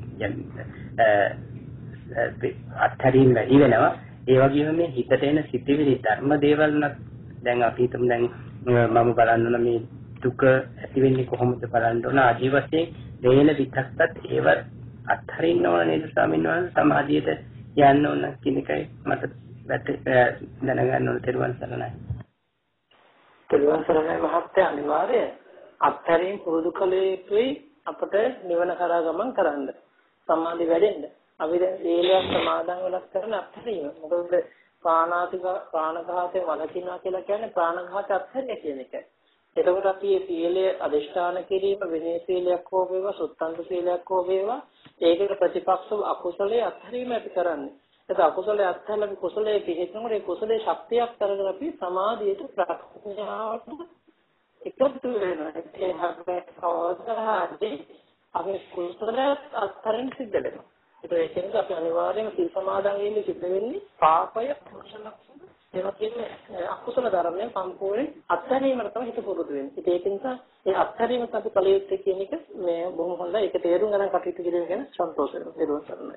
අත්හැරීම් වැඩි වෙනවා. ඒ වගේම මේ හිතට එන සිතිවිලි ධර්ම දේවල් නම් දැන් අපි හිතමු දැන් මම බලන්න ඕන මේ දුක ඇති වෙන්නේ කොහොමද බලන්න ඕන ආදි වශයෙන් දේන විතක්කත් ඒව අත්හරින්න ඕන නේද ස්වාමීන් වහන්සේ? සමාධියට යන්න ඕන කියන එකයි මට දැනගන්න ඕන. තෙරුවන් සරණයි. තෙරුවන් සරණයි මහත්තයා. අනිවාර්යයෙන් අත්හැරීම් පුරුදු කළ යුතුයි අපට නිවන කරා ගමන් කරන්න. සමාධි වැඩෙන්න. අපි දැන් සීලයක් සමාදන් වෙලක් කරන අත්හැරීම. මොකද ප්‍රාණාතික ප්‍රාණඝාතය වළකිනවා කියලා කියන්නේ ප්‍රාණඝාත අත්හැරිය කියන එක. එතකොට අපි මේ සීලය අදිෂ්ඨාන කිරීම විනය සීලයක් හෝ වේවා සුත්තංග සීලයක් හෝ වේවා ඒකට ප්‍රතිපක්ෂව අකුසලයේ අත්හැරීම අපි කරන්නේ. ඒක අකුසලයේ අත්හැරලා අපි කුසලයේ පිහිටනකොට ඒ කුසලයේ ශක්තියක් කරගෙන අපි සමාධියට ප්‍රඥාවට එකතු වෙනවා. ඒ හැබැයි කවදාදී අපි කුසලයේ අත්හැරෙන්න සිද්ධ වෙනවා. ඒක නිසා අපි අනිවාර්යයෙන්ම සීල සමාදන් වීම සිද්ධ වෙන්නේ පාපය කුසල ඒවා කියන්නේ අකුසල ධර්මයන් සම්පූර්ණ අත්හැරීමකට තමයි හිත පුරුදු වෙන්නේ. ඒක නිසා ඒ අත්හැරීමත් අපි කල යුත්තේ කියන එක මේ බොහොම හොඳයි. ඒක තේරුම් ගන්න කටයුතු කිරීම ගැන සන්තෝෂ වෙනවා. තේරුම් ගන්නයි.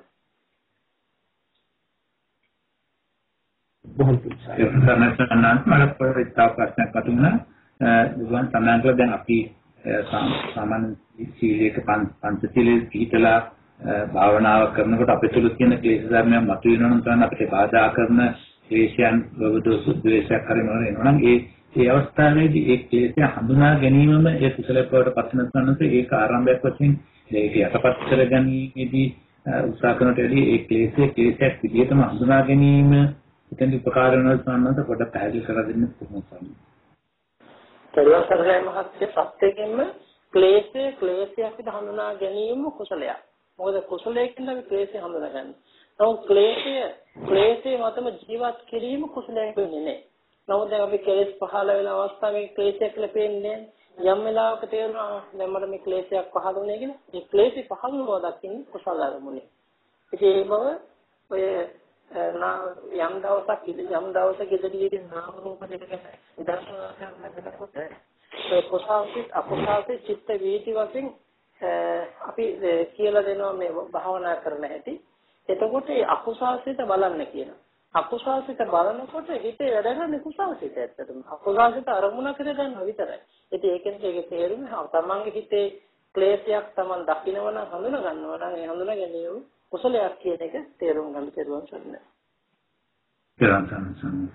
බොහොම සම්මානත් මලපොරිතා ප්‍රශ්නයක් වතුනා දුවන් සම්මානකල දැන් අපි සාමාන්‍ය සීලයක පංච සීලයේ පිටලා භාවනාව කරනකොට අපේ තුල තියෙන ක්ලේශ ධර්මයන් මතුවෙනවා නම් තමයි අපිට බාධා කරන ක්ලේශයන් වලදොස් ද්වේෂයක් හරිනවා එනවා නම් ඒ ඒ අවස්ථාවේදී ඒ ක්ලේශය හඳුනා ගැනීමම ඒ කුසලයට පස්සන සම්නස ඒක ආරම්භයක් වශයෙන් ඒක යටපත් කරගැනීමේදී උත්සාහ කරනටදී ඒ ක්ලේශය ක්ලේශයක් විදිහටම හඳුනා ගැනීම ඉතින් උපකාර වෙනවා සම්නස පොඩ්ඩක් පැහැදිලි කරලා දෙන්න පුළුවන්. තේරුම් මහත්ය සත්‍යයෙන්ම ක්ලේශය ක්ලේශයක් විදිහට හඳුනා ගැනීම කුසලයක්. මොකද කුසලයෙන් අපි ක්ලේශය හඳුනගන්නේ. නමුත් ක්ලේශය ක්ලේශය මතම ජීවත් කිරීම කුසලයක් වෙන්නේ නැහැ. නමුත් දැන් අපි ක්ලේශ පහළ වෙන අවස්ථාවේ ක්ලේශයක් කියලා පේන්නේ යම් වෙලාවක තේරෙනවා දැන් මට මේ ක්ලේශයක් පහළ වුණේ කියලා. මේ ක්ලේශය පහළ වෙනවා දකින්නේ කුසල ධර්මනේ. ඉතින් ඒ බව ඔය යම් දවසක් යම් දවසක ඉදිරියේ නාම රූප දෙක ගැන දර්ශනා කරනකොට ඒ කුසාසිත අකුසාසිත චිත්ත වීති වශයෙන් අපි කියලා දෙනවා මේ භාවනා කරන හැටි. එතකොට ඒ අකුසාසිත බලන්න කියනවා. අකුසාසිත බලනකොට හිතේ වැඩගන්නේ කුසාසිත ඇත්තටම. අකුසාසිත අරමුණ කරගන්න විතරයි. ඉතින් ඒකෙන් ඒකේ තේරුම තමන්ගේ හිතේ ක්ලේශයක් තමන් දකින්නව නම් හඳුනා ගන්නවා නම් ඒ හඳුනා ගැනීම කුසලයක් කියන එක තේරුම් ගන්න තේරුම් ගන්න. තේරුම් ගන්න.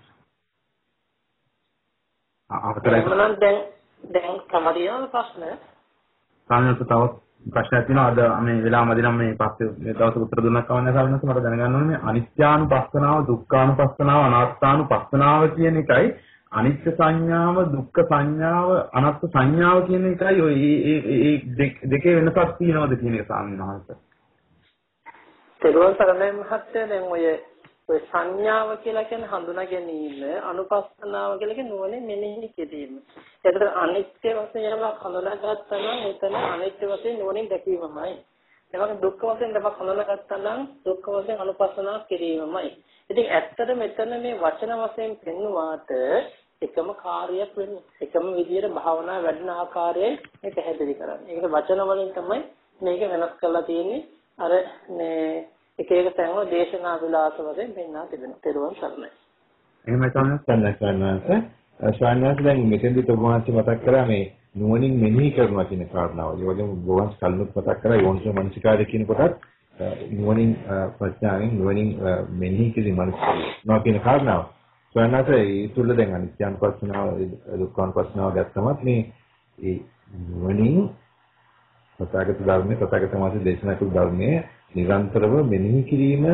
අවතරයි. මම දැන් දැන් කමරියල් ප්‍රශ්න සාමාන්‍යයෙන් තවත් ප්‍රශ්නයක් තියෙනවා අද මේ වෙලාව මැදි නම් මේ පස්සේ මේ දවස් උත්තර දුන්නක් කවන්නේ සාමාන්‍යයෙන් මට දැනගන්න ඕනේ මේ අනිත්‍යානුපස්සනාව දුක්ඛානුපස්සනාව අනාත්මානුපස්සනාව කියන එකයි අනිත්‍ය සංඥාව දුක්ඛ සංඥාව අනාත්ම සංඥාව කියන එකයි ඔය මේ දෙකේ වෙනසක් තියෙනවද කියන එක සාමාන්‍යයෙන් තේරුම් ගන්න මහත්තයා දැන් ඔය ඔය සංඥාව කියලා කියන්නේ හඳුනා ගැනීම අනුපස්සනාව කියලා කියන්නේ නුවණින් මෙනෙහි කිරීම. ඒතර අනිත්‍ය වශයෙන් යමක් හඳුනාගත්තා නම් එතන අනිත්‍ය වශයෙන් නුවණින් දැකීමමයි. ඒ වගේ දුක්ඛ වශයෙන් යමක් හඳුනාගත්තා නම් දුක්ඛ වශයෙන් අනුපස්සනාව කිරීමමයි. ඉතින් ඇත්තට මෙතන මේ වචන වශයෙන් පෙන්වුවාට එකම කාර්යයක් වෙන්නේ. එකම විදියට භාවනා වැඩින ආකාරයෙන් මේ පැහැදිලි කරන්නේ. ඒක වචන වලින් තමයි මේක වෙනස් කරලා තියෙන්නේ. අර මේ එක එක තැන්වල දේශනා විලාස වශයෙන් පෙන්වා තිබෙනවා. තෙරුවන් සරණයි. එහෙමයි තමයි සන්නස්සන්නස. ස්වාමීන් දැන් මෙතෙන්දි ඔබ වහන්සේ මතක් කරා මේ නුවණින් මෙනෙහි කරනවා කියන කාරණාව. ඒ වගේම ඔබ වහන්සේ කල්නුත් මතක් කරා යෝනිසෝ මනසිකාරය කියන කොටත් නුවණින් ප්‍රඥාවෙන් නුවණින් මෙනෙහි කිරීම මනසිකාරය කියන කාරණාව. ස්වාමීන් ඒ තුල දැන් අනිත්‍යංපස්සනාව දුක්ඛංපස්සනාව ගත්තමත් මේ ඒ නුවණින් සත්‍යගත ධර්මයේ සත්‍යගත මාසේ දේශනා කළ ධර්මයේ නිරන්තරව මෙනෙහි කිරීම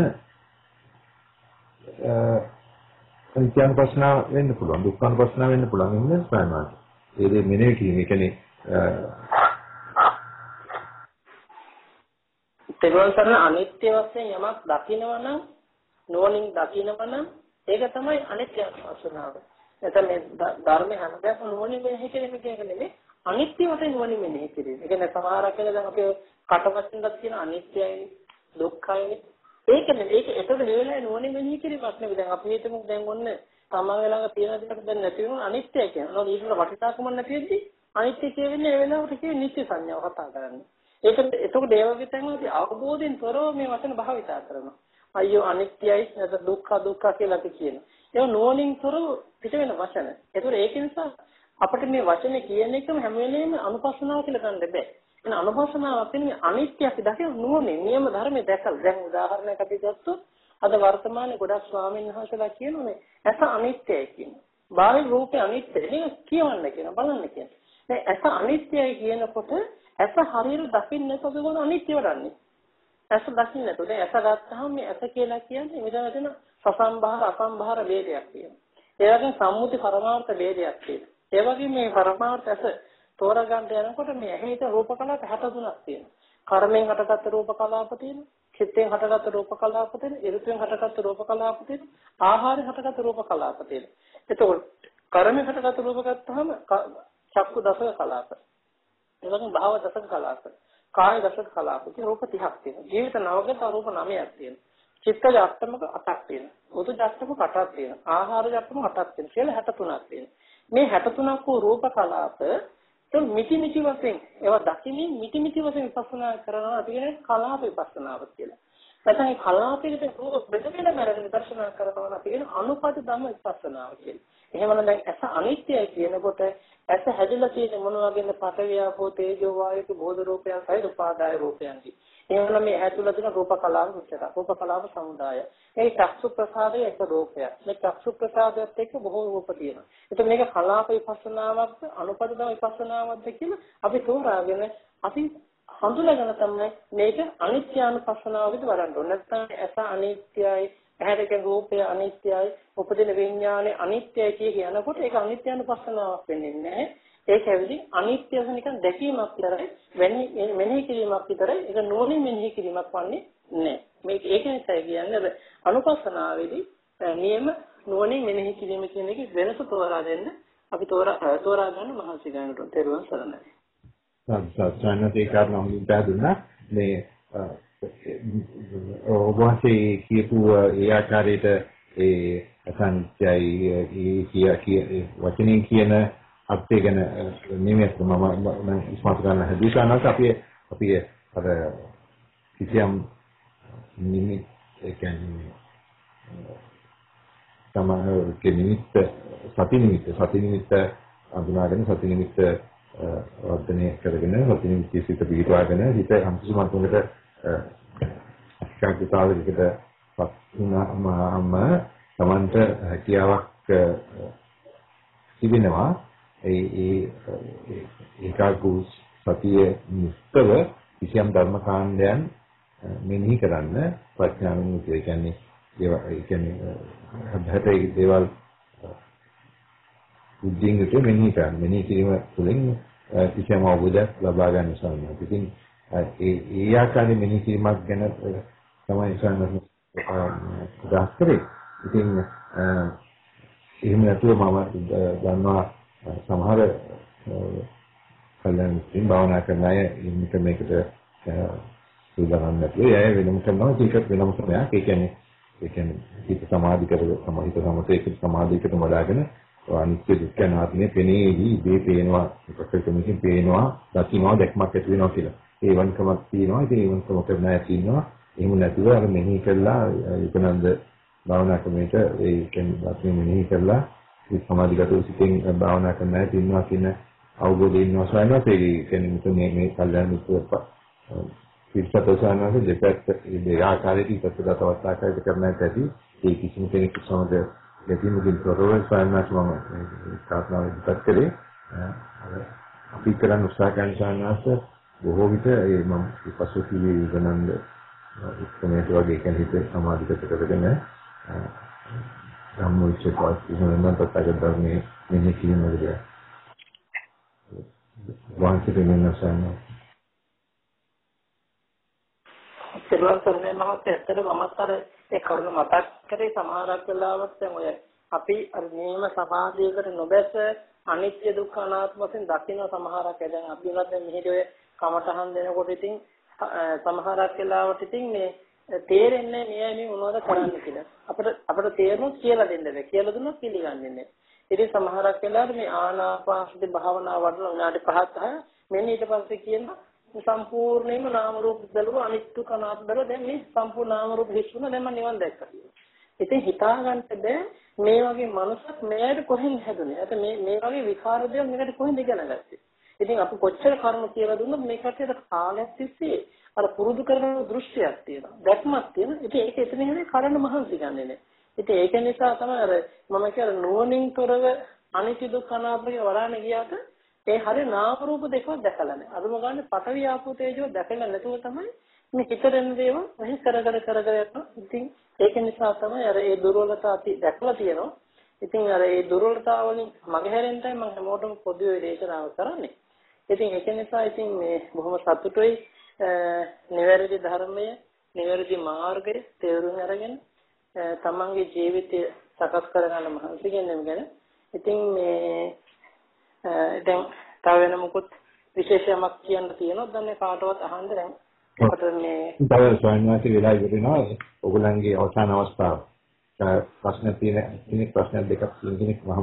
අනිත්‍යංපස්සනාව වෙන්න පුළුවන් දුක්ඛංපස්සනාව වෙන්න පුළුවන් එහෙනම් ස්වයංවාද ඒ දේ මෙනෙහි කිරීම කියන්නේ තේරුම් ගන්න අනිත්‍ය වශයෙන් යමක් දකිනවා නම් නුවණින් දකිනවා නම් ඒක තමයි අනිත්‍යංපස්සනාව. එතන මේ ධර්මයේ හැමදේම නුවණින් මෙනෙහි කිරීම කියන නෙමෙයි අනිත්‍ය වශයෙන් නුවණින් මෙනෙහි කිරීම. ඒ කියන්නේ සමහරක් වෙලාවට දැන් අපි කටවස්තුන්වත් කියන අනිත්‍යයි දුක්ඛයි ඒකනේ ඒක ඒතකොට මේ වෙලාවේ නුවණින් මෙනෙහි කිරීමක් නෙවෙයි. දැන් අපි හිතමු දැන් ඔන්න තමන්ගේ ළඟ තියෙන දේකට දැන් නැති වෙනවා අනිත්‍යයි කියනවා. ඒක ඊට වටිනාකමක් නැතිවෙද්දි අනිත්‍ය කියන්නේ ඒ වෙලාවට කියන්නේ නිත්‍ය සංඥාව කතා කරන්නේ. ඒක එතකොට ඒ වගේ තැන්වලදී අවබෝධයෙන් තොරව මේ වචන භාවිතා කරනවා. අයියෝ අනිත්‍යයි නැත්නම් දුක්ඛ දුක්ඛ කියලා අපි කියනවා. ඒක නුවණින් තොරව පිට වෙන වචන. ඒතකොට ඒක නිසා අපිට මේ වචනේ කියන එකම හැම වෙලේම අනුපස්සනාව කියලා ගන්න බෑ. එන අනුපස්සනාව කියන්නේ අනිත්‍ය අපි දකින නුවණින් නියම ධර්මයේ දැකලා දැන් උදාහරණයක් අපි ගත්තොත් අද වර්තමානයේ ගොඩක් ස්වාමීන් වහන්සේලා කියනෝනේ ඇස අනිත්‍යයි කියනවා. බාහිර රූපේ අනිත්‍යයි. මේක කියවන්න කියන බලන්න කියන. දැන් ඇස අනිත්‍යයි කියනකොට ඇස හරියට දකින්න නැතුව අපි මොන අනිත්‍ය වඩන්නේ. ඇස දකින්න නැතුව දැන් ඇස ගත්තාම මේ ඇස කියලා කියන්නේ මෙතන තියෙන සසම්භාර අසම්භාර ભેදයක් තියෙනවා. ඒ වගේම සම්මුති පරමාර්ථ ભેදයක් තියෙනවා. ඒ වගේම මේ පරමාර්ථ ඇස තෝරගන්න යනකොට මේ ඇහිත රූප කලාප හැට තුනක් තියෙනවා. කර්මෙන් හටගත්ත රූප කලාප තියෙනවා. චිත්තෙන් හටගත්ත රූප කලාප තියෙනවා. ඍතුෙන් හටගත්ත රූප කලාප තියෙනවා. ආහාරයෙන් හටගත්ත රූප කලාප තියෙනවා. එතකොට කර්මෙන් හටගත්ත රූප ගත්තාම චක්කු දසක කලාප. ඒ වගේම භාව දසක කලාප. කාය දසක කලාප. කියන රූප තිහක් තියෙනවා. ජීවිත නවගත රූප නවයක් තියෙනවා. චිත්තජ අෂ්ටමක අටක් තියෙනවා. උතුජ අෂ්ටමක අටක් තියෙනවා. ආහාරජ අෂ්ටමක අටක් තියෙනවා. කියලා හැට තුනක් තියෙනවා. මේ හැට තුනක් වූ රූප කලාප તો මිටි මිටි වශයෙන් ඒවා දකිමින් මිටි මිටි වශයෙන් විපස්සනා කරනවා අපි කියන්නේ කලාප විපස්සනාව කියලා. නැත්නම් ඒ කලාපයකට රූප බෙද බෙද මරගෙන දර්ශනා කරනවා අපි කියන අනුපද ධම්ම විපස්සනාව කියලා. එහෙමනම් දැන් ඇස අනිත්‍යයි කියනකොට ඇස හැදිලා තියෙන මොන වගේද පඨවියාපෝ තේජෝ වායු බෝධ රූපයන් සහිත උපාදාය රූපයන්ගේ. එහෙමනම් මේ ඇහැ තුල තියෙන රූප කලාව විස්තර. රූප කලාව සමුදාය. ඒ චක්සු ප්‍රසාදයේ එක රූපයක්. මේ චක්සු ප්‍රසාදයට එක්ක බොහෝ රූප තියෙනවා. ඒත් මේක කලාප විපස්සනාවක්ද අනුපදම විපස්සනාවක්ද කියලා අපි තෝරාගෙන අපි හඳුනාගෙන තමයි මේක අනිත්‍යානුපස්සනාවකද වඩන්න ඕනේ. නැත්නම් ඇස අනිත්‍යයි, ඇහැට රූපය අනිත්‍යයි, උපදින විඥානේ අනිත්‍යයි කියනකොට ඒක අනිත්‍යානුපස්සනාවක් වෙන්නේ නැහැ. ඒක ඇවිදි අනිත්‍යව නිකන් දැකීමක් විතරයි වෙන්නේ මෙනෙහි කිරීමක් විතරයි ඒක නුවණින් මෙනෙහි කිරීමක් වන්නේ නැහැ. මේක ඒක නිසා කියන්නේ අනුපස්සනාවේදී නියම නුවණින් මෙනෙහි කිරීම කියන එක වෙනස තෝරා දෙන්න අපි තෝරා තෝරා ගන්න මහන්සි ගන්නට තෙරුවන් සරණයි. සත්‍යයන් ඒ කාරණා වලින් බැඳුණා මේ ඔබවහන්සේ කියපු ඒ ආකාරයට ඒ අසංචයි ඒ කිය කිය වචනේ කියන අර්ථය ගැන නිමෙත් මම මම ඉස්මතු කරන්න හදිසානක් අපි අපි අර කිසියම් නිමිත් ඒ කියන්නේ තමයි කෙනිමිත් සති නිමිත් සති නිමිත් අඳුනාගෙන සති නිමිත් වර්ධනය කරගෙන සති නිමිත් සිත පිටවාගෙන හිත හම්සුමතුන්කට අක්ෂාන්තතාවයකට පත් වුණාම තමන්ට හැකියාවක් තිබෙනවා ඒ ඒ ඒකාග්‍ර සතිය මුස්තව කිසියම් ධර්ම කාණ්ඩයන් මෙනෙහි කරන්න ප්‍රඥාවෙන් ඒ කියන්නේ ඒ කියන්නේ අධ්‍යාත්මික දේවල් බුද්ධියෙන් යුතුව මෙනෙහි කරන්න. මෙනෙහි කිරීම තුළින් කිසියම් අවබෝධයක් ලබා ගන්න සම්මත. ඉතින් ඒ ඒ ආකාරයෙන් මෙනෙහි කිරීමක් ගැන තමයි සම්මත උදාස් කරේ. ඉතින් එහෙම නැතුව මම දන්නවා සමහර කලින් ඉතින් භාවනා කරන අය මේක මේකට සූදානම් නැතුව ඒ වෙනම කරනවා ඒකත් වෙනම ක්‍රමයක්. ඒ කියන්නේ ඒ කියන්නේ හිත සමාධි කරගෙන සමාහිත සමතේක සමාධියකට වඩාගෙන අනිත්‍ය දුක්ඛ අනාත්මය පෙනේවි ඉබේ පේනවා ප්‍රකෘතියකින් පේනවා දකින්නවා දැක්මක් ඇති වෙනවා කියලා. ඒ වන්කමක් තියෙනවා. ඉතින් ඒ වන්කම කරන අය තියෙනවා. එහෙම නැතුව අර මෙනෙහි කළා යුකනන්ද භාවනා ක්‍රමයට ඒ කියන්නේ ධර්ම මෙනෙහි කළා ඒ සමාධිගත සිතින් භාවනා කරන අය තියෙනවා කියන අවබෝධය ඉන්නවා සයනවා. ඒ කියන්නේ මේ මේ කල්යනා මිත්‍රප පිටසතසනවාස දෙපැත්ත ඒ ආකාරයට ඉස්සරහට තවත් ආකාරයකට කරන්න ඇති. ඒ කිසිම කෙනෙක් සමග දෙතිමුකින් තොරව සයනස් මම කාරණා විස්තර කරේ. අපි කරන උත්සාහ කරන සයනස් බොහෝ විට ඒ මම පසු කීවේ යුගනන්ද උත්කමයට වගේ කෙනෙක් හිත සමාධිගත කරගෙන ධම්මවිචේතවත් වෙනම තත්ත්වයක ධර්මයේ මෙහි කියනවාද වාන්සිත වෙනසන සිරුවන් සරණේ මහත්තයා ඇත්තට මමත් අර ඒ කරුණ මතක් කරේ සමහරක් වෙලාවට දැන් ඔය අපි අර නියම සමාධියකට නොබැස අනිත්‍ය දුක්ඛ අනාත්ම වශයෙන් දකින්න සමහරක් දැන් අපි උනත් දැන් මෙහෙදී ඔය කමටහන් දෙනකොට ඉතින් සමහරක් වෙලාවට ඉතින් මේ තේරෙන්නේ නෑ මේ මොනවද කරන්න කියලා. අපිට අපිට තේරුණොත් කියලා දෙන්න බෑ. කියලා දුන්නොත් පිළිගන්නේ නෑ. ඉතින් සමහරක් වෙලාවට මේ ආනාපානසති භාවනාව වඩන විනාඩි පහක් හය මෙන්න ඊට පස්සේ කියන සම්පූර්ණයෙන්ම නාම රූප දලුව අනිත්‍ය කනාත් දල දැන් මේ සම්පූර්ණ නාම රූප හිස්ුණ දැන් මම නිවන් දැක්කා. ඉතින් හිතා ගන්න බෑ මේ වගේ මනසක් මෙයාට කොහෙන් හැදුනේ. අත මේ මේ වගේ විකාර දෙයක් මේකට කොහෙන්ද ඉගෙන ගත්තේ. ඉතින් අපි කොච්චර කර්ම කියලා දුන්නත් මේ කටේට කාලයක් තිස්සේ අර පුරුදු කරන දෘෂ්ටියක් තියෙනවා. දැක්මක් තියෙනවා. ඉතින් ඒක එතන හැම කරන්න මහන්සි ගන්නෙ නෑ. ඉතින් ඒක නිසා තමයි අර මම කියන නුවණින් තොරව අනිත්‍ය දුක්ඛ අනාත්මය වඩාන ගියාට ඒ හරිය නාම රූප දෙකක් දැකලා නැහැ. අදම ගන්න පඨවි ආපෝ තේජෝ දැකලා නැතුව තමයි මේ හිතරෙන් දේවල් මෙහි කර කර කර කර යනවා. ඉතින් ඒක නිසා තමයි අර ඒ දුර්වලතා අපි දැකලා තියෙනවා. ඉතින් අර ඒ දුර්වලතාව වලින් මගහැරෙන්නයි මම හැමෝටම පොදුවේ දේශනාව කරන්නේ. ඉතින් ඒක නිසා ඉතින් මේ බොහොම සතුටුයි නිවැරදි ධර්මය, නිවැරදි මාර්ගය තේරුම් අරගෙන තමන්ගේ ජීවිතය සකස් කරගන්න මහන්සි ගැනීම ගැන. ඉතින් මේ දැන් තව වෙන මොකුත් විශේෂයක් කියන්න තියෙනවද? දැන් කාටවත් අහන්න දැන් අපිට මේ තව ස්වයංවාසී වෙලා ඉවරනවා. ඔයගොල්ලන්ගේ අවසාන අවස්ථාව. ප්‍රශ්න තියෙන කෙනෙක් ප්‍රශ්න දෙකක් තියෙන කෙනෙක් වහමු.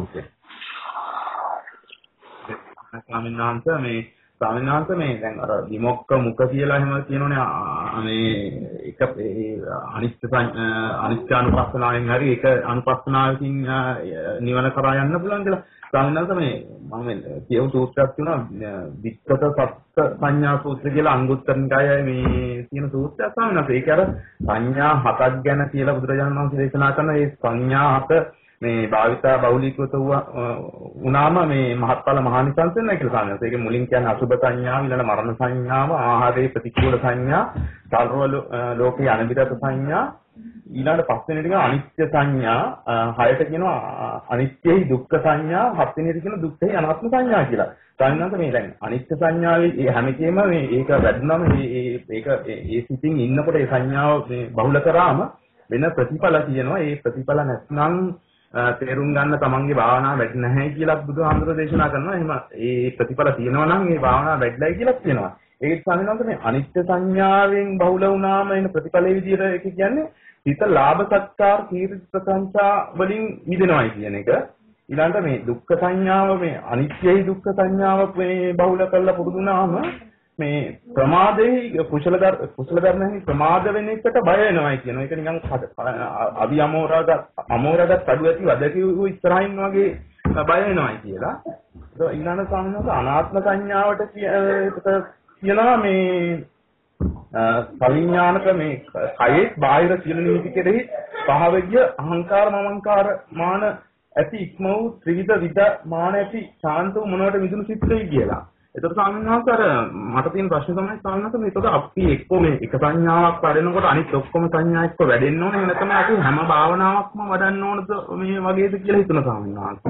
ස්වාමීන් වහන්සේ මේ ස්වාමීන් වහන්සේ මේ දැන් අර විමුක්ක මුඛ කියලා එහෙම කියනෝනේ මේ එක අනිත්‍ය අනිත්‍යානුපස්සනාවෙන් හරි ඒක අනුපස්සනාවකින් නිවන කරා යන්න පුළුවන් කියලා. ස්වාමීන් වහන්සේ මේ මම කියව සූත්‍රයක් තියෙනවා විත්තක සත්‍ය සංඥා සූත්‍රය කියලා අංගුත්තර නිකායේ මේ තියෙන සූත්‍රයක් ස්වාමීන් වහන්සේ. ඒක අර සංඥා හතක් ගැන කියලා බුදුරජාණන් වහන්සේ දේශනා කරන ඒ සංඥා හත මේ භාවිතා බෞලිකවත වුණාම මේ මහත්ඵල මහානිසංස වෙනවා කියලා ස්වාමීන් වහන්සේ. ඒක මුලින් කියන්නේ අසුබ සංඥා, ඊළඟ මරණ සංඥාව, ආහාරයේ ප්‍රතිකූල සංඥා, සර්ව ලෝකේ අනිත්‍ය සංඥා, ඊළඟට පස්වෙනි එක අනිත්‍ය සංඥා, හයට කියනවා අනිත්‍යයි දුක්ඛ සංඥා, හත්වෙනි එක කියනවා දුක්ඛයි අනාත්ම සංඥා කියලා. ස්වාමීන් වහන්සේ මේ දැන් අනිත්‍ය සංඥාවේ මේ හැම එකේම මේ ඒක වැඩිනම මේ ඒක ඒ සිතින් ඉන්නකොට ඒ සංඥාව මේ බහුල කරාම වෙන ප්‍රතිඵල තියෙනවා. ඒ ප්‍රතිඵල නැත්නම් තේරුම් ගන්න තමන්ගේ භාවනාව වැඩි නැහැ කියලා බුදුහාමුදුරුවෝ දේශනා කරනවා. එහෙම ඒ ප්‍රතිඵල තියෙනවා නම් ඒ භාවනාව වැඩිලයි කියලා කියනවා. ඒක සම්බන්ධව මේ අනිත්‍ය සංඥාවෙන් බහුල වුණාම එන ප්‍රතිඵලයේ විදිහට ඒක කියන්නේ හිත ලාභ සත්කාර කීර්ති ප්‍රශංසා වලින් මිදෙනවායි කියන එක. ඊළඟට මේ දුක්ඛ සංඥාව මේ අනිත්‍යයි දුක්ඛ සංඥාව මේ බහුල කරලා පුරුදු වුණාම මේ ප්‍රමාදේ කුසල කුසල ධර්මයෙන් ප්‍රමාද වෙන එකට බය වෙනවායි කියනවා. ඒක නිකන් අභි අමෝරාග අමෝරාග කඩු ඇති වදකියු ඉස්සරහින් වගේ බය වෙනවායි කියලා. ඒක ඊළඟ සම්මත අනාත්ම සංඥාවට කියනවා මේ සවිඥානික මේ කයේ බාහිර සියලු නිමිති කෙරෙහි පහවගිය අහංකාර මමංකාර මාන ඇති ඉක්ම වූ ත්‍රිවිධ විද මාන ඇති ශාන්ත වූ මොනවට මිදුණු සිත්යි කියලා. ඒතර ස්වාමීන් වහන්සේ අර මට තියෙන ප්‍රශ්නේ තමයි ස්වාමීන් වහන්සේ මේකට අපි එක්ක මේ එක සංඥාවක් වඩනකොට අනිත් ඔක්කොම සංඥා එක්ක වැඩෙන්න ඕනේ. එහෙම නැත්නම් අපි හැම භාවනාවක්ම වඩන්න ඕනද මේ වගේද කියලා හිතන ස්වාමීන් වහන්සේ.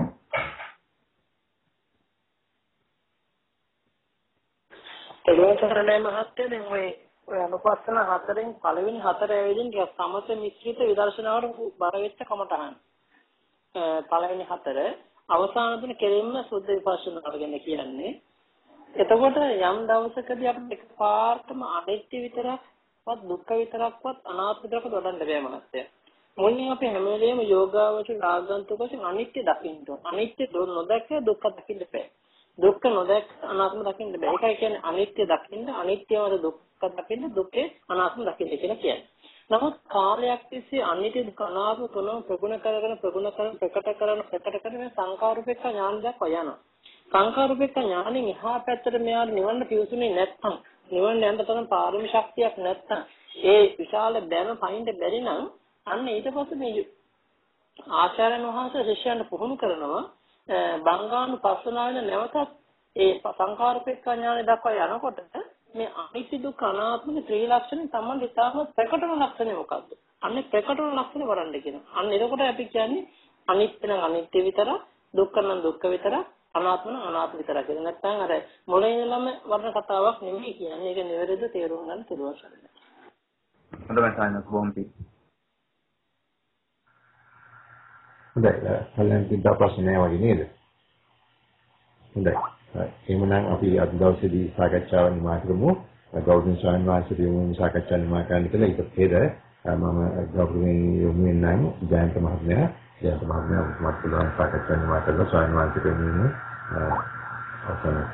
එළවතරණේ මහත්ය දැන් ඔය ඔය අනුපස්සන හතරෙන් පළවෙනි හතර ඇවිදින් ටිකක් සමත මිශ්‍රිත විදර්ශනාවට බර වෙච්ච කමටහන්. පළවෙනි හතර අවසාන දින කෙරෙන්න සුද්ධ විපස්සනාවට ගැන කියන්නේ. එතකොට යම් දවසකදී අපිට එකපාරටම අනිත්‍ය විතරක්වත් දුක්ඛ විතරක්වත් අනාත්ම විතරක්වත් වඩන්න බෑ මහත්තයා. මුලින් අපි හැම වෙලේම යෝගාවචර රාගන්තුක වශයෙන් අනිත්‍ය දකින්න ඕන. අනිත්‍ය නොදැක්ක දුක්ඛ දකින්න බෑ. දුක්ඛ නොදැක්ක අනාත්ම දකින්න බෑ. ඒකයි කියන්නේ අනිත්‍ය දකින්න, අනිත්‍යවල දුක්ඛ දකින්න, දුක්ඛේ අනාත්ම දකින්න කියලා කියන්නේ. නමුත් කාලයක් තිස්සේ අනිත්‍ය දුක්ඛ අනාත්ම තුනම ප්‍රගුණ කරගෙන ප්‍රගුණ කරන ප්‍රකට කරන ප්‍රකට කරන මේ සංකාරූපේක ඥානයක් යනවා. සංකාරූපේක ඥානෙන් එහා පැත්තට මෙයාට නිවන්න පිවිසුනේ නැත්නම් නිවන්න යන්න තරම් පාරමී ශක්තියක් නැත්නම් ඒ විශාල බැම පයින්ට බැරි නම් අන්න ඊට පස්සේ මේ ආචාර්යන් වහන්සේ ශිෂ්‍යයන්ට පුහුණු කරනවා බංගානුපස්සනාවෙන් නැවතත් ඒ සංකාරූපේක ඥානෙ දක්වා යනකොට මේ අනිත්‍ය දුක්ඛ අනාත්මක ත්‍රිලක්ෂණ සම්බන්ධ ඉතාම ප්‍රකටම ලක්ෂණය මොකක්ද? අන්නේ ප්‍රකටම ලක්ෂණය වරන්න කියනවා. අන්න එතකොට අපි කියන්නේ අනිත්‍ය නම් අනිත්‍ය විතරක්, දුක්ඛ නම් දුක්ඛ විතරක්, අනාත්ම නම් අනාත්ම විතරක් කියලා. නැත්නම් අර මොළේ ඉඳලම වර්ණ කතාවක් නෙමෙයි කියන්නේ. ඒක නිවැරදිව තේරුම් ගන්න පුළුවන් ශරීරය. හොඳයි සායනස් බොහොම පිං. හොඳයි. හලෙන් තිබ්බ ප්‍රශ්නේ වගේ නේද? හොඳයි. එහෙනම් අපි අද දවසේදී සාකච්ඡාව නිමා කරමු. ගෞරවනීය ස්වාමීන් වහන්සේ යොමු සාකච්ඡා නිමා කරන්න කියලා ඊට පෙර මම ගෞරවනීය යොමු වෙනනම් ජයන්ත මහත්මයා ජයන්ත මහත්මයා උතුමත් පුළුවන් සාකච්ඡා නිමා කරලා ස්වාමීන් වහන්සේට එන්නේ අවසන්යි.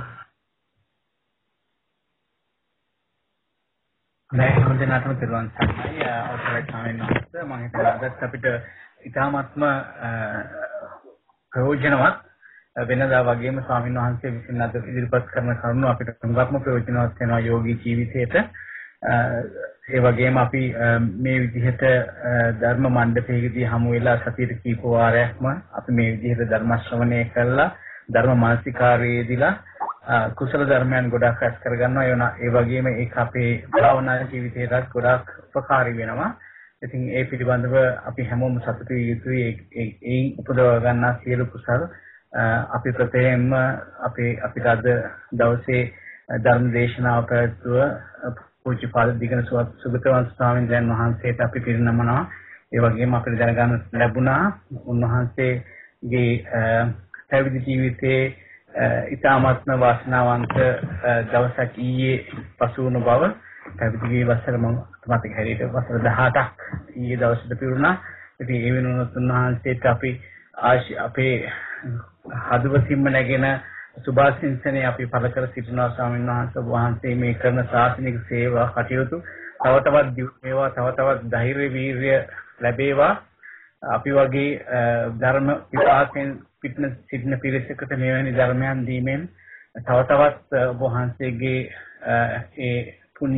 නෑ හැමදෙනාටම පිරුවන් සරණයි අවසරයි ස්වාමීන් වහන්සේ. මම හිතනවා අදත් අපිට ඉතාමත්ම ප්‍රයෝජනවත් වෙනදා වගේම ස්වාමීන් වහන්සේ විසින් අද ඉදිරිපත් කරන කරුණු අපිට හුඟක්ම ප්‍රයෝජනවත් වෙනවා යෝගී ජීවිතයට. ඒ වගේම අපි මේ විදිහට ධර්ම මණ්ඩපයේදී හමු වෙලා සතියට කීප වාරයක්ම අපි මේ විදිහට ධර්ම ශ්‍රවණය කළා ධර්ම මානසිකාරයේදීලා කුසල ධර්මයන් ගොඩක් රැස් කරගන්නවා. ඒ වගේම ඒක අපේ භාවනා ජීවිතයටත් ගොඩක් උපකාරී වෙනවා. ඉතින් ඒ පිළිබඳව අපි හැමෝම සතුටු විය යුතුයි. ඒ උපදව ගන්නා සියලු කුසල අපි ප්‍රථමයෙන්ම අපේ අපිට අද දවසේ ධර්ම දේශනාව පැවැත්වුව පූජ්‍යපාද දිගන සුගතවන්ත ස්වාමීන් වහන්සේට අපි පිරිනමනවා. ඒ වගේම අපිට දැනගන්න ලැබුණා උන්වහන්සේගේ පැවිදි ජීවිතයේ ඉතාමත්ම වාසනාවන්ත දවසක් ඊයේ පසු වුණු බව. පැවිදිගේ වසර මම මතක හැටියට වසර දහඅටක් ඊයේ දවසට පිරුණා. ඉතින් ඒ වෙනුවට උන්වහන්සේට අපි අපේ හදවතින්ම නැගෙන සුභාශිංසනයේ අපි පළ කර සිටිනවා. ස්වාමීන් වහන්සේ වහන්සේ මේ කරන ශාසනික සේවා කටයුතු තව තවත් දියුණුවේවා, තව තවත් ධෛර්ය වීර්ය ලැබේවා. අපි වගේ ධර්ම විපාකෙන් පිටන සිටින පිරිසකට මෙවැනි ධර්මයන් දීමෙන් තව තවත් වහන්සේගේ ඒ පුණ්‍ය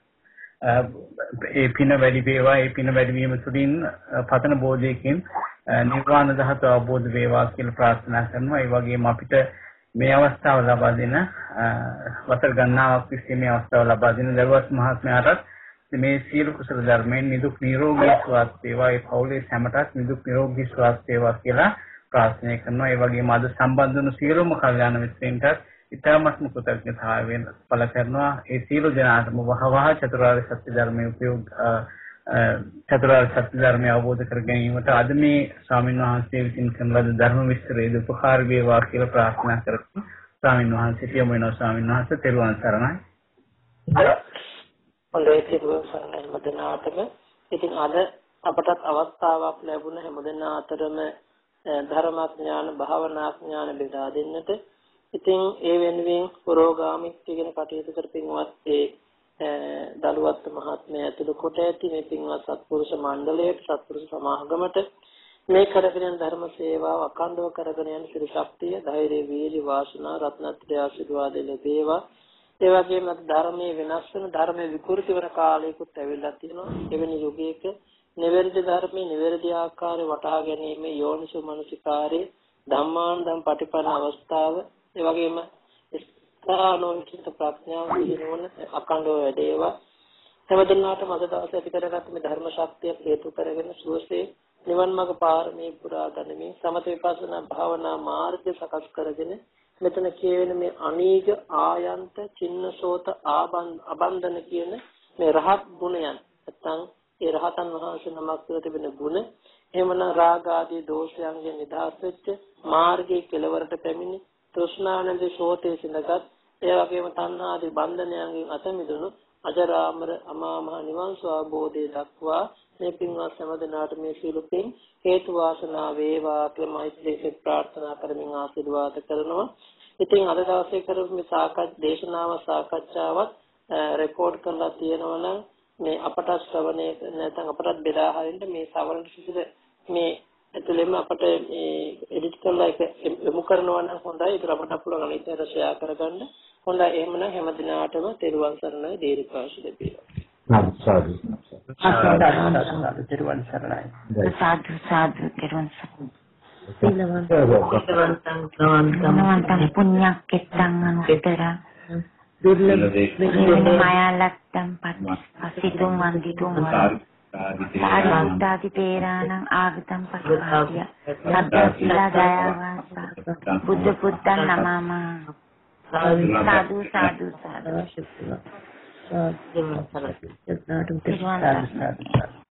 ඒ පින වැඩි වේවා. ඒ පින වැඩි වීම තුළින් පතන බෝධියකින් නිර්වාණ ධාතුව අවබෝධ වේවා කියලා ප්‍රාර්ථනා කරනවා. ඒ වගේම අපිට මේ අවස්ථාව ලබා දෙන වසර ගණනාවක් තිස්සේ මේ අවස්ථාව ලබා දෙන දරුවත් මහත්මයාටත් මේ සියලු කුසල ධර්මයන් නිදුක් නිරෝගී සුවපත් වේවා. ඒ පවුලේ හැමතත් නිදුක් නිරෝගී සුවපත් වේවා කියලා ප්‍රාර්ථනා කරනවා. ඒ වගේම අද සම්බන්ධ වුණු සියලුම කල්යාණ මිත්‍රයන්ට ඉතාමත්ම කෘතඥතාවයෙන් පළ කරනවා. ඒ සියලු දෙනාටම වහවහ චතුරාර්ය සත්‍ය ධර්මයේ උපයෝග චතුරාර්ය සත්‍ය ධර්මය අවබෝධ කර ගැනීමට අද මේ ස්වාමීන් වහන්සේ විසින් කරන ලද ධර්ම විස්තරයේ උපකාර වේවා කියලා ප්‍රාර්ථනා කරමු. ස්වාමීන් වහන්සේට යොමු වෙනවා. ස්වාමීන් වහන්සේ තෙරුවන් සරණයි. හොඳයි තෙරුවන් සරණයි හැමදෙනාටම. ඉතින් අද අපටත් අවස්ථාවක් ලැබුණ හැමදෙනා අතරම ධර්මාඥාන භාවනා ඥාන බෙදා දෙන්නට. ඉතින් ඒ වෙනුවෙන් පුරෝගාමීත්වය ගැන කටයුතු කරපින්වත් ඒ දලුවත් මහත්මයා ඇතුළු කොට ඇති මේ පින්වත් සත්පුරුෂ මණ්ඩලයට සත්පුරුෂ සමාගමට මේ කරගෙන ධර්ම සේවාව අඛණ්ඩව කරගෙන යන සිරි ශක්තිය ධෛර්ය වීර්ය වාසනා රත්නත්‍රය ආශිර්වාද ලැබේවා. ඒ වගේම ධර්මයේ වෙනස් වෙන ධර්මයේ විකෘති වන කාලයකට ඇවිල්ලා තියෙනවා. එවැනි යුගයක නිවැරදි ධර්මයේ නිවැරදි ආකාරය වටහා ගැනීම යෝනිසෝ මනසිකාරේ ධම්මාන් ධම් පටිපන්න අවස්ථාව. ඒ වගේම ආනෝචිත ප්‍රඥාව දිනවන අකණ්ඩව වැඩේවා. හැමදෙනාටම අද දවසේ ඇති කරගත්ත මේ ධර්ම ශක්තිය හේතු කරගෙන සුවසේ නිවන් මාර්ග පාරමී පුරා ගනිමින් සමත විපස්සනා භාවනා මාර්ගය සකස් කරගෙන මෙතන කියවෙන මේ අනීග ආයන්ත චින්නසෝත ආබන්ධන කියන මේ රහත් ගුණයන් නැත්නම් ඒ රහතන් වහන්සේ නමක් තුළ තිබෙන ගුණ එහෙමනම් රාග ආදී දෝෂයන්ගෙන් නිදහස් වෙච්ච මාර්ගයේ කෙලවරට පැමිණි තෘෂ්ණානන්දේ සෝතේ සිඳගත් ඒ වගේම තණ්හා ආදී බන්ධනයන්ගෙන් අත මිදුණු අජරාමර අමා මහ නිවන් ස්වභෝධය දක්වා මේ පින්වත් සමදනාට මේ සීල පින් හේතු වාසනා වේවා කියලා මෛත්‍රීයෙන් ප්‍රාර්ථනා කරමින් ආශිර්වාද කරනවා. ඉතින් අද දවසේ කරපු මේ සාකච්ඡා දේශනාව සාකච්ඡාවත් රෙකෝඩ් කරලා තියෙනවා නම් මේ අපට ශ්‍රවණය නැත්නම් අපට බෙදා හරින්න මේ සවරණ සිසිල මේ ඇතුළෙම අපට මේ එඩිට් කරලා ඒක යොමු කරනවා නම් හොඳයි. ඒක අපට පුළුවන් අනිත් අයට ෂෙයා කරගන්න. හොඳයි එහෙමනම් හැම දිනාටම තෙරුවන් සරණයි දීර්ඝායුෂ ලැබේවා. සාදු සාදු තෙරුවන් සරණයි. සාදු සාදු තෙරුවන් සරණයි. සීලවන්තං පුඤ්ඤක්කෙත්තං අනුත්තර දුර්ලභ මායාලත්තං පස්සිතුම් වන්දිතුම් සාරිපුත්තාදි තේරාණං ආගතං පස්සාදිය සබ්බසීලා දයාවාසා බුද්ධ පුත්තං නමම සාදු සාදු සාදු සාදු සාදු සාදු